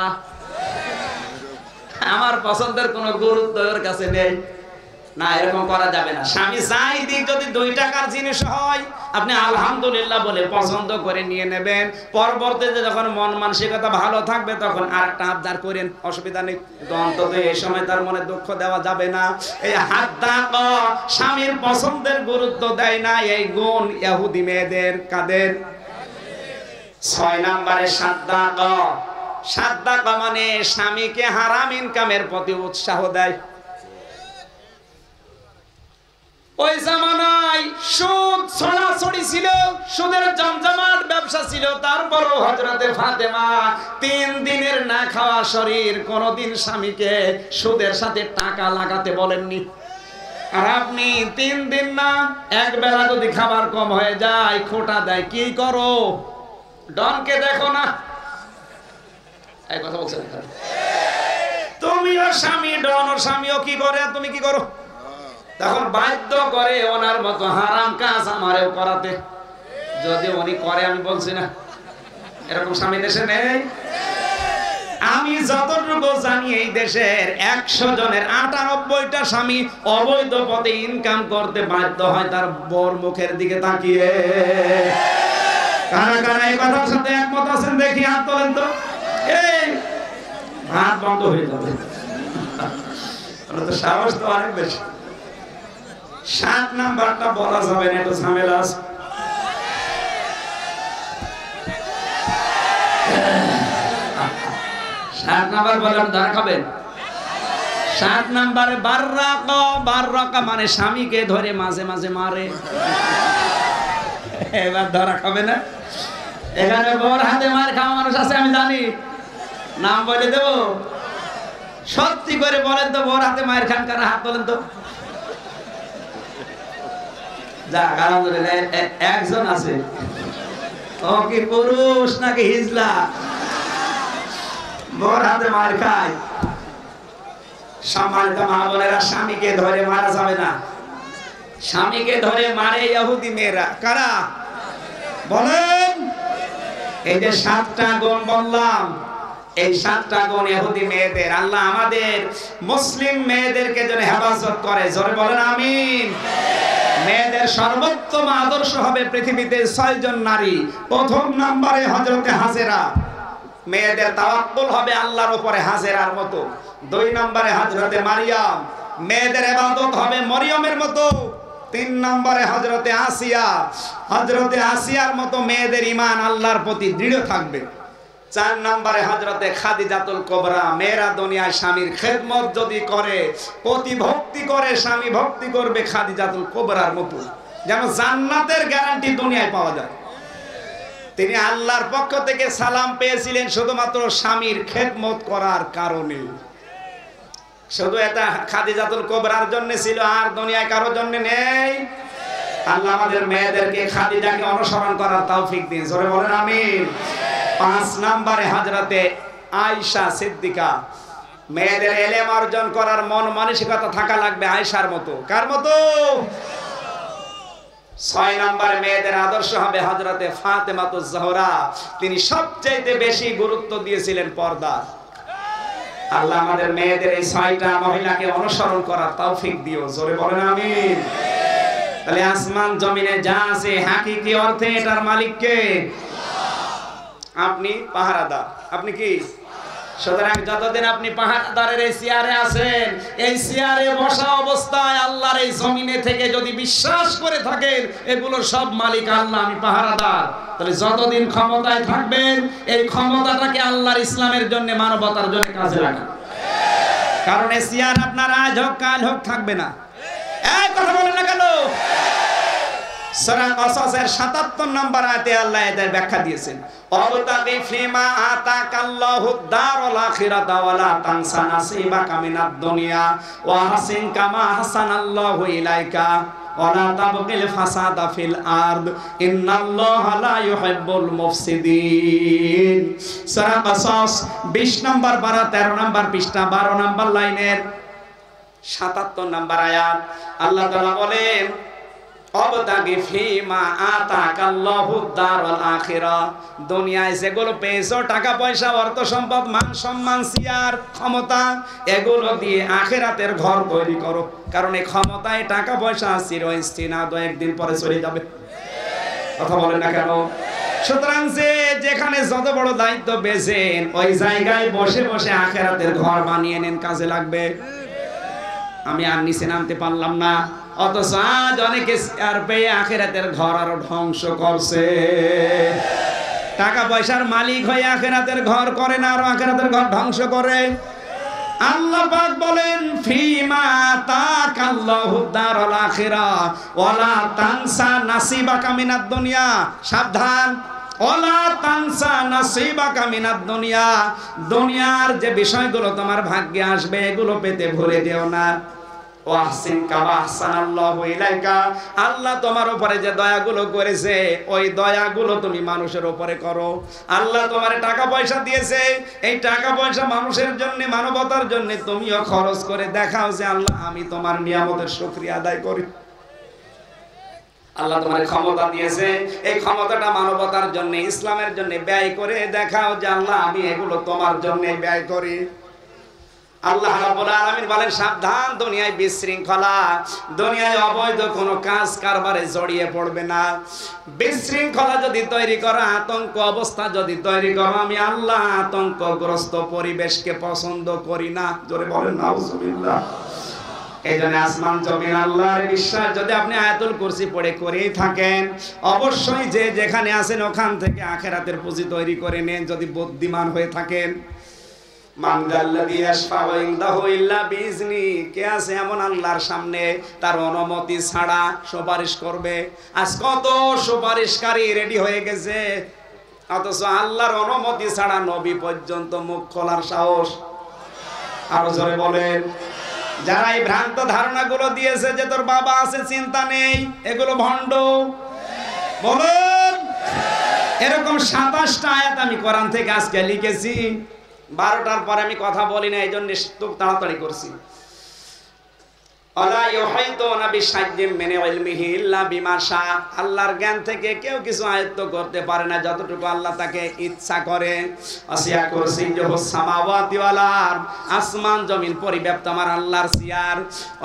S3: আমার পছন্দের কোনো গুরুত্ব ওর কাছে নেই না এরকম করা যাবে না স্বামী যাই দিক যদি দুই টাকার জিনিস হয় আপনি আলহামদুলিল্লাহ বলে পছন্দ করে নিয়ে নেবেন পরবর্তীতে যখন মন মানসিকতা ভালো থাকবে তখন আরেকটা আবদার করেন অসুবিধা নেই অন্তত এই সময় তার মনে দুঃখ দেওয়া যাবে না এই হাদ্দাক স্বামীর পছন্দের গুরুত্ব দেয় না এই গুণ ইহুদি মেয়েদের কাদের ছয় নম্বরে সাদ্দাক সাদ্দাক মানে স্বামীকে হারাম ইনকামের প্রতি উৎসাহ দেয় ওই জামানায় সুদ ছড়াছড়ি ছিল, সুদের জমজমাট ব্যবসা ছিল। তারপরও হযরতে ফাতেমা তিন দিনের না খাওয়া শরীর কোনদিন স্বামীকে সুদের সাথে টাকা লাগাতে বলেননি। আর আপনি তিন দিন না এক বেলা যদি খাবার কম হয়ে যায় খোটা দেয়, কি করো? ডনকে দেখো না, এই কথা বলছেন। তুমিও স্বামী ডন, ও স্বামীও কি করে, তুমি কি করো? তখন বাধ্য করে ওনার মতো হারাম কাজ আমারেও করাতে। যদি উনি করে, আমি বলছি না, এরকম স্বামী দেশে নেই। আমি যতটুকু জানি এই দেশের একশো জনের আটানব্বইটা স্বামী অবৈধ পথে ইনকাম করতে বাধ্য হয় তার বর মুখের দিকে তাকিয়ে। কারা কারা এই কথার সাথে একমত আছেন দেখি হাত তোলেন তো। এই হাত বন্ধ হয়ে যাবে, তো সাহস তো অনেক বেশি। সাত নাম্বারটা বলা যাবে না, একটু ঝামেলা আছে। সাত নাম্বার বলেন, ধরা খাবেন। সাত নাম্বারে বাররাকা, বাররাকা মানে স্বামীকে ধরে মাঝে মাঝে মারে। এবার ধরা খাবে না। এখানে বর হাতে মার খাওয়া মানুষ আছে আমি জানি, নাম বলে দেবো। সত্যি করে বলেন তো, বর হাতে মায়ের খান কারা? হাত বলেন তো। যাক আলহামদুলিল্লাহ একজন আছে। ও কি পুরুষ নাকি হিজলা? বর হাতে মার খায়। সম্মানিত মা বোনেরা, স্বামীকে ধরে মারা যাবে না। স্বামীকে ধরে মারে ইহুদি মেয়েরা। কারা বলেন? এই যে সাতটা গুণ বললাম, এই সাতটা গুণ ইহুদি মেয়েদের। আল্লাহ আমাদের মুসলিম মেয়েদেরকে যেন হেফাজত করে, জোরে বলেন আমিন। মেয়েদের সর্বোত্তম আদর্শ হবে পৃথিবীতে ছয়জন নারী। প্রথম নম্বরে হযরতে হাজেরা, মেয়েদের তাওয়াক্কুল হবে আল্লাহর উপরে হাজেরার মতো। দুই নম্বরে হযরতে মারিয়াম, মেয়েদের ইবাদত হবে মরিয়মের মতো। তিন নম্বরে হযরতে আসিয়া, হযরতে আসিয়ার মতো মেয়েদের ঈমান আল্লাহর প্রতি দৃঢ় থাকবে। চার নম্বরে হযরতে খাদিজাতুল কুবরা, মেয়েরা দুনিয়ায় স্বামীর খেদমত যদি করে, প্রতি ভক্তি করে, স্বামী ভক্তি করবে খাদিজাতুল কুবরার মতো, যেন জান্নাতের গ্যারান্টি দুনিয়ায় পাওয়া যায়। তিনি আল্লাহর পক্ষ থেকে সালাম পেয়েছিলেন শুধুমাত্র স্বামীর খেদমত করার কারণে। শুধু এটা খাদিজাতুল কুবরার জন্য ছিল, আর দুনিয়ায় কারোর জন্য নেই। আল্লাহ আমাদের মেয়েদেরকে খাদিজাকে অনুসরণ করার তৌফিক দিন, জোরে বলেন আমিন। পাঁচ নম্বরে হযরতে আয়েশা সিদ্দিকা, মেয়েদের ইলম অর্জন করার মন মানসিকতা থাকা লাগবে আয়েশার মতো। কার মতো? ছয় নম্বরে মেয়েদের আদর্শ হবে হযরতে ফাতেমাতুজ জোহরা, তিনি সবচেয়ে বেশি গুরুত্ব দিয়েছিলেন পর্দা। আল্লাহ আমাদের মেয়েদের এই ছয়টা মহিলাকে অনুসরণ করার তৌফিক দিও, জোরে বলেন আমিন। তাহলে আসমান জমিনে যা আছে হাকিকি অর্থে এটার মালিক কে? আপনি পাহারাদার। আপনি কি? সুতরাং যতদিন আপনি পাহারাদারের এই চেয়ারে আছেন, এই চেয়ারে বসা অবস্থায় আল্লাহর এই জমিনে থেকে যদি বিশ্বাস করে থাকেন এগুলোর সব মালিক আল্লাহ, আমি পাহারাদার, তাহলে যতদিন ক্ষমতায় থাকবেন এই ক্ষমতাটাকে আল্লাহর ইসলামের জন্য, মানবতার জন্য কাজে লাগান। কারণ এই চেয়ার আপনার আজ হোক কাল হোক থাকবে না। এই কথা বলেন না কেন? সূরা কাসাসের সাতাত্তর নম্বর আয়াতে আল্লাহ এর ব্যাখ্যা দিয়েছেন, অবতাগি ফিমা আতাকাল্লাহুদ দারুল আখিরাতা ওয়ালা তানসা নাসিবাকা মিনাদ দুনিয়া ওয়া হাসিন কামা হাসানাল্লাহু ইলাইকা ওয়ালা তাবগিল ফাসাদা ফিল আরদ ইন্নাল্লাহা লা ইউহিব্বুল মুফসিদিন। সূরা কাসাস বিশ নম্বর পারা তেরো নম্বর পৃষ্ঠা বারো নম্বর লাইনের সাতাত্তর নম্বর আয়াত আল্লাহ তাআলা বলেন, অবতাগি ফিমা আতাকাল্লাহুদ দারুল আখিরা, দুনিয়ায় যেগুলো পেয়েছো, টাকা পয়সা, অর্থ সম্পদ, মান সম্মান, চেয়ার, ক্ষমতা, এগুলো দিয়ে আখিরাতের ঘর তৈরি করো। কারণ এই ক্ষমতায়, টাকা পয়সা চিরস্থায়ী না, তো একদিন পরে চলে যাবে। কথা বলেন না কেন? সুতরাং যে যেখানে যত বড় দায়িত্ব পেয়েছেন ওই জায়গায় বসে বসে আখিরাতের ঘর বানিয়ে নেন, কাজে লাগবে। আমি আর নিচে নামতে পারলাম না, অথচ আজ অনেকে আর পেয়ে আখিরাতের ঘর আরো ধ্বংস করছে। টাকা পয়সার মালিক হয়ে আখিরাতের ঘর করে না, আরো আখিরাতের ঘর ধ্বংস করে। আল্লাহ পাক বলেন ফিমা তাকাল্লাহু দারুল আখিরা ওয়ালা তানসা নাসিবাকা মিনাদ দুনিয়া। সাবধান, ওয়ালা তানসা নাসিবাকা মিনাদ দুনিয়া, দুনিয়ার যে বিষয়গুলো তোমার ভাগ্যে আসবে এগুলো পেতে ভুলে যেও না। ওয়াহসিন কামা আহসানাল্লাহু ইলাইকা, আল্লাহ তোমার উপরে যে দয়াগুলো করেছে ওই দয়াগুলো তুমি মানুষের উপরে করো। আল্লাহ তোমার টাকা পয়সা দিয়েছে, এই টাকা পয়সা মানুষের জন্য, মানবতার জন্য তুমিও খরচ করে দেখাও যে আল্লাহ আমি তোমার নিয়ামতের শুকরিয়া আদায় করি। আল্লাহ তোমার ক্ষমতা দিয়েছে, এই ক্ষমতাটা মানবতার জন্য, ইসলামের জন্য ব্যয় করে দেখাও যে আল্লাহ আমি এগুলো তোমার জন্য ব্যয় করি। আল্লাহ রাব্বুল আলামিন বলেন সাবধান, দুনিয়ায় বিশৃঙ্খলা, দুনিয়ায় অবৈধ কোনো কাজ কারবারে জড়িয়ে পড়বে না। বিশৃঙ্খলা যদি তৈরি করো, আতঙ্ক অবস্থা যদি তৈরি করো, আমি আল্লাহ আতঙ্কগ্রস্ত পরিবেশকে পছন্দ করি না। জোরে বলেন নাউজুবিল্লাহ। এই জন্য আসমান জমিন আল্লাহর বিশ্বাস যদি আপনি আয়াতুল কুরসি পড়ে করেই থাকেন, অবশ্যই যে যেখানে আছেন ওখান থেকে আখিরাতের পুঁজি তৈরি করে নেন যদি বুদ্ধিমান হয়ে থাকেন। মান যাল্লাযী ইয়াশফাউ ইনদাহু ইল্লা বিইজনি, কে আছে এমন আল্লাহর সামনে তার অনুমতি ছাড়া সুপারিশ করবে? আজ কত সুপারিশকারী রেডি হয়ে গেছে, অথচ আল্লাহর অনুমতি ছাড়া নবী পর্যন্ত মুখ খোলার সাহস। আরো জোরে বলেন। যারা এই ভ্রান্ত ধারণাগুলো দিয়েছে যে তোর বাবা আছে চিন্তা নেই, এগুলো ভণ্ড। বলুন, এরকম সাতাশটা আয়াত আমি কোরআন থেকে আজকে লিখেছি। বারোটার পরে আমি কথা বলি না, এই জন্য খুব তাড়াতাড়ি করছি। আল্লাহর জ্ঞান থেকে কেউ কিছু আয়ত্ত করতে পারে না যতটুকু আল্লাহ তাকে ইচ্ছা করে। আসমান জমিন পরিব্যাপ্ত আমার আল্লাহর সিয়ার।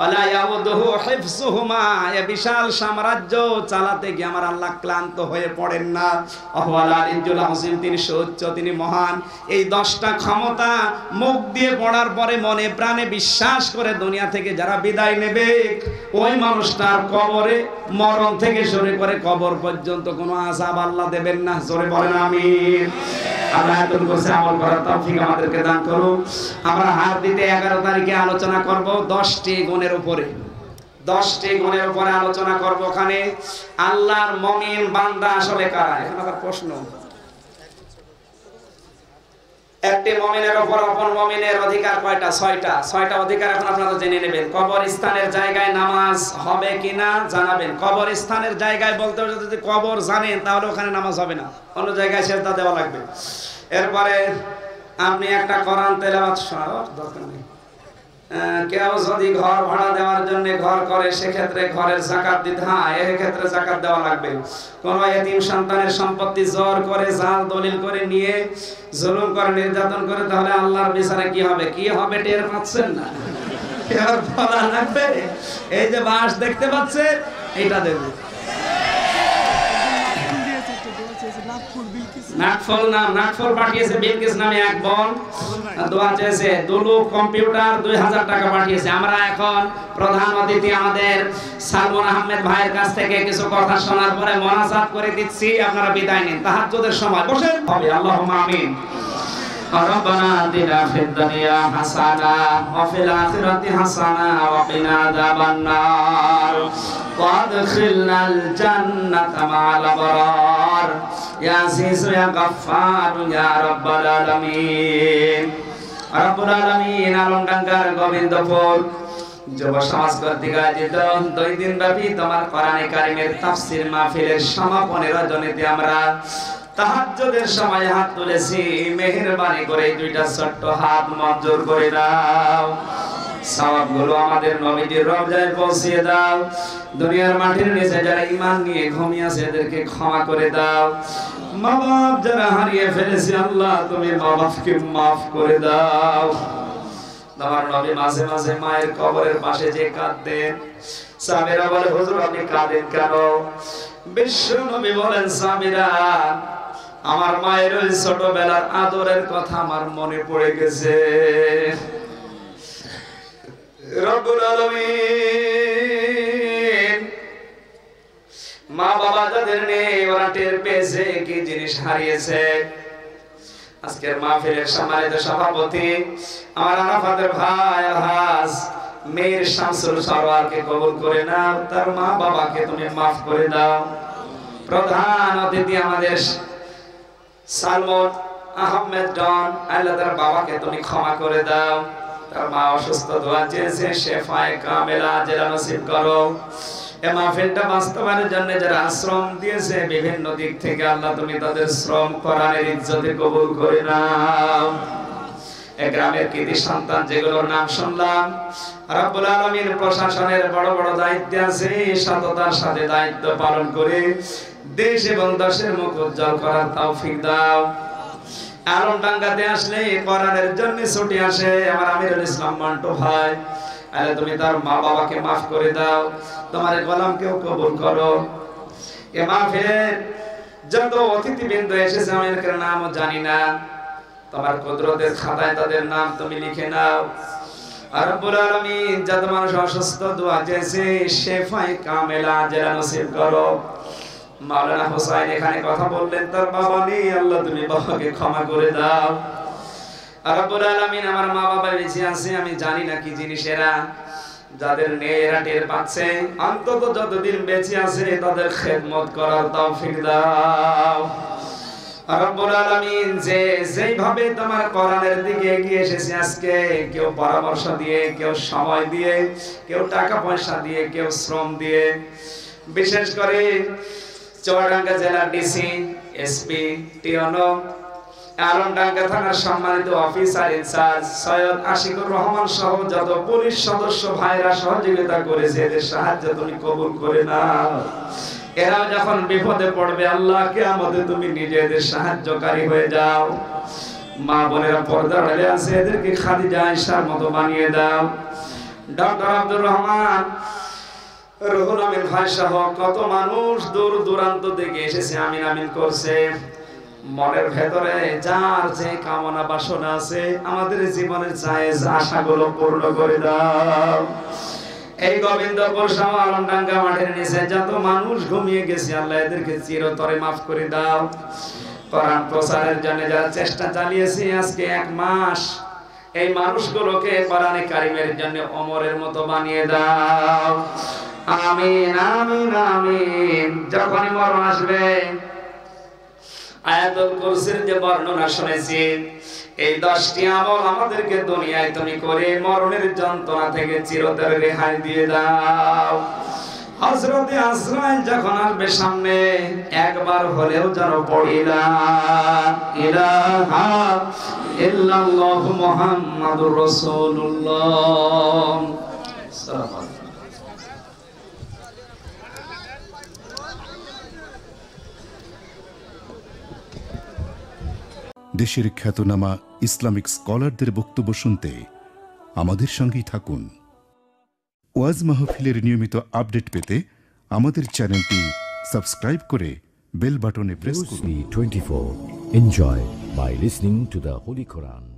S3: বিশাল সাম্রাজ্য চালাতে গিয়ে আমার আল্লাহ ক্লান্ত হয়ে পড়েন না। তিনি সূচ্য, তিনি মহান। এই দশটা ক্ষমতা মুখ দিয়ে পড়ার পরে মনে প্রাণে বিশ্বাস করে দুনিয়া থেকে যারা বিদায় নেবে, ওই মানুষটার কবরে মরণ থেকে শুরু করে কবর পর্যন্ত কোনো আযাব আল্লাহ দেবেন না। জোরে বলেন আমিন। আল্লাহ আয়াতুল কুরসি আমল করার তৌফিক আমাদেরকে দান করুন। আমরা হাত দিতে এগারো তারিখে আলোচনা করব দশটি গুণের উপরে। দশটি গুণের উপরে আলোচনা করব। ওখানে আল্লাহর মুমিন বান্দা আসলে কারা? এখন আবার প্রশ্ন, একটি মুমিনের উপর অপর মুমিনের অধিকার কয়টা? ছয়টা। ছয়টা অধিকার এখন আপনারা জেনে নেবেন। কবরস্থানের জায়গায় নামাজ হবে কিনা জানাবেন। কবরস্থানের জায়গায় বলতে যদি কবর জানেন তাহলে ওখানে নামাজ হবে না, অন্য জায়গায় সেজদা দেওয়া লাগবে। এরপরে আপনি একটা কোরআন তেলাওয়াত শোনার দরকার নেই। কেউ যদি ঘর ভাড়া দেওয়ার জন্য ঘর করে সেক্ষেত্রে ঘরের যাকাত দিতে, হ্যাঁ এই ক্ষেত্রে যাকাত দেওয়া লাগবে। কোন এতিম সন্তানের সম্পত্তি জোর করে জাল দলিল করে নিয়ে জুলুম করে নির্যাতন করে তাহলে আল্লাহর বিচারে কি হবে? কি হবে টের পাচ্ছেন না? এবার বলা লাগবে এই যে বাঁশ দেখতে পাচ্ছেন এটা দেবে। নাটফল নাম নাটফল পাঠিয়েছে বিলকিস নামে এক বোন, দোয়া চেয়েছে। দুলু কম্পিউটার দুই হাজার টাকা পাঠিয়েছে। আমরা এখন প্রধান অতিথি আমাদের সালমান আহমেদ ভাইয়ের কাছ থেকে কিছু কথা শোনার পরে মোনাজাত করে দিচ্ছি, আপনারা বিদায় নিন। তাহাজ্জুদের সময় বসেন হবে। আল্লাহুম্মা আমিন। ربنا آتنا في الدنيا حسنة وفي الآخرة حسنة وقنا عذاب النار وادخلنا الجنة مع الأبرار يا عزيز يا غفار يا رب العالمين। رب العالمين আলমডাঙ্গার গোবিন্দপুর যুব সমাজ কর্তৃক আয়োজিত দুই দিন ব্যাপী তোমার কোরআনে কারিমের তাফসীর মাহফিলের সমাপনী রজনীতে আমরা তাহাজ্জুদের সময় হাত তুলেছি। মেহেরবানি করে দুইটা ছোট্ট হাত মঞ্জুর করে দাও। সওয়াবগুলো আমাদের নবীজির রওজায় পৌঁছিয়ে দাও। দুনিয়ার মাটির নিচে যারা ঈমান নিয়ে ঘুমিয়ে আছে এদেরকে ক্ষমা করে দাও। মা বাপ যারা হারিয়ে ফেলেছে আল্লাহ তুমি মা বাপকে মাফ করে দাও। তোমার নবী মাঝে মাঝে মায়ের কবরের পাশে যে কাঁদতেন, সাহাবীরা বলে হুজুর আপনি কাঁদেন কেন? বিশ্ব নবী বলেন সাহাবীরা আমার মায়ের ওই ছোটবেলার আদরের কথা আমার মনে পড়ে গেছে। রব্বুল আলামিন মা বাবা যাদের নেই ওরা টের পেয়েছে কি জিনিস হারিয়েছে। আজকের মাহফিলের সম্মানিত সভাপতি আমার আরাফাতের ভাই আলহাজ মীর শামসুল সরওয়ারকে কবুল করে নাও, তার মা বাবাকে তুমি মাফ করে দাও। প্রধান অতিথি আমাদের সালমন আহমেদ ডন, আল্লাহ তার বাবাকে তুমি ক্ষমা করে দাও। তার মা অসুস্থ, দোয়া চেয়েছে শেফায়ে কামেলা জেলা নসিব করো। এই মাহফিলটা বাস্তবায়নের জন্য যারা শ্রম দিয়েছে বিভিন্ন দিক থেকে, আল্লাহ তুমি তাদের শ্রম কোরআনের ইজ্জতে কবুল করে নাও। এই গ্রামের কৃতি সন্তান যেগুলোর নাম শুনলাম, রব্বুল আলামিন প্রশাসনের বড় বড় দায়িত্বে আছে, সততার সাথে দায়িত্ব পালন করে দেশ এবং দেশের মুখ উজ্জ্বল করার তৌফিক দাও। আলমডাঙ্গাতে আসলে কোরআনের জন্য ছুটি আসে আমার আমিরুল ইসলাম মন্টু ভাই, আল্লাহ তুমি তার মা বাবাকে মাফ করে দাও, তোমার গোলামকেও কবুল করো। এ মাহফিলের যত অতিথিবৃন্দ এসেছে আমি এর নামও জানি না, তোমার কুদরতের খাতায় তাদের নাম তুমি লিখে নাও। আর রব্বুল আলামিন যত মানুষ অসুস্থ দোয়া চেয়েছে শেফায়ে কামেলা জেলা নসিব করো। মাওলানা হোসাইন এখানে কথা বললেন, তার বাবা নেই, আল্লাহ তুমি বাবাকে ক্ষমা করে দাও। আর রব্বুল আলামিন আমার মা বাবা বেঁচে আছে আমি জানি না কি জিনিস এরা, যাদের নেই এরা টের পাচ্ছে, অন্তত যতদিন বেঁচে আছে তাদের খেদমত করার তৌফিক দাও। আর রব্বুল আলামিন যে যেইভাবে তোমার কোরআনের দিকে এগিয়ে এসেছে আজকে, কেউ পরামর্শ দিয়ে, কেউ সময় দিয়ে, কেউ টাকা পয়সা দিয়ে, কেউ শ্রম দিয়ে, বিশেষ করে চুয়াডাঙ্গা জেলার ডিসি, এসপি, টিওনো, আলমডাঙ্গা থানার সম্মানিত অফিসার ইনচার্জ সৈয়দ আশিকুর রহমান সহ যত পুলিশ সদস্য ভাইরা সহযোগিতা করেছে, এদের সাহায্য তুমি কবুল করে নাও। এরা যখন বিপদে পড়বে আল্লাহ কিয়ামতে তুমি নিজে এদের সাহায্যকারী হয়ে যাও। মা বোনেরা পর্দা ঢেলে আছে, এদেরকে খাদিজা আয়েশার মতো বানিয়ে দাও। ডক্টর আব্দুর রহমান, রুহুল আমিন ভাই সহ কত মানুষ দূর দূরান্ত থেকে এসেছে আমিন আমিন করছে। মনের ভেতরে যার যে কামনা বাসনা আছে আমাদের জীবনের জায়েজ আশাগুলো পূর্ণ করে দাও। এই গোবিন্দপুর সহ আলমডাঙ্গা মাঠের নিচে যত মানুষ ঘুমিয়ে গেছে আল্লাহ এদেরকে চিরতরে মাফ করে দাও। কোরআন প্রচারের জন্য যারা চেষ্টা চালিয়েছে আজকে এক মাস, এই মানুষগুলোকে কোরআনে কারিমের জন্য ওমরের মতো বানিয়ে দাও। আমিন আমিন আমিন। যখনই মরণ আসবে আয়াতুল কুরসির যে বর্ণনা শুনেছি, এই দশটি আমল আমাদেরকে দুনিয়ায় তুমি করে মরণের যন্ত্রণা থেকে চিরতরে রেহাই দিয়ে দাও। হযরতে আজরাইল যখন আসবে সামনে, একবার হলেও যেন পড়ি লা ইলাহা ইল্লাল্লাহু মুহাম্মাদুর রাসূলুল্লাহ। সাল্লাল্লাহু
S1: দেশের খ্যাতনামা ইসলামিক স্কলারদের বক্তব্য শুনতে আমাদের সঙ্গেই থাকুন। ওয়াজ মাহফিলের নিয়মিত আপডেট পেতে আমাদের চ্যানেলটি সাবস্ক্রাইব করে বেল বাটনে প্রেস করুন।
S2: twenty-four. Enjoy by listening to the Holy Quran.